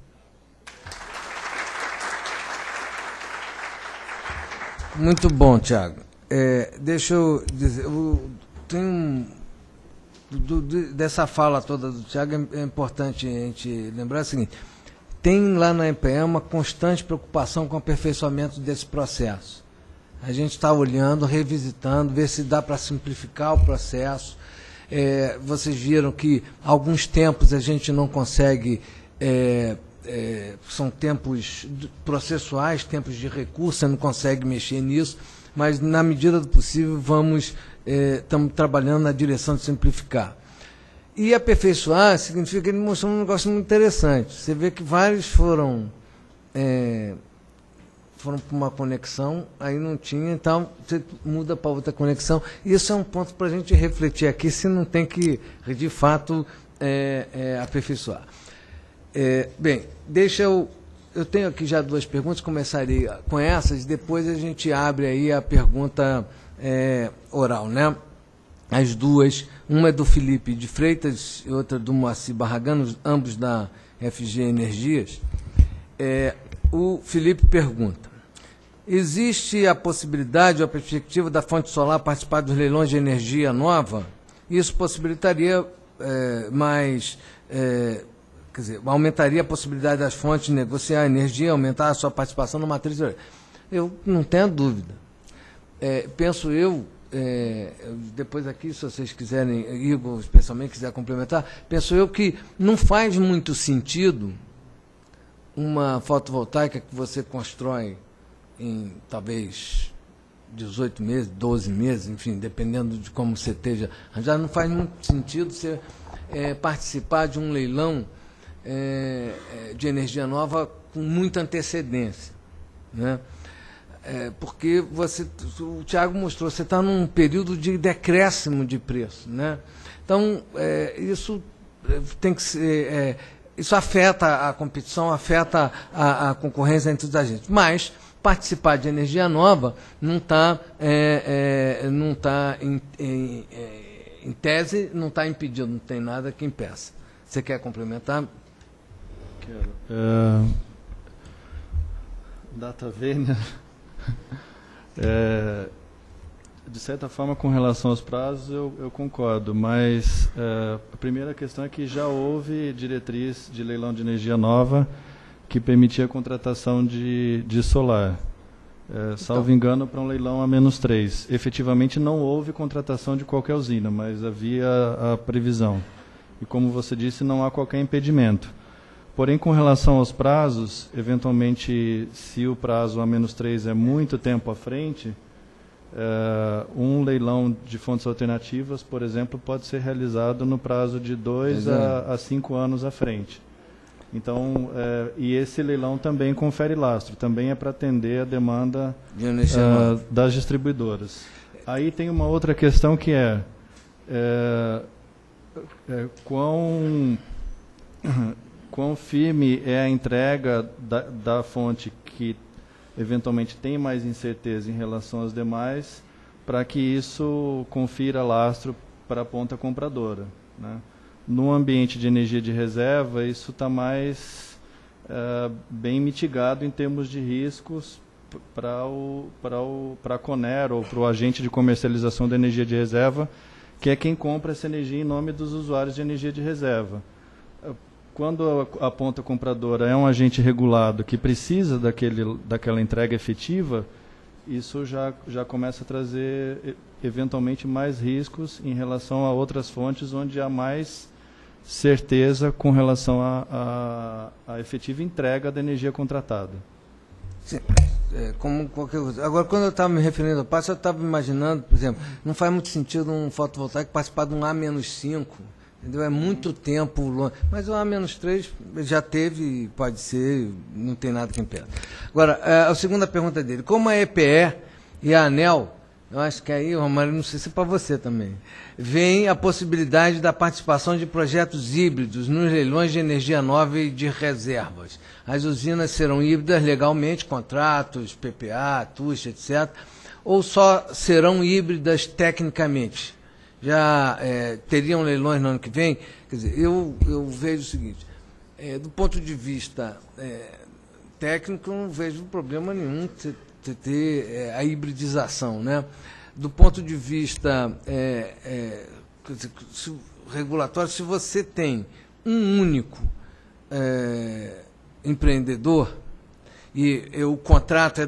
Muito bom, Tiago. Deixa eu dizer, dessa fala toda do Tiago, é importante a gente lembrar o seguinte: tem lá na EPE uma constante preocupação com o aperfeiçoamento desse processo. A gente está olhando, revisitando, ver se dá para simplificar o processo. Vocês viram que alguns tempos a gente não consegue, são tempos processuais, tempos de recurso, você não consegue mexer nisso, mas na medida do possível estamos trabalhando na direção de simplificar. E aperfeiçoar significa que ele mostrou um negócio muito interessante. Você vê que vários foram para uma conexão, aí não tinha, então você muda para outra conexão. Isso é um ponto para a gente refletir aqui, se não tem que, de fato, aperfeiçoar. Bem, eu tenho aqui já duas perguntas, começaria com essas, depois a gente abre aí a pergunta oral, né? As duas, uma é do Felipe de Freitas e outra do Moacir Barragano, ambos da FG Energias. O Felipe pergunta: existe a possibilidade ou a perspectiva da fonte solar participar dos leilões de energia nova? Isso possibilitaria aumentaria a possibilidade das fontes de negociar a energia, aumentar a sua participação na matriz. Eu não tenho dúvida. Penso eu, depois aqui, se vocês quiserem, Igor especialmente quiser complementar, penso eu que não faz muito sentido uma fotovoltaica que você constrói em talvez 18 meses, 12 meses, enfim, dependendo de como você esteja. Já não faz muito sentido você participar de um leilão de energia nova com muita antecedência, né? Porque o Tiago mostrou, você está num período de decréscimo de preço, né? Então, isso tem que ser... isso afeta a competição, afeta a concorrência entre os agentes. Mas participar de energia nova não está em tese, não está impedido, não tem nada que impeça. Você quer complementar? Quero. Data V, né? De certa forma, com relação aos prazos, eu concordo, mas a primeira questão é que já houve diretriz de leilão de energia nova que permitia a contratação de solar. Salvo engano, para um leilão a -3. Efetivamente não houve contratação de qualquer usina, mas havia a previsão. E como você disse, não há qualquer impedimento. Porém, com relação aos prazos, eventualmente, se o prazo a -3 é muito tempo à frente, um leilão de fontes alternativas, por exemplo, pode ser realizado no prazo de 2 a 5 anos à frente. Então, e esse leilão também confere lastro, também é para atender a demanda das distribuidoras. Aí tem uma outra questão que quão firme é a entrega da fonte que eventualmente tem mais incerteza em relação às demais, para que isso confira lastro para a ponta compradora, né? No ambiente de energia de reserva, isso está mais bem mitigado em termos de riscos para a Conero ou para o agente de comercialização da energia de reserva, que é quem compra essa energia em nome dos usuários de energia de reserva. Quando a ponta compradora é um agente regulado que precisa daquela entrega efetiva, isso já começa a trazer, eventualmente, mais riscos em relação a outras fontes onde há mais certeza com relação à efetiva entrega da energia contratada. Sim, como qualquer coisa. Agora, quando eu estava me referindo ao passo, eu estava imaginando, por exemplo, não faz muito sentido um fotovoltaico participar de um A-5, entendeu? É muito tempo longe. Mas o A-3 já teve, pode ser, não tem nada que impeda. Agora, a segunda pergunta dele, como a EPE e a ANEEL, eu acho que aí, Romário, não sei se é para você também, vem a possibilidade da participação de projetos híbridos nos leilões de energia nova e de reservas. As usinas serão híbridas legalmente, contratos, PPA, TUST, etc., ou só serão híbridas tecnicamente? Já teriam leilões no ano que vem? Quer dizer, eu vejo o seguinte, do ponto de vista técnico, não vejo problema nenhum de ter a hibridização, né? Do ponto de vista regulatório, se você tem um único empreendedor e o contrato é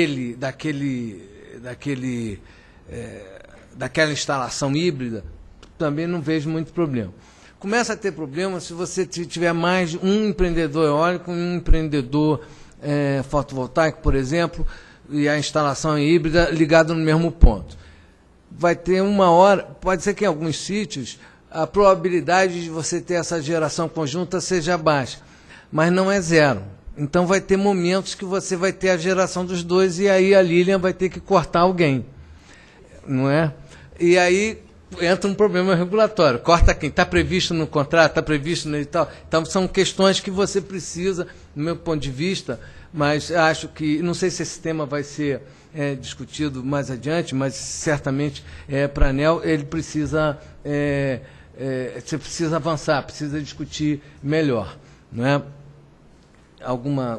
daquela instalação híbrida, também não vejo muito problema. Começa a ter problema se você tiver mais de um empreendedor eólico e um empreendedor fotovoltaico, por exemplo, e a instalação é híbrida ligada no mesmo ponto. Vai ter uma hora, pode ser que em alguns sítios a probabilidade de você ter essa geração conjunta seja baixa, mas não é zero. Então vai ter momentos que você vai ter a geração dos dois e aí a Lilian vai ter que cortar alguém, não é? E aí entra um problema regulatório. Corta quem? Está previsto no contrato, está previsto no edital. Então são questões que você precisa, do meu ponto de vista, mas acho que, não sei se esse tema vai ser discutido mais adiante, mas certamente para a ANEEL ele precisa, você precisa avançar, precisa discutir melhor, não é? Alguma...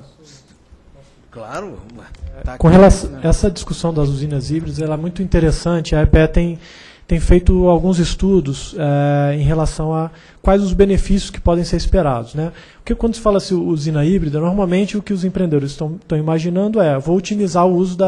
Claro. Tá com relação a essa discussão das usinas híbridas, ela é muito interessante. A EPE tem feito alguns estudos em relação a quais os benefícios que podem ser esperados, né? Porque quando se fala usina híbrida, normalmente o que os empreendedores estão imaginando vou otimizar o uso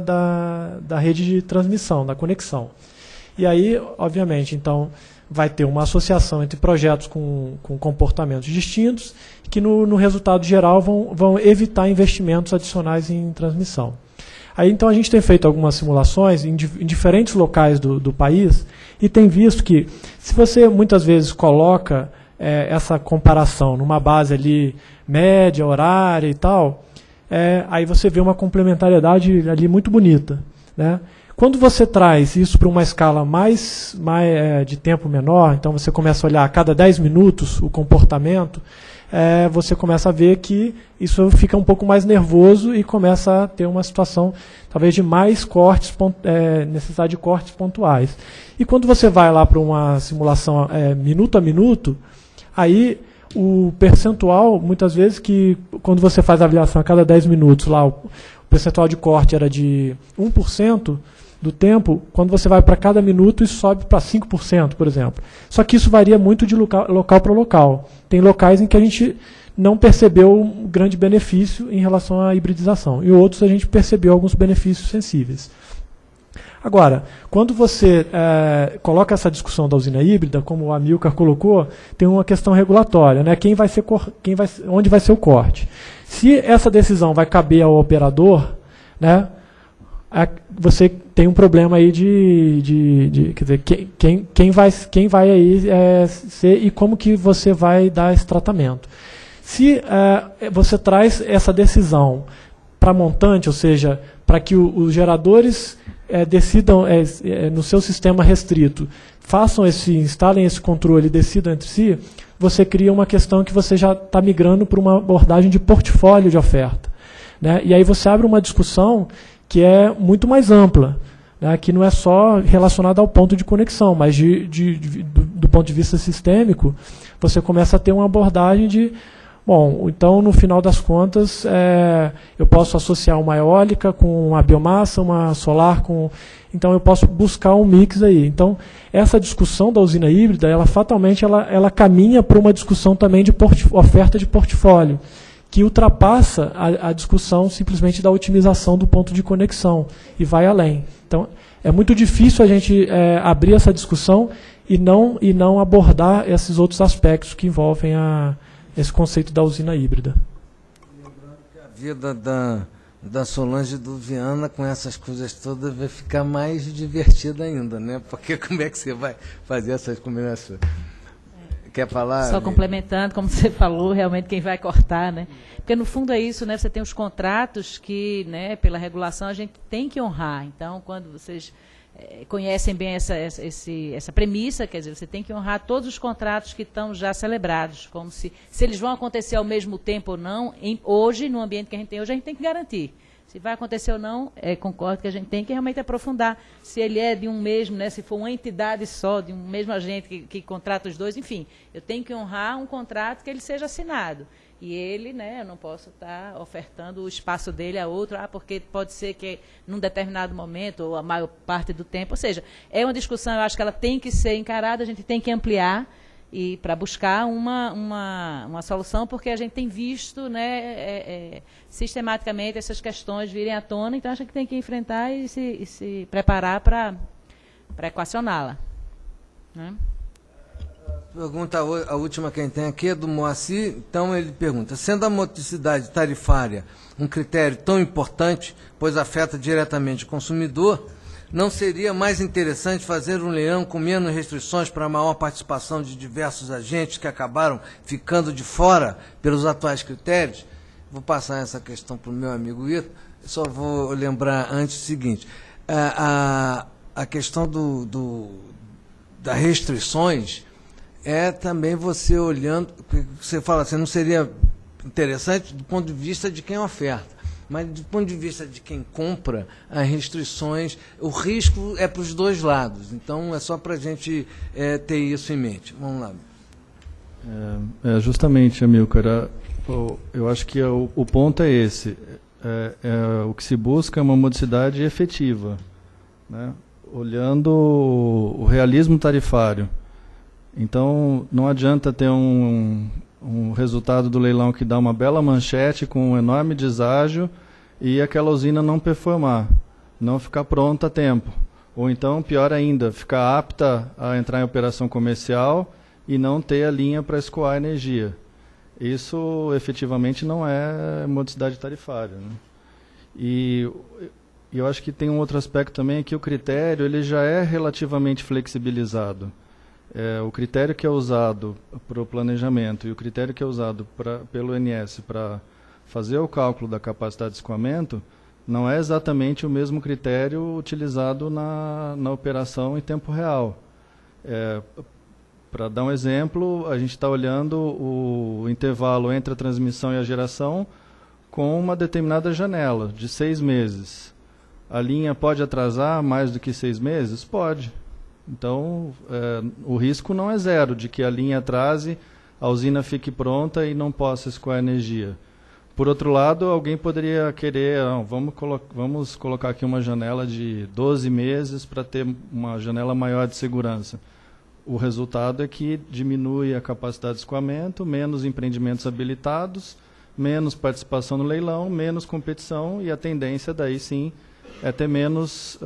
da rede de transmissão, da conexão. E aí, obviamente, então, vai ter uma associação entre projetos com comportamentos distintos que no resultado geral vão evitar investimentos adicionais em transmissão. Aí, então, a gente tem feito algumas simulações em diferentes locais do país e tem visto que, se você muitas vezes coloca essa comparação numa base ali média, horária e tal, aí você vê uma complementariedade ali muito bonita, né? Quando você traz isso para uma escala mais de tempo menor, então você começa a olhar a cada 10 minutos o comportamento, você começa a ver que isso fica um pouco mais nervoso e começa a ter uma situação talvez de mais cortes, necessidade de cortes pontuais. E quando você vai lá para uma simulação minuto a minuto, aí o percentual, muitas vezes, que quando você faz a avaliação a cada 10 minutos, lá o percentual de corte era de 1%, do tempo, quando você vai para cada minuto, isso sobe para 5%, por exemplo. Só que isso varia muito de local para local. Tem locais em que a gente não percebeu um grande benefício em relação à hibridização. E outros a gente percebeu alguns benefícios sensíveis. Agora, quando você coloca essa discussão da usina híbrida, como o Amilcar colocou, tem uma questão regulatória, né? Onde vai ser o corte? Se essa decisão vai caber ao operador, né, você tem um problema aí quer dizer, quem vai aí ser e como que você vai dar esse tratamento. Se você traz essa decisão para montante, ou seja, para que os geradores decidam, no seu sistema restrito, instalem esse controle e decidam entre si, você cria uma questão que você já está migrando para uma abordagem de portfólio de oferta, né? E aí você abre uma discussão que é muito mais ampla, né? Que não é só relacionada ao ponto de conexão, mas do ponto de vista sistêmico, você começa a ter uma abordagem de, bom, então no final das contas eu posso associar uma eólica com uma biomassa, uma solar com... Então eu posso buscar um mix aí. Então essa discussão da usina híbrida, ela fatalmente ela caminha para uma discussão também de oferta de portfólio, que ultrapassa a discussão simplesmente da otimização do ponto de conexão e vai além. Então é muito difícil a gente abrir essa discussão e não abordar esses outros aspectos que envolvem esse conceito da usina híbrida. Lembrando que a vida da Solange do Viana com essas coisas todas vai ficar mais divertida ainda, né? Porque como é que você vai fazer essas combinações? Quer falar? Só complementando, como você falou, realmente quem vai cortar, né? Porque no fundo é isso, né? Você tem os contratos que, né, pela regulação a gente tem que honrar. Então, quando vocês conhecem bem essa premissa, quer dizer, você tem que honrar todos os contratos que estão já celebrados, como se eles vão acontecer ao mesmo tempo ou não, hoje, no ambiente que a gente tem hoje, a gente tem que garantir. Se vai acontecer ou não, concordo que a gente tem que realmente aprofundar. Se ele é de um mesmo, né, se for uma entidade só, de um mesmo agente que contrata os dois, enfim, eu tenho que honrar um contrato que ele seja assinado. E ele, né, eu não posso estar ofertando o espaço dele a outro, porque pode ser que num determinado momento, ou a maior parte do tempo, ou seja, é uma discussão, eu acho que ela tem que ser encarada, a gente tem que ampliar e para buscar uma solução, porque a gente tem visto, né, sistematicamente essas questões virem à tona, então a gente tem que enfrentar e se preparar para equacioná-la, né? Pergunta, a última que a gente tem aqui é do Moacir. Então ele pergunta, sendo a modicidade tarifária um critério tão importante, pois afeta diretamente o consumidor, não seria mais interessante fazer um leilão com menos restrições para a maior participação de diversos agentes que acabaram ficando de fora pelos atuais critérios? Vou passar essa questão para o meu amigo Ito, só vou lembrar antes o seguinte, a questão das restrições é também você olhando, você fala assim, não seria interessante do ponto de vista de quem oferta, mas do ponto de vista de quem compra, as restrições, o risco é para os dois lados. Então, é só para a gente ter isso em mente. Vamos lá. Justamente, Amilcar, eu acho que o ponto é esse. O que se busca é uma modicidade efetiva, né? Olhando o realismo tarifário. Então, não adianta ter um resultado do leilão que dá uma bela manchete com um enorme deságio e aquela usina não performar, não ficar pronta a tempo. Ou então, pior ainda, ficar apta a entrar em operação comercial e não ter a linha para escoar energia. Isso, efetivamente, não é modicidade tarifária, né? E eu acho que tem um outro aspecto também, que o critério ele já é relativamente flexibilizado. O critério que é usado para o planejamento e o critério que é usado pelo INS para fazer o cálculo da capacidade de escoamento não é exatamente o mesmo critério utilizado na operação em tempo real. Para dar um exemplo, a gente está olhando o intervalo entre a transmissão e a geração com uma determinada janela de 6 meses. A linha pode atrasar mais do que 6 meses? Pode. Então, o risco não é zero de que a linha atrase, a usina fique pronta e não possa escoar energia. Por outro lado, alguém poderia querer, vamos colocar aqui uma janela de 12 meses para ter uma janela maior de segurança. O resultado é que diminui a capacidade de escoamento, menos empreendimentos habilitados, menos participação no leilão, menos competição e a tendência daí sim é ter menos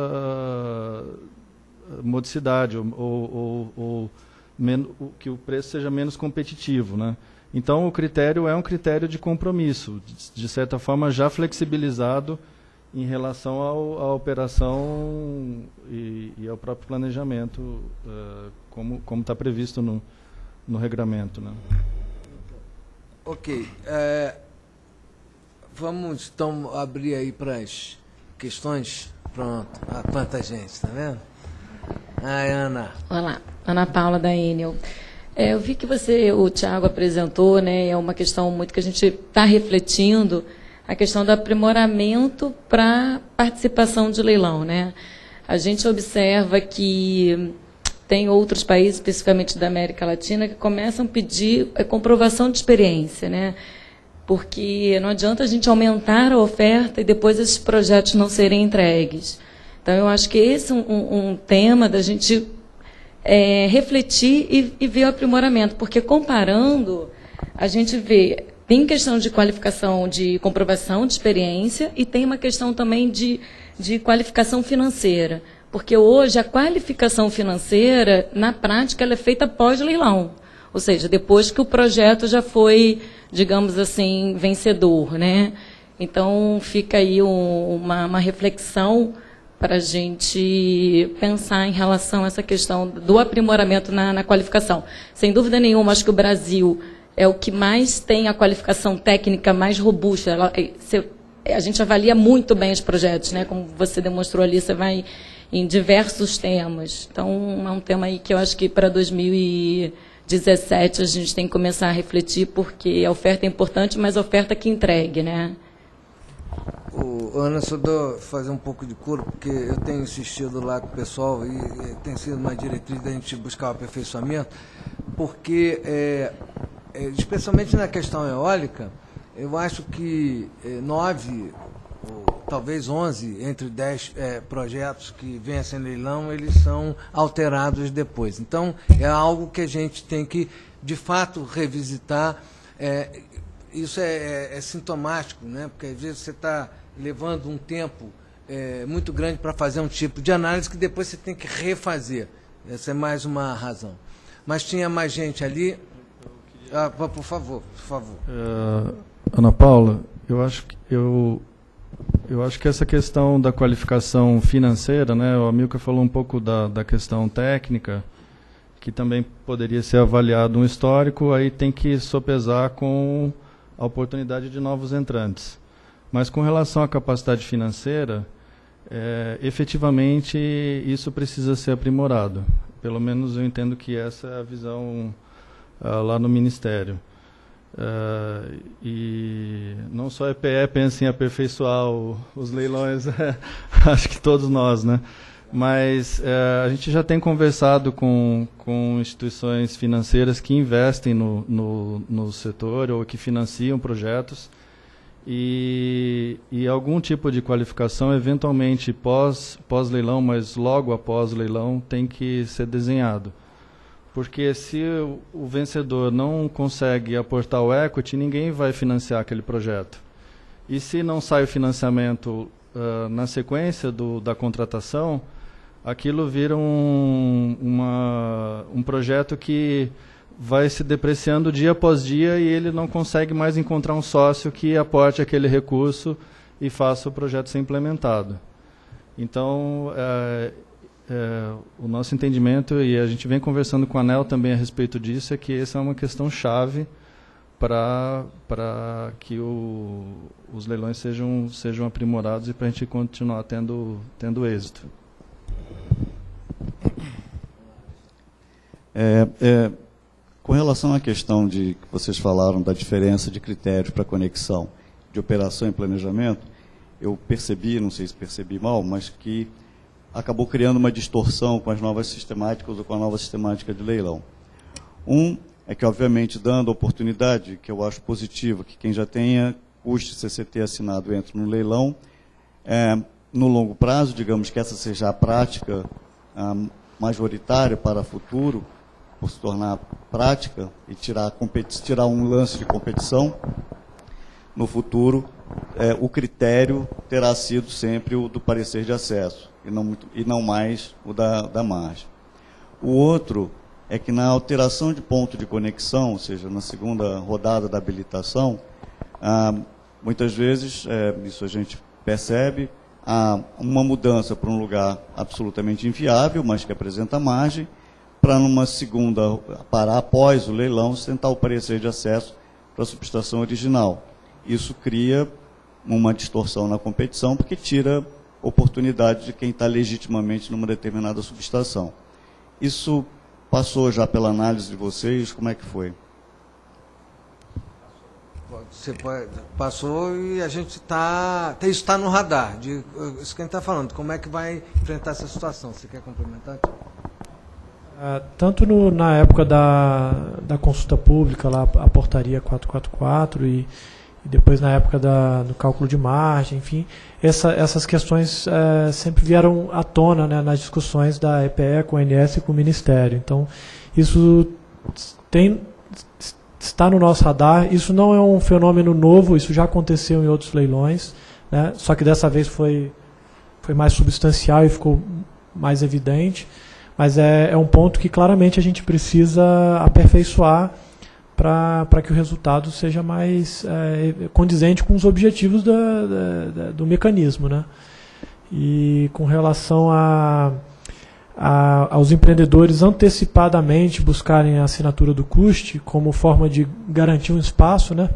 modicidade ou que o preço seja menos competitivo, né? Então o critério é um critério de compromisso, de certa forma já flexibilizado em relação à operação e ao próprio planejamento, como está previsto no regramento, né? Ok. Vamos então abrir aí para as questões. Pronto, ah, quanta gente, tá vendo? Ai, Ana. Olá, Ana Paula da Enel. Eu vi que o Tiago apresentou, né, é uma questão muito que a gente está refletindo, a questão do aprimoramento para participação de leilão, né? A gente observa que tem outros países, especificamente da América Latina, que começam a pedir comprovação de experiência, né? Porque não adianta a gente aumentar a oferta e depois esses projetos não serem entregues. Então, eu acho que esse é um tema da gente refletir e ver o aprimoramento, porque comparando, a gente vê, tem questão de qualificação, de comprovação de experiência e tem uma questão também de qualificação financeira, porque hoje a qualificação financeira, na prática, ela é feita pós-leilão, ou seja, depois que o projeto já foi, digamos assim, vencedor, né? Então, fica aí uma reflexão para a gente pensar em relação a essa questão do aprimoramento na qualificação. Sem dúvida nenhuma, acho que o Brasil é o que mais tem a qualificação técnica mais robusta. A gente avalia muito bem os projetos, né? Como você demonstrou ali, você vai em diversos temas. Então, é um tema aí que eu acho que para 2017 a gente tem que começar a refletir, porque a oferta é importante, mas a oferta que entregue, né? Ana, só dou fazer um pouco de coro, porque eu tenho insistido lá com o pessoal e tem sido uma diretriz da gente buscar o aperfeiçoamento, porque, especialmente na questão eólica, eu acho que 9, ou talvez 11, entre 10 projetos que vencem leilão, eles são alterados depois. Então, é algo que a gente tem que, de fato, revisitar. Isso é sintomático, né? Porque às vezes você está levando um tempo muito grande para fazer um tipo de análise que depois você tem que refazer. Essa é mais uma razão. Mas tinha mais gente ali. Por favor. Ana Paula, eu acho que essa questão da qualificação financeira, né? O Amilcar falou um pouco da questão técnica, que também poderia ser avaliado um histórico, aí tem que sopesar com a oportunidade de novos entrantes. Mas com relação à capacidade financeira, efetivamente isso precisa ser aprimorado. Pelo menos eu entendo que essa é a visão lá no Ministério. E não só a EPE pensa em aperfeiçoar os leilões, acho que todos nós, né? Mas a gente já tem conversado com instituições financeiras que investem no setor ou que financiam projetos e algum tipo de qualificação, eventualmente pós-leilão, mas logo após o leilão, tem que ser desenhado. Porque se o vencedor não consegue aportar o equity, ninguém vai financiar aquele projeto. E se não sai o financiamento na sequência da contratação, aquilo vira um projeto que vai se depreciando dia após dia e ele não consegue mais encontrar um sócio que aporte aquele recurso e faça o projeto ser implementado. Então, o nosso entendimento, e a gente vem conversando com a ANEEL também a respeito disso, é que essa é uma questão chave para que os leilões sejam aprimorados e para a gente continuar tendo êxito. Com relação à questão que vocês falaram da diferença de critérios para conexão de operação e planejamento, eu percebi, não sei se percebi mal, mas que acabou criando uma distorção com as novas sistemáticas ou com a nova sistemática de leilão. É que, obviamente, dando a oportunidade, que eu acho positivo, que quem já tenha custo CCT assinado entre no leilão, no longo prazo, digamos que essa seja a prática majoritária para o futuro, por se tornar prática e tirar um lance de competição, no futuro, o critério terá sido sempre o do parecer de acesso, e não mais o da margem. O outro é que na alteração de ponto de conexão, ou seja, na segunda rodada da habilitação, muitas vezes, isso a gente percebe, há uma mudança para um lugar absolutamente inviável, mas que apresenta margem, para numa segunda, para após o leilão, tentar o parecer de acesso para a subestação original. Isso cria uma distorção na competição, porque tira oportunidade de quem está legitimamente numa determinada subestação. Isso passou já pela análise de vocês? Como é que foi? Passou e a gente está... Isso está no radar. Isso que a gente está falando. Como é que vai enfrentar essa situação? Você quer complementar? Tanto na época da consulta pública, lá, a portaria 444, e depois na época do cálculo de margem, enfim, essas questões sempre vieram à tona, né, nas discussões da EPE com o ONS e com o Ministério. Então, isso está no nosso radar. Isso não é um fenômeno novo, isso já aconteceu em outros leilões, né, só que dessa vez foi mais substancial e ficou mais evidente. Mas é um ponto que claramente a gente precisa aperfeiçoar para que o resultado seja mais condizente com os objetivos do mecanismo, né? E com relação aos empreendedores antecipadamente buscarem a assinatura do CUST como forma de garantir um espaço, né?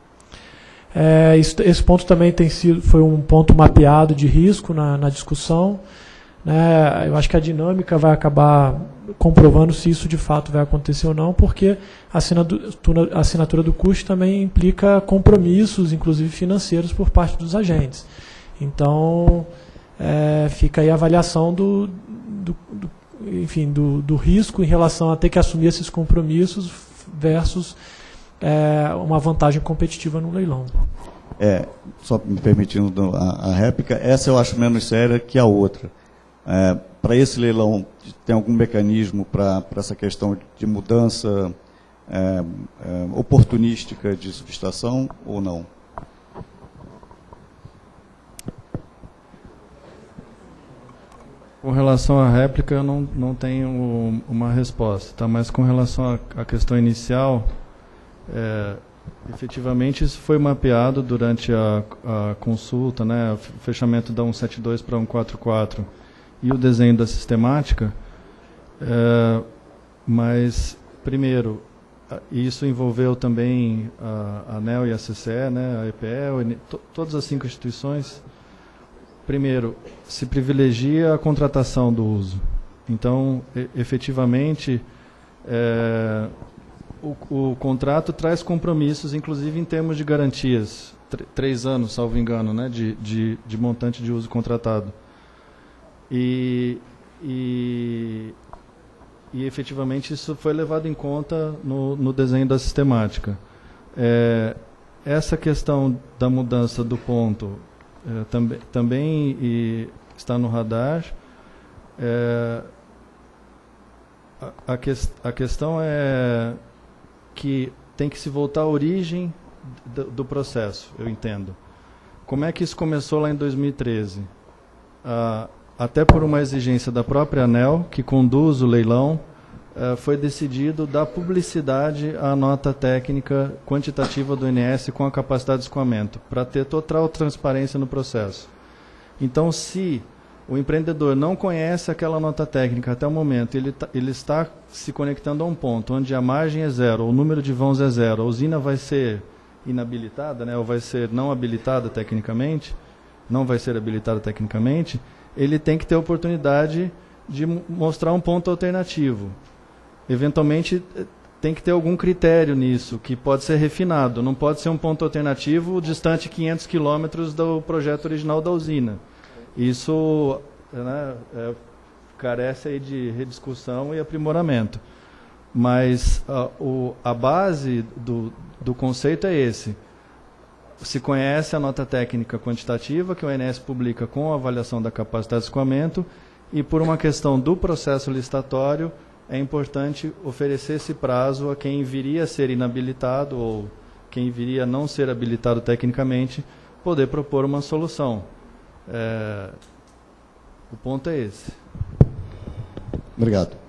Esse ponto também foi um ponto mapeado de risco na discussão. Eu acho que a dinâmica vai acabar comprovando se isso de fato vai acontecer ou não, porque a assinatura do CUST também implica compromissos, inclusive financeiros, por parte dos agentes. Então, fica aí a avaliação do risco em relação a ter que assumir esses compromissos versus uma vantagem competitiva no leilão. Só me permitindo a réplica, essa eu acho menos séria que a outra. Para esse leilão, tem algum mecanismo para essa questão de mudança oportunística de subestação ou não? Com relação à réplica, eu não tenho uma resposta, tá? Mas com relação à questão inicial, efetivamente isso foi mapeado durante a consulta, né, o fechamento da 172 para 144, e o desenho da sistemática, mas, primeiro, isso envolveu também a ANEEL e a CCE, né, a EPE, todas as 5 instituições. Primeiro, se privilegia a contratação do uso. Então, efetivamente, o contrato traz compromissos, inclusive em termos de garantias, 3 anos, salvo engano, né, de montante de uso contratado. E efetivamente isso foi levado em conta no desenho da sistemática. Essa questão da mudança do ponto também está no radar. A questão é que tem que se voltar à origem do processo, eu entendo. Como é que isso começou lá em 2013? Até por uma exigência da própria ANEEL, que conduz o leilão, foi decidido dar publicidade à nota técnica quantitativa do INS com a capacidade de escoamento, para ter total transparência no processo. Então, se o empreendedor não conhece aquela nota técnica até o momento, ele está se conectando a um ponto onde a margem é 0, o número de vãos é 0, a usina vai ser inabilitada, né, ou vai ser não habilitada tecnicamente, ele tem que ter a oportunidade de mostrar um ponto alternativo. Eventualmente, tem que ter algum critério nisso, que pode ser refinado. Não pode ser um ponto alternativo distante 500 quilômetros do projeto original da usina. Isso, né, carece aí de rediscussão e aprimoramento. Mas a base do conceito é esse. Se conhece a nota técnica quantitativa que o ONS publica com a avaliação da capacidade de escoamento, e por uma questão do processo licitatório, é importante oferecer esse prazo a quem viria a ser inabilitado ou quem viria a não ser habilitado tecnicamente, poder propor uma solução. O ponto é esse. Obrigado.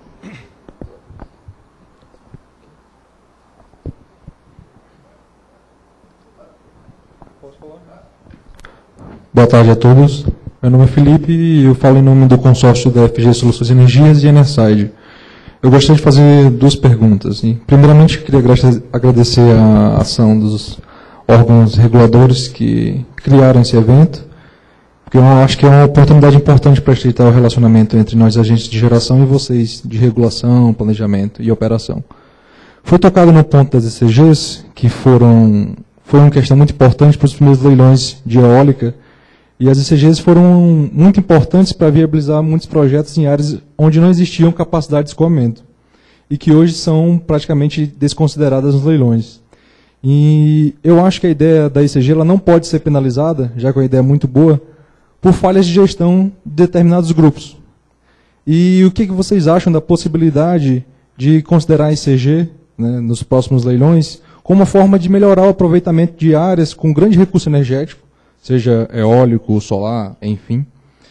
Boa tarde a todos. Meu nome é Felipe e eu falo em nome do consórcio da FG Soluções Energias e Enerside. Eu gostaria de fazer 2 perguntas. Primeiramente, queria agradecer a ação dos órgãos reguladores que criaram esse evento. porque eu acho que é uma oportunidade importante para estreitar o relacionamento entre nós, agentes de geração, e vocês, de regulação, planejamento e operação. Foi tocado no ponto das ECGs, que foi uma questão muito importante para os primeiros leilões de eólica, e as ECGs foram muito importantes para viabilizar muitos projetos em áreas onde não existiam capacidade de escoamento, e que hoje são praticamente desconsideradas nos leilões. E eu acho que a ideia da ECG ela não pode ser penalizada, já que é uma ideia muito boa, por falhas de gestão de determinados grupos. E o que vocês acham da possibilidade de considerar a ECG, né, nos próximos leilões, como uma forma de melhorar o aproveitamento de áreas com grande recurso energético, seja eólico, solar, enfim.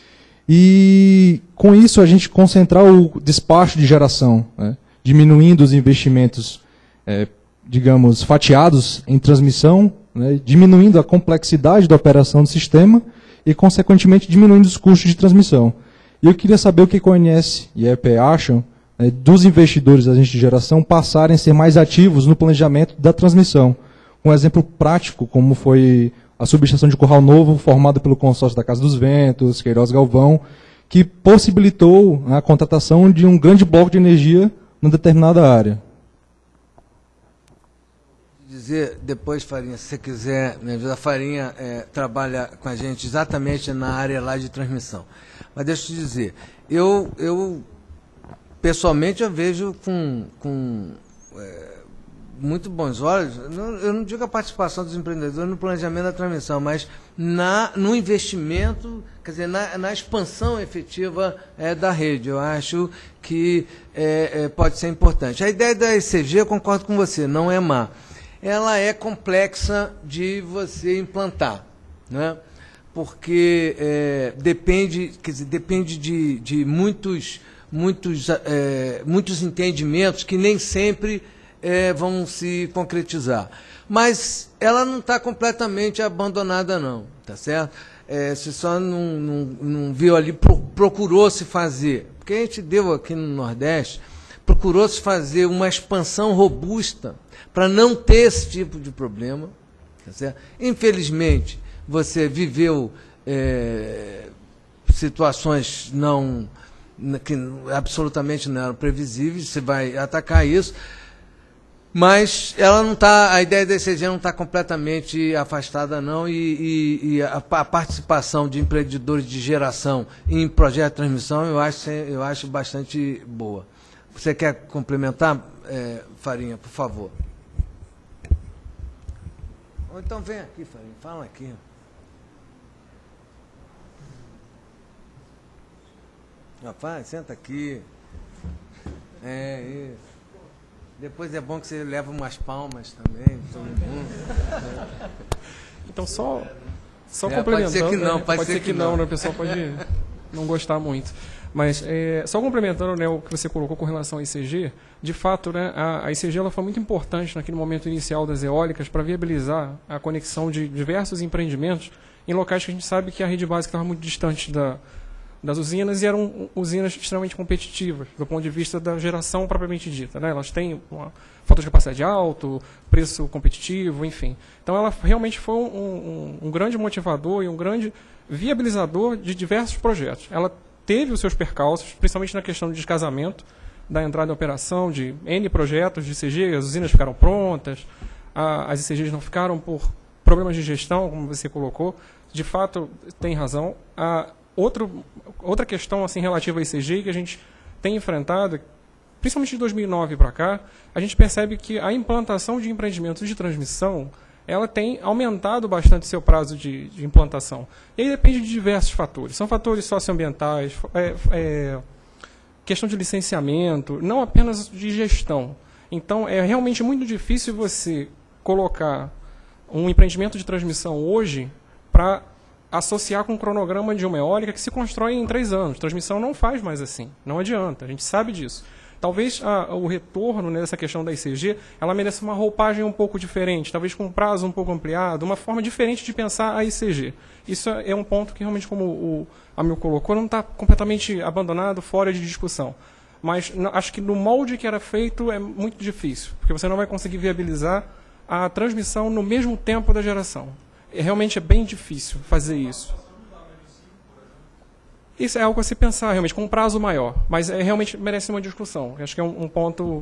E com isso a gente concentrar o despacho de geração, né, diminuindo os investimentos, digamos, fatiados em transmissão, né, diminuindo a complexidade da operação do sistema e, consequentemente, diminuindo os custos de transmissão. E eu queria saber o que a ONS e a EPE acham, né, dos investidores da agente de geração passarem a ser mais ativos no planejamento da transmissão. Um exemplo prático, como foi a subestação de Curral Novo, formada pelo consórcio da Casa dos Ventos, Queiroz Galvão, que possibilitou a contratação de um grande bloco de energia numa determinada área. Dizer depois, Farinha, se você quiser me ajudar, a Farinha trabalha com a gente exatamente na área lá de transmissão. Mas deixa eu te dizer, eu pessoalmente eu vejo com muito bons olhos, eu não digo a participação dos empreendedores no planejamento da transmissão, mas no investimento, quer dizer, na expansão efetiva da rede. Eu acho que pode ser importante. A ideia da ECG, eu concordo com você, não é má. Ela é complexa de você implantar, né? Porque depende de muitos entendimentos que nem sempre vão se concretizar. Mas ela não está completamente abandonada, não, tá certo? Se só não viu ali, procurou-se fazer, porque a gente deu aqui no Nordeste, procurou-se fazer uma expansão robusta para não ter esse tipo de problema, tá certo? Infelizmente, você viveu situações que absolutamente não eram previsíveis, você vai atacar isso, mas ela não tá, a ideia da ECG não está completamente afastada, não, e a participação de empreendedores de geração em projeto de transmissão eu acho bastante boa. Você quer complementar, Farinha, por favor? Ou então vem aqui, Farinha, fala aqui. Rapaz, senta aqui. Isso. Depois é bom que você leva umas palmas também, todo mundo. Então, só complementando. Pode ser que não, pode ser que não, né? O pessoal pode não gostar muito. Mas, só complementando, né, o que você colocou com relação à ECG, de fato, né, a ECG ela foi muito importante naquele momento inicial das eólicas para viabilizar a conexão de diversos empreendimentos em locais que a gente sabe que a rede básica estava muito distante das usinas, e eram usinas extremamente competitivas do ponto de vista da geração propriamente dita, né? Elas têm uma fator de capacidade alto, preço competitivo, enfim. Então ela realmente foi um grande motivador e um grande viabilizador de diversos projetos. Ela teve os seus percalços, principalmente na questão de descasamento da entrada em operação de N projetos de ICG, as usinas ficaram prontas, as ICGs não ficaram por problemas de gestão, como você colocou. De fato, tem razão. Outra questão assim, relativa à ICG que a gente tem enfrentado, principalmente de 2009 para cá, a gente percebe que a implantação de empreendimentos de transmissão ela tem aumentado bastante seu prazo de implantação. E aí depende de diversos fatores. São fatores socioambientais, questão de licenciamento, não apenas de gestão. Então, é realmente muito difícil você colocar um empreendimento de transmissão hoje para associar com o cronograma de uma eólica que se constrói em 3 anos. Transmissão não faz mais assim, não adianta, a gente sabe disso. Talvez o retorno nessa questão da ICG, ela mereça uma roupagem um pouco diferente, talvez com um prazo um pouco ampliado, uma forma diferente de pensar a ICG. Isso é um ponto que realmente, como o Amil colocou, não está completamente abandonado, fora de discussão. Mas acho que no molde que era feito é muito difícil, porque você não vai conseguir viabilizar a transmissão no mesmo tempo da geração. Realmente é bem difícil fazer isso. Isso é algo a se pensar, realmente, com um prazo maior. Mas realmente merece uma discussão. Acho que é um ponto...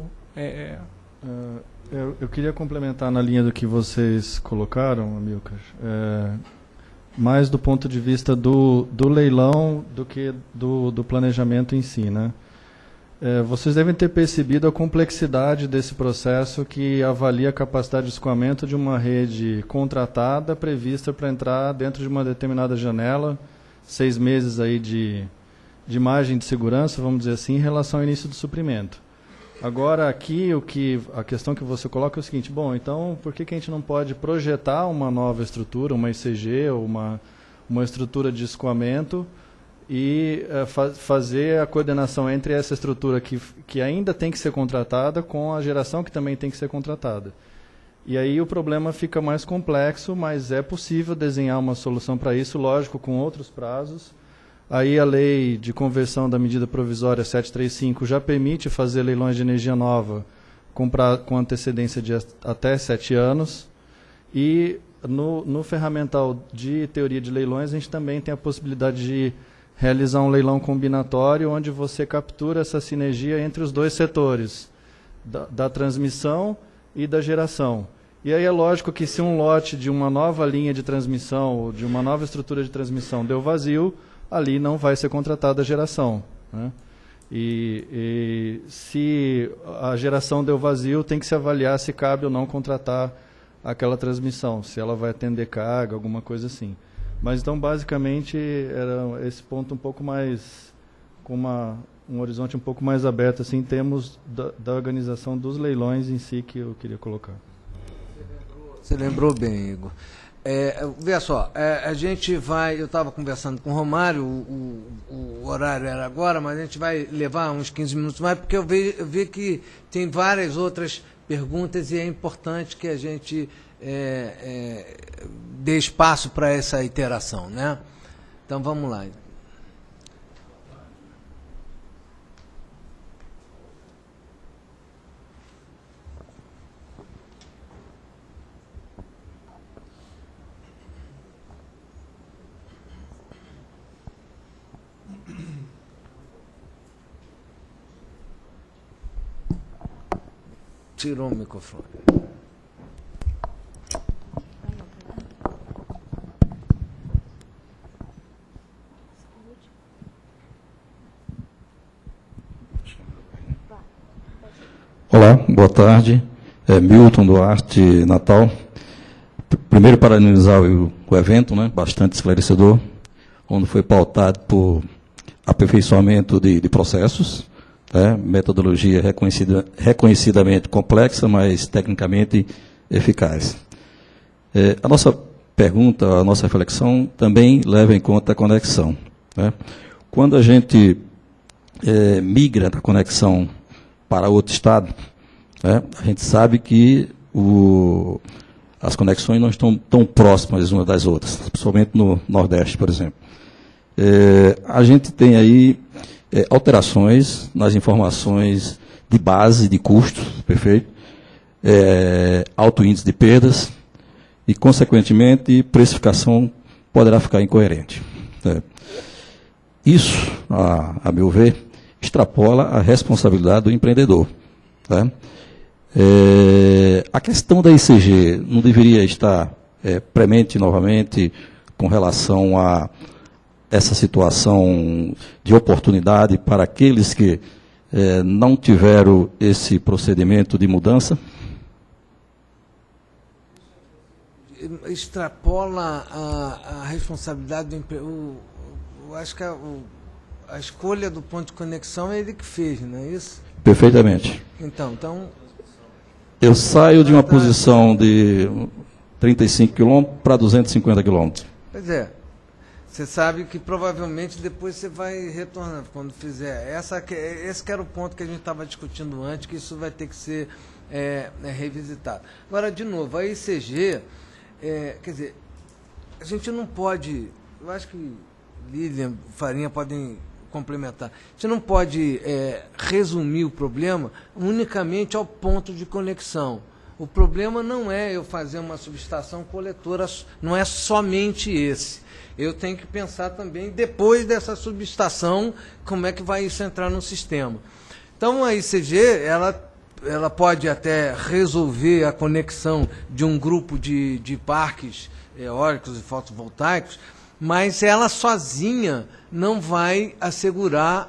Eu queria complementar na linha do que vocês colocaram, Amilcar, mais do ponto de vista do leilão do que do planejamento em si, né? Vocês devem ter percebido a complexidade desse processo que avalia a capacidade de escoamento de uma rede contratada, prevista para entrar dentro de uma determinada janela, 6 meses aí de margem de segurança, vamos dizer assim, em relação ao início do suprimento. Agora, aqui, a questão que você coloca é o seguinte: bom, então, por que a gente não pode projetar uma nova estrutura, uma ICG, ou uma estrutura de escoamento, e fazer a coordenação entre essa estrutura que ainda tem que ser contratada com a geração que também tem que ser contratada? E aí o problema fica mais complexo, mas é possível desenhar uma solução para isso, lógico, com outros prazos. Aí a lei de conversão da medida provisória 735 já permite fazer leilões de energia nova com antecedência de até 7 anos. E no ferramental de teoria de leilões, a gente também tem a possibilidade de realizar um leilão combinatório, onde você captura essa sinergia entre os dois setores, da transmissão e da geração. E aí é lógico que se um lote de uma nova linha de transmissão ou de uma nova estrutura de transmissão deu vazio, ali não vai ser contratada a geração, né? E se a geração deu vazio, tem que se avaliar se cabe ou não contratar aquela transmissão, se ela vai atender carga, alguma coisa assim. Mas então, basicamente, era esse ponto um pouco mais, com um horizonte um pouco mais aberto, assim, em termos da organização dos leilões em si, que eu queria colocar. Você lembrou bem, Igor. Veja só, a gente vai... Eu estava conversando com o Romário, o horário era agora, mas a gente vai levar uns 15 minutos mais, porque eu vi que tem várias outras perguntas e é importante que a gente dê espaço para essa interação, né? Então, vamos lá. Tirou o microfone. Olá, boa tarde. Milton Duarte, Natal. Primeiro, parabenizar o evento, né, bastante esclarecedor, onde foi pautado por aperfeiçoamento de processos, metodologia reconhecidamente complexa, mas tecnicamente eficaz. A nossa pergunta, a nossa reflexão também leva em conta a conexão, né? Quando a gente migra da conexão para outro estado, a gente sabe que as conexões não estão tão próximas umas das outras, principalmente no Nordeste, por exemplo. A gente tem aí alterações nas informações de base, de custos, perfeito? Alto índice de perdas e, consequentemente, precificação poderá ficar incoerente. Isso, a meu ver, extrapola a responsabilidade do empreendedor. A questão da ICG não deveria estar premente novamente com relação a essa situação de oportunidade para aqueles que não tiveram esse procedimento de mudança? Extrapola a responsabilidade do empreendedor. Eu acho que a escolha do ponto de conexão é ele que fez, não é isso? Perfeitamente. Então eu saio de uma posição de 35 km para 250 km. Pois é. Você sabe que provavelmente depois você vai retornando quando fizer. Esse que era o ponto que a gente estava discutindo antes, que isso vai ter que ser revisitado. Agora, de novo, a ICG, quer dizer, a gente não pode, eu acho que Lilian, Farinha podem complementar, a gente não pode resumir o problema unicamente ao ponto de conexão. O problema não é eu fazer uma subestação coletora, não é somente esse. Eu tenho que pensar também, depois dessa subestação, como é que vai isso entrar no sistema. Então, a ICG, ela pode até resolver a conexão de um grupo de parques eólicos e fotovoltaicos, mas ela sozinha não vai assegurar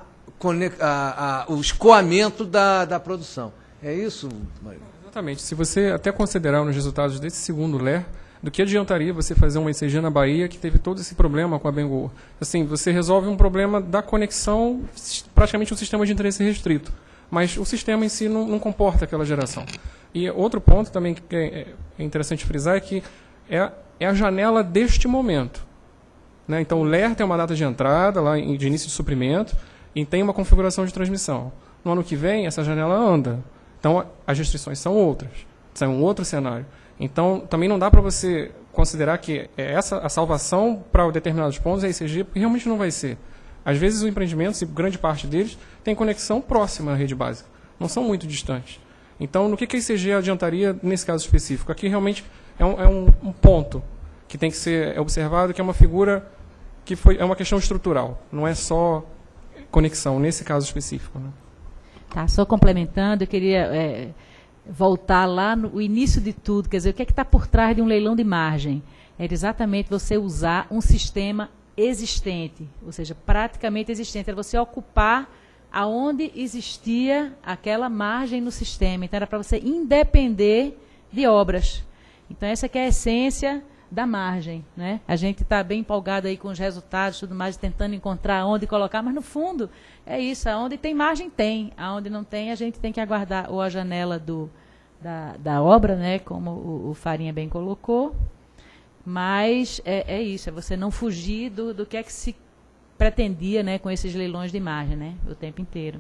o escoamento da produção. É isso, Maria? Exatamente. Se você até considerar nos resultados desse segundo LER, do que adiantaria você fazer uma ECG na Bahia que teve todo esse problema com a Bengol? Assim, você resolve um problema da conexão, praticamente um sistema de interesse restrito, mas o sistema em si não comporta aquela geração. E outro ponto também que é interessante frisar é que é a janela deste momento. Né? Então, o LER tem uma data de entrada, lá de início de suprimento, e tem uma configuração de transmissão. No ano que vem, essa janela anda. Então, as restrições são outras. São um outro cenário. Então, também não dá para você considerar que essa a salvação para determinados pontos é ECG, porque realmente não vai ser. Às vezes, o empreendimento, grande parte deles, tem conexão próxima à rede básica. Não são muito distantes. Então, no que a ECG adiantaria nesse caso específico? Aqui, realmente, é um ponto que tem que ser observado, que é uma figura que é uma questão estrutural. Não é só conexão, nesse caso específico. Né? Tá, só complementando, eu queria voltar lá no início de tudo, quer dizer, o que é que está por trás de um leilão de margem? É exatamente você usar um sistema existente, ou seja, praticamente existente, era você ocupar aonde existia aquela margem no sistema, então era para você independer de obras. Então essa que é a essência da margem, né? A gente está bem empolgado aí com os resultados, tudo mais, tentando encontrar onde colocar, mas no fundo é isso, aonde tem margem tem, aonde não tem a gente tem que aguardar ou a janela da obra, né? Como o Farinha bem colocou, mas é isso, é você não fugir do que é que se pretendia, né? Com esses leilões de margem, né? O tempo inteiro.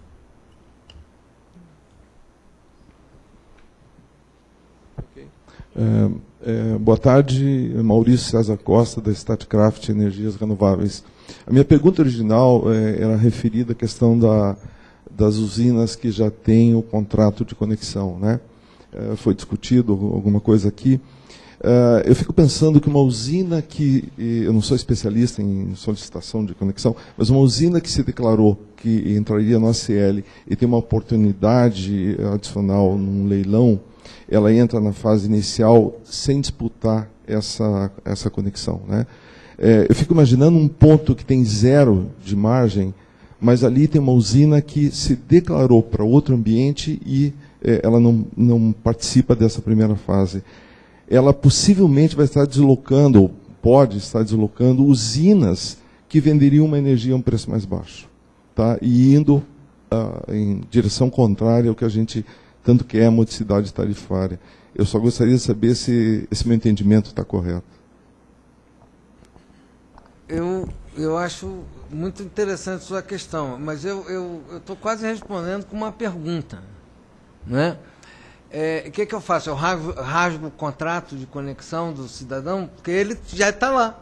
Boa tarde, Maurício César Costa, da Statkraft Energias Renováveis. A minha pergunta original era referida à questão das usinas que já têm o contrato de conexão, né? Foi discutido alguma coisa aqui. Eu fico pensando que uma usina que, eu não sou especialista em solicitação de conexão, mas uma usina que se declarou que entraria no ACL e tem uma oportunidade adicional num leilão, ela entra na fase inicial sem disputar essa conexão, né? Eu fico imaginando um ponto que tem 0 de margem, mas ali tem uma usina que se declarou para outro ambiente e ela não participa dessa primeira fase. Ela possivelmente vai estar deslocando, ou pode estar deslocando, usinas que venderiam uma energia a um preço mais baixo, tá? E indo em direção contrária ao que a gente tanto quer, a modicidade tarifária. Eu só gostaria de saber se esse meu entendimento está correto. Eu acho muito interessante a sua questão, mas eu estou quase respondendo com uma pergunta. Né? O que eu faço? Eu rasgo o contrato de conexão do cidadão, porque ele já está lá.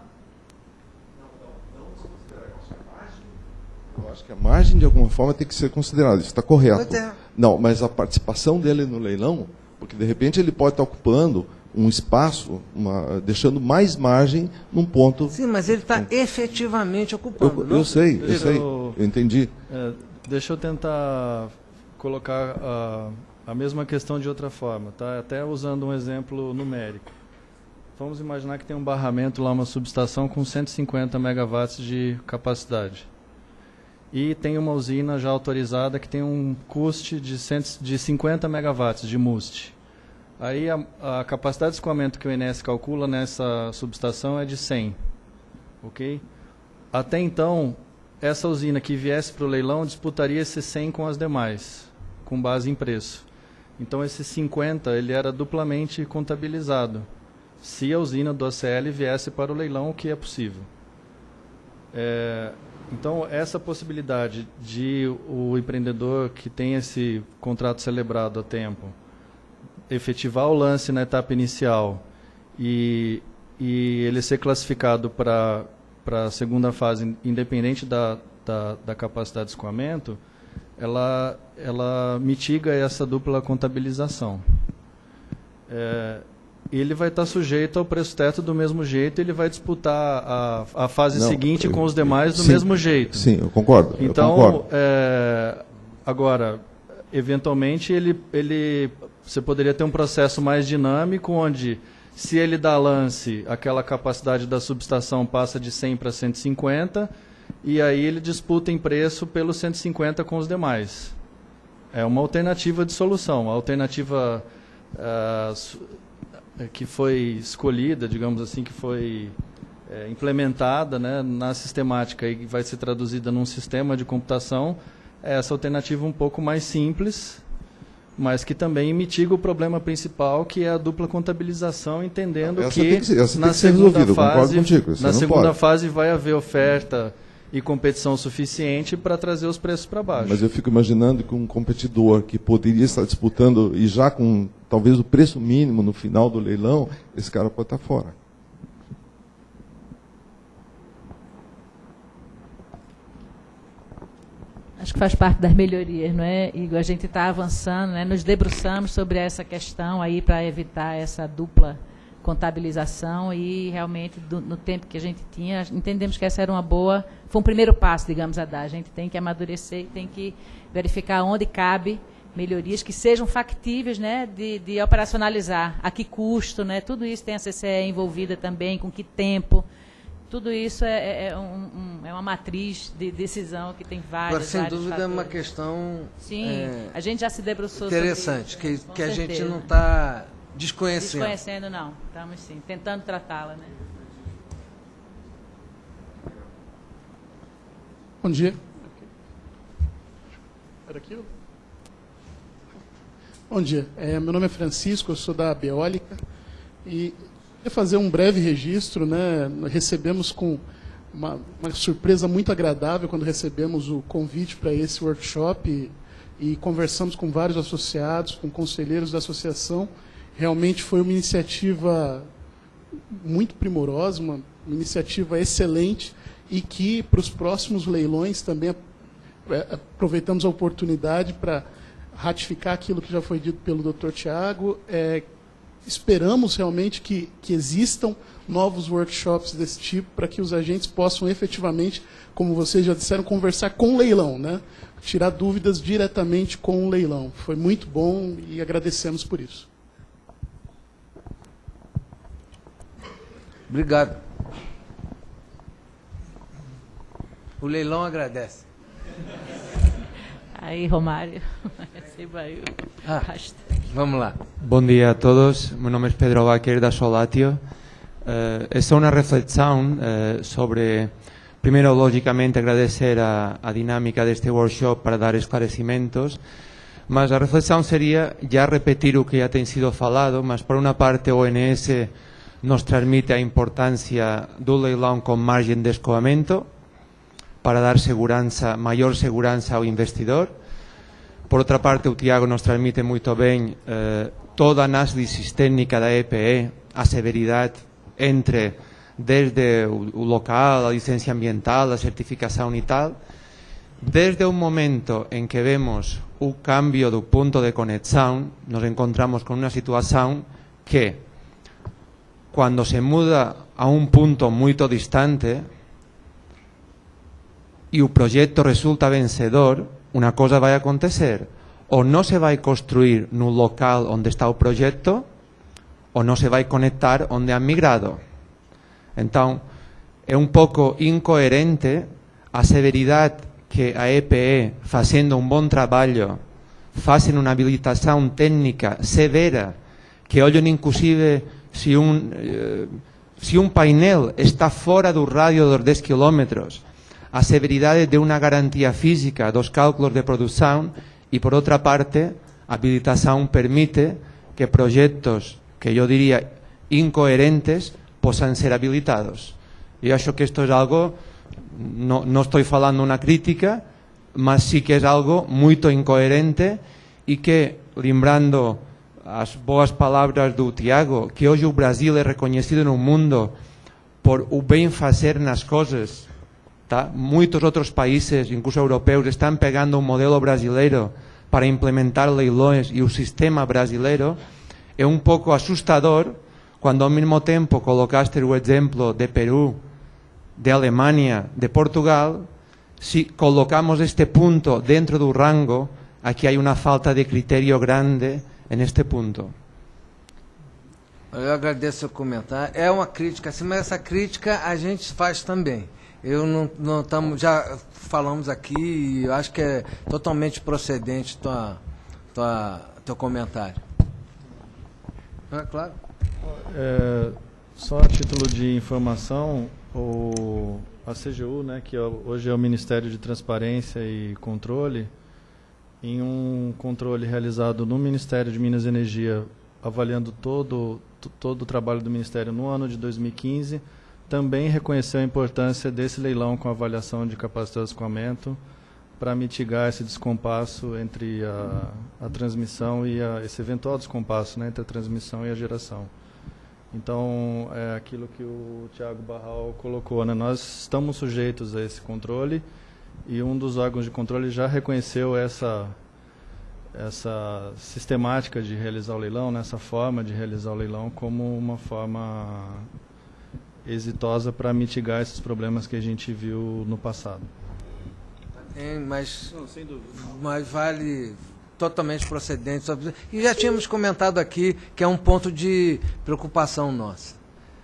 Eu acho que a margem, de alguma forma, tem que ser considerada. Isso está correto. Pois é. Não, mas a participação dele no leilão, porque, de repente, ele pode estar ocupando um espaço, deixando mais margem num ponto... Sim, mas ele está efetivamente ocupando. Eu sei, eu entendi. Deixa eu tentar colocar a mesma questão de outra forma, tá? Até usando um exemplo numérico. Vamos imaginar que tem um barramento lá, uma subestação com 150 megawatts de capacidade. E tem uma usina já autorizada que tem um custo de 50 megawatts de MUST. Aí a capacidade de escoamento que o INS calcula nessa subestação é de 100. Ok? Até então, essa usina que viesse para o leilão disputaria esse 100 com as demais, com base em preço. Então, esse 50 ele era duplamente contabilizado, se a usina do ACL viesse para o leilão, o que é possível. Então, essa possibilidade de o empreendedor que tem esse contrato celebrado a tempo efetivar o lance na etapa inicial e ele ser classificado para a segunda fase, independente da capacidade de escoamento, ela mitiga essa dupla contabilização. ele vai estar sujeito ao preço teto do mesmo jeito, ele vai disputar a fase seguinte com os demais do mesmo jeito. Sim, eu concordo. Então, agora, eventualmente, você poderia ter um processo mais dinâmico, onde, se ele dá lance, aquela capacidade da subestação passa de 100 para 150, e aí ele disputa em preço pelo 150 com os demais. É uma alternativa de solução. A alternativa que foi escolhida, digamos assim, que foi implementada, né, na sistemática e vai ser traduzida num sistema de computação, é essa alternativa um pouco mais simples, mas que também mitiga o problema principal, que é a dupla contabilização, entendendo que na segunda fase vai haver oferta e competição suficiente para trazer os preços para baixo. Mas eu fico imaginando que um competidor que poderia estar disputando e já com talvez o preço mínimo no final do leilão, esse cara pode estar fora. Acho que faz parte das melhorias, não é, Igor? A gente está avançando, né? Nos debruçamos sobre essa questão aí para evitar essa dupla contabilização e realmente no tempo que a gente tinha, entendemos que essa era foi um primeiro passo, digamos, a dar. A gente tem que amadurecer e tem que verificar onde cabe melhorias que sejam factíveis, né, de operacionalizar, a que custo, né? Tudo isso tem a CCE envolvida também, com que tempo. Tudo isso é uma matriz de decisão que tem vários Agora, sem dúvida, fatores. é uma questão a gente já se debruçou interessante, sobre isso, que a gente não está desconhecendo. Desconhecendo, não. Estamos, sim, tentando tratá-la, né? Bom dia. Era aquilo? Bom dia. Meu nome é Francisco, eu sou da Beólica e queria fazer um breve registro, né? Recebemos com uma surpresa muito agradável quando recebemos o convite para esse workshop e conversamos com vários associados, com conselheiros da associação. Realmente foi uma iniciativa muito primorosa, uma iniciativa excelente e que, para os próximos leilões, também aproveitamos a oportunidade para ratificar aquilo que já foi dito pelo Dr. Tiago. Esperamos realmente que existam novos workshops desse tipo para que os agentes possam efetivamente, como vocês já disseram, conversar com o leilão, né? Tirar dúvidas diretamente com o leilão. Foi muito bom e agradecemos por isso. Obrigado. O leilão agradece. Aí, Romário. Vamos lá. Bom dia a todos. Meu nome é Pedro Baquer, da Solatio. É só uma reflexão sobre, primeiro, logicamente, agradecer a dinâmica deste workshop para dar esclarecimentos, mas a reflexão seria já repetir o que já tem sido falado, mas por uma parte o ONS nos transmite a importância do leilão com margem de escoamento para dar maior segurança ao investidor. Por outra parte, o Tiago nos transmite muito bem toda a análise sistémica da EPE, a severidade desde o local, a licença ambiental, a certificação e tal. Desde o momento em que vemos o cambio do ponto de conexão, nos encontramos com uma situação que, quando se muda a um ponto muito distante e o projeto resulta vencedor, uma coisa vai acontecer: ou não se vai construir no local onde está o projeto, ou não se vai conectar onde han migrado. Então, é um pouco incoerente a severidade que a EPE, fazendo um bom trabalho, fazem uma habilitação técnica severa, que olham inclusive se um painel está fora do rádio dos 10 km, a severidade de uma garantia física dos cálculos de produção, e, por outra parte, a habilitação permite que projetos que eu diria incoherentes possam ser habilitados. Eu acho que isto é algo, não estou falando uma crítica, mas sí que é algo muito incoerente e que, lembrando as boas palavras do Tiago, que hoje o Brasil é reconhecido no mundo por o bem fazer nas coisas, tá? Muitos outros países, incluso europeus, estão pegando o modelo brasileiro para implementar leilões e o sistema brasileiro. É un pouco asustador quando ao mesmo tempo colocaste o exemplo de Perú, de Alemanha, de Portugal. Se colocamos este ponto dentro do rango, aqui há uma falta de critério grande neste ponto. Eu agradeço o seu comentário. É uma crítica, assim, mas essa crítica a gente faz também. Eu não estamos, já falamos aqui e eu acho que é totalmente procedente teu comentário. Claro. Só a título de informação, a CGU, né, que hoje é o Ministério de Transparência e Controle, em um controle realizado no Ministério de Minas e Energia, avaliando todo o trabalho do Ministério no ano de 2015, também reconheceu a importância desse leilão com avaliação de capacidade de escoamento para mitigar esse descompasso entre a transmissão e esse eventual descompasso, né, entre a transmissão e a geração. Então, é aquilo que o Thiago Barral colocou, né? Nós estamos sujeitos a esse controle e um dos órgãos de controle já reconheceu essa sistemática de realizar o leilão, nessa forma de realizar o leilão, como uma forma exitosa para mitigar esses problemas que a gente viu no passado. Mas vale totalmente procedente. E já tínhamos comentado aqui que é um ponto de preocupação nossa.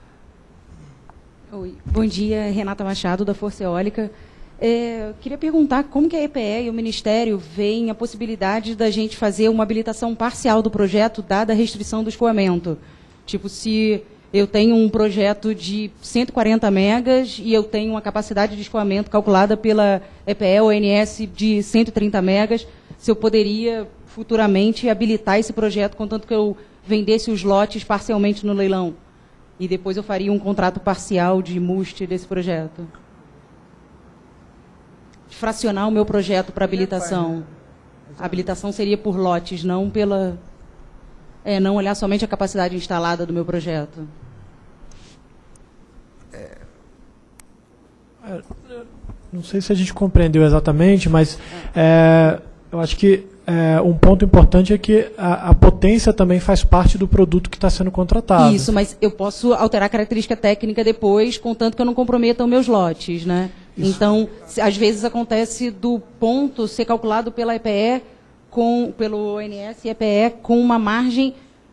Oi, bom dia, Renata Machado, da Força Eólica. Queria perguntar como que a EPE e o Ministério veem a possibilidade da gente fazer uma habilitação parcial do projeto, dada a restrição do escoamento. Tipo, se eu tenho um projeto de 140 megas e eu tenho uma capacidade de escoamento calculada pela EPE ou ONS de 130 megas, se eu poderia futuramente habilitar esse projeto, contanto que eu vendesse os lotes parcialmente no leilão. E depois eu faria um contrato parcial de MUST desse projeto. Fracionar o meu projeto para habilitação. A habilitação seria por lotes, não pela... não olhar somente a capacidade instalada do meu projeto. Não sei se a gente compreendeu exatamente, mas eu acho que um ponto importante é que a potência também faz parte do produto que está sendo contratado. Isso, mas eu posso alterar a característica técnica depois, contanto que eu não comprometa os meus lotes, né? Isso. Então, às vezes acontece do ponto ser calculado pela EPE, pelo ONS e EPE, com uma margem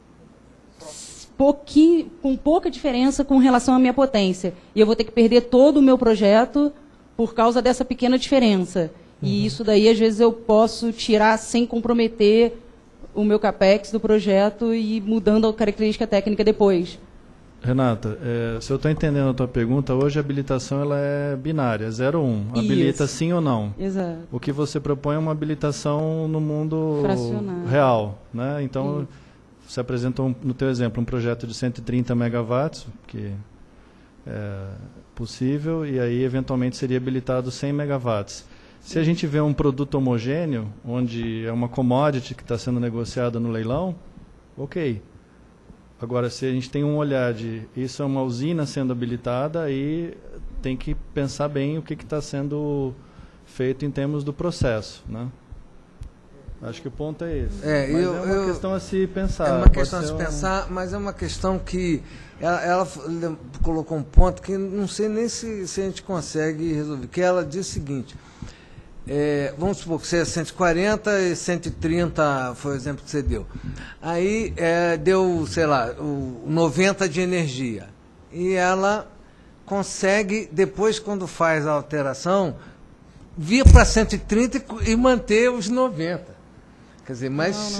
com pouca diferença com relação à minha potência. E eu vou ter que perder todo o meu projeto por causa dessa pequena diferença. E isso daí, às vezes, eu posso tirar sem comprometer o meu CAPEX do projeto e mudando a característica técnica depois. Renata, se eu estou entendendo a tua pergunta, hoje a habilitação ela é binária, 0 ou 1. Habilita sim ou não. Exato. O que você propõe é uma habilitação no mundo real, né? Então, você apresentou, no teu exemplo, um projeto de 130 megawatts, que é possível, e aí, eventualmente, seria habilitado 100 megawatts. Se a gente vê um produto homogêneo, onde é uma commodity que está sendo negociada no leilão, ok. Agora, se a gente tem um olhar de isso é uma usina sendo habilitada, aí tem que pensar bem o que está sendo feito em termos do processo, né? Acho que o ponto é esse. Mas é uma questão a se pensar. É uma questão a se pensar, mas é uma questão que ela colocou um ponto que não sei nem se a gente consegue resolver, que ela diz o seguinte... vamos supor que seja 140 e 130 foi o exemplo que você deu. Aí deu, sei lá, o 90 de energia. E ela consegue, depois, quando faz a alteração, vir para 130 e manter os 90. Quer dizer, mas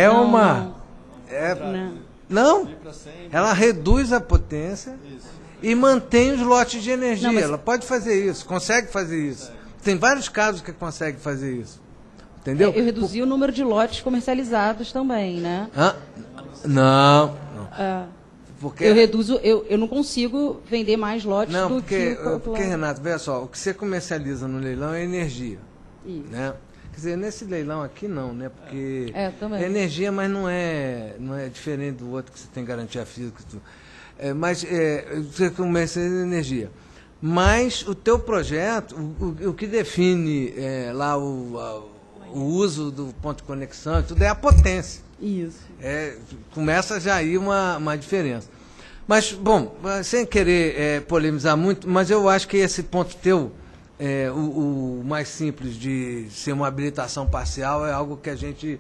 não. Ela reduz a potência e mantém os lotes de energia. Ela pode fazer isso, consegue fazer isso. Tem vários casos que consegue fazer isso. Entendeu? Eu reduzi o número de lotes comercializados também, né? Não. Porque eu reduzo, eu não consigo vender mais lotes do que... Porque, Renato, veja só, o que você comercializa no leilão é energia. Isso. Né? Quer dizer, nesse leilão aqui não, né? Porque também. É energia, mas não é diferente do outro que você tem garantia física. Mas você comercializa energia. Mas o teu projeto, o que define lá o uso do ponto de conexão, tudo é a potência. Isso. Começa já aí uma diferença. Mas, bom, sem querer polemizar muito, mas eu acho que esse ponto teu, o mais simples de ser uma habilitação parcial, é algo que a gente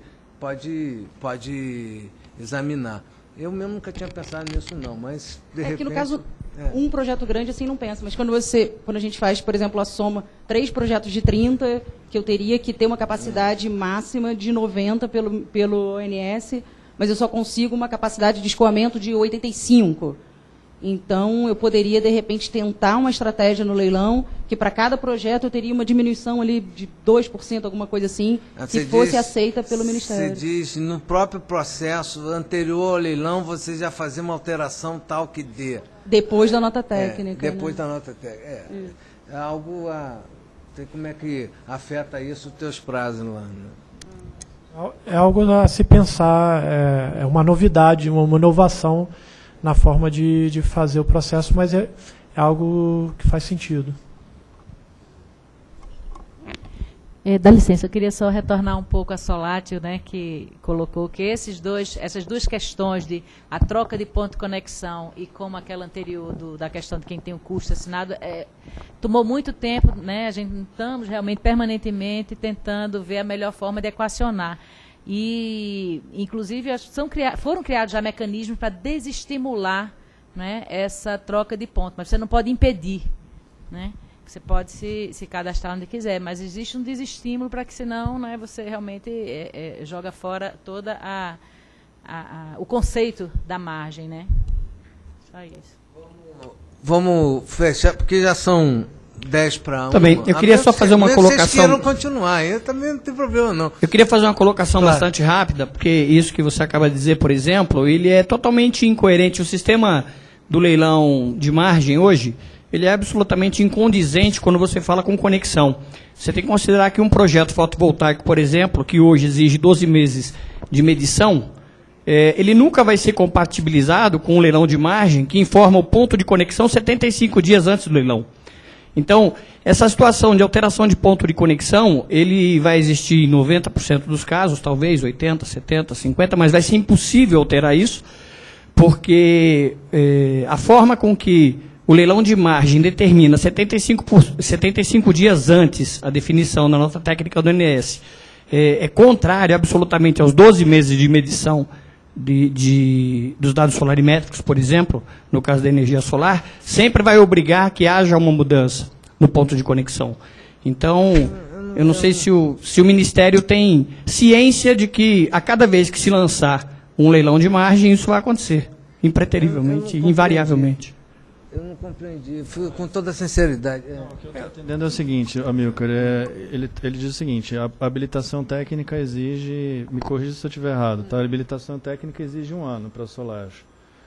pode examinar. Eu mesmo nunca tinha pensado nisso, não, mas de repente... que no caso, um projeto grande assim não pensa, mas quando a gente faz, por exemplo, a soma 3 projetos de 30, que eu teria que ter uma capacidade máxima de 90 pelo ONS, mas eu só consigo uma capacidade de escoamento de 85. Então, eu poderia, de repente, tentar uma estratégia no leilão, que para cada projeto eu teria uma diminuição ali de 2%, alguma coisa assim, que fosse aceita pelo Ministério. Você diz, no próprio processo anterior ao leilão, você já fazia uma alteração tal que dê. Depois da nota técnica. Depois da nota técnica. É algo sei como é que afeta isso os teus prazos lá, né? É algo a se pensar, é uma novidade, uma inovação na forma de fazer o processo, mas é algo que faz sentido. Dá licença, eu queria só retornar um pouco a Solátil, né, que colocou que essas duas questões de a troca de ponto de conexão e como aquela anterior da questão de quem tem o custo assinado, tomou muito tempo, né, a gente estamos realmente permanentemente tentando ver a melhor forma de equacionar. E, inclusive, foram criados já mecanismos para desestimular, né, essa troca de pontos, mas você não pode impedir, né? Você pode se cadastrar onde quiser, mas existe um desestímulo para que, senão, né, você realmente joga fora toda o conceito da margem, né? Só isso. Vamos fechar, porque já são 10 para 1. Também, eu queria só fazer uma colocação... Vocês queiram continuar, eu também não tem problema, não. Eu queria fazer uma colocação bastante rápida, porque isso que você acaba de dizer, por exemplo, ele é totalmente incoerente. O sistema do leilão de margem hoje, ele é absolutamente incondizente quando você fala com conexão. Você tem que considerar que um projeto fotovoltaico, por exemplo, que hoje exige 12 meses de medição, ele nunca vai ser compatibilizado com um leilão de margem que informa o ponto de conexão 75 dias antes do leilão. Então, essa situação de alteração de ponto de conexão, ele vai existir em 90% dos casos, talvez 80%, 70%, 50%, mas vai ser impossível alterar isso, porque a forma com que o leilão de margem determina 75 dias antes a definição da nota técnica do ONS, é contrário absolutamente aos 12 meses de medição dos dados solarimétricos, por exemplo, no caso da energia solar, sempre vai obrigar que haja uma mudança no ponto de conexão. Então, eu não sei se o Ministério tem ciência de que a cada vez que se lançar um leilão de margem, isso vai acontecer, impreterivelmente, invariavelmente. Eu não compreendi, fui com toda a sinceridade. O que eu estou entendendo é o seguinte, Amilcar, ele diz o seguinte, a habilitação técnica exige, me corrija se eu estiver errado, tá? A habilitação técnica exige 1 ano para a Solarge.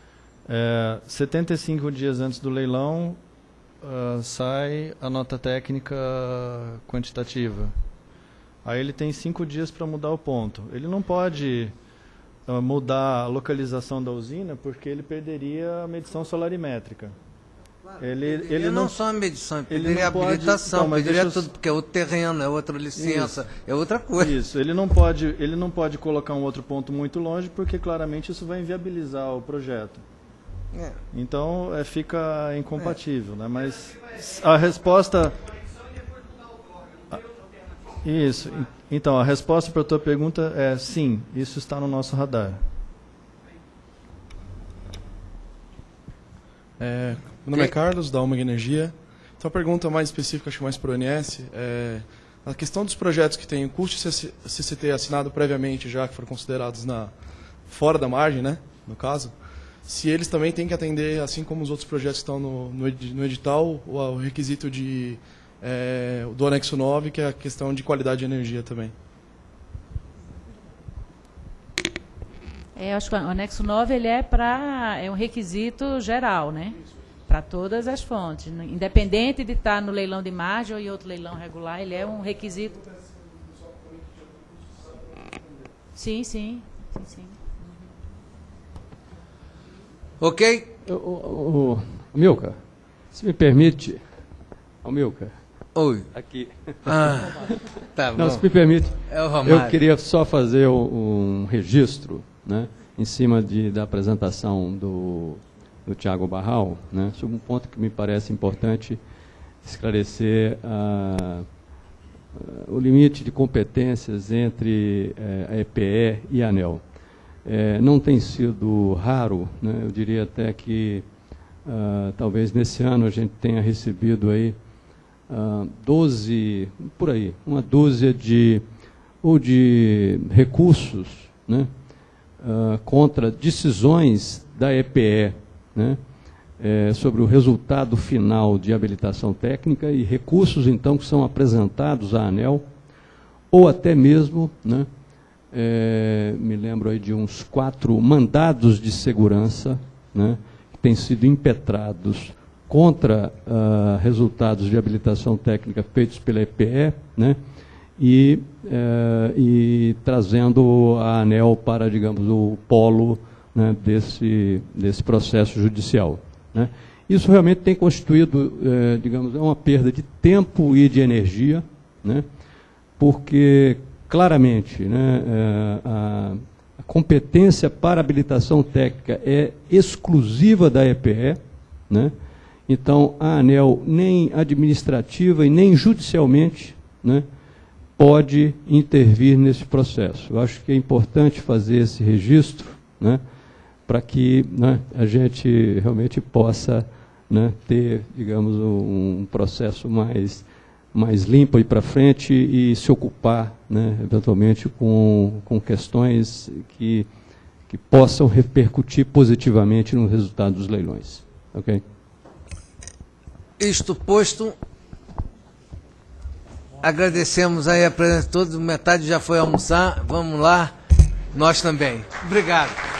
75 dias antes do leilão sai a nota técnica quantitativa. Aí ele tem 5 dias para mudar o ponto. Ele não pode mudar a localização da usina porque ele perderia a medição solarimétrica. Ele não só a medição, ele perderia a habilitação, perderia tudo, porque é outro terreno, é outra licença, é outra coisa. Isso, ele não pode colocar um outro ponto muito longe, porque claramente isso vai inviabilizar o projeto. Então fica incompatível, né? Mas a resposta... Isso, então a resposta para a tua pergunta é sim, isso está no nosso radar. Meu nome é Carlos, da Omega Energia. Então, a pergunta mais específica, acho que mais para o ONS, a questão dos projetos que têm o custo CCT assinado previamente, já que foram considerados fora da margem, né, no caso, se eles também têm que atender, assim como os outros projetos que estão no edital, o requisito do anexo 9, que é a questão de qualidade de energia também. Eu acho que o anexo 9 ele é um requisito geral, né? Para todas as fontes. Independente de estar no leilão de margem ou em outro leilão regular, ele é um requisito. Sim. Ok? Amilcar, se me permite, Oi. Aqui. Tá bom. Não, se me permite, é o Romário. eu queria só fazer um registro, né, em cima da apresentação do Tiago Barral, né, sobre um ponto que me parece importante esclarecer o limite de competências entre a EPE e a ANEEL. Não tem sido raro, né, eu diria até que talvez nesse ano a gente tenha recebido aí 12, por aí, uma dúzia de recursos, né, contra decisões da EPE, né, sobre o resultado final de habilitação técnica e recursos, então, que são apresentados à ANEEL, ou até mesmo, né, me lembro aí de uns 4 mandados de segurança, né, que têm sido impetrados contra resultados de habilitação técnica feitos pela EPE, né, e trazendo a ANEEL para, digamos, o polo, né, desse processo judicial, né. Isso realmente tem constituído, digamos, uma perda de tempo e de energia, né, porque, claramente, né, a competência para habilitação técnica é exclusiva da EPE, né. Então, a ANEEL, nem administrativa e nem judicialmente, né, pode intervir nesse processo. Eu acho que é importante fazer esse registro, né, para que, né, a gente realmente possa, né, ter, digamos, um processo mais limpo aí para frente e se ocupar, né, eventualmente com questões que possam repercutir positivamente no resultado dos leilões. Ok? Isto posto, agradecemos aí a presença de todos, metade já foi almoçar, vamos lá, nós também. Obrigado.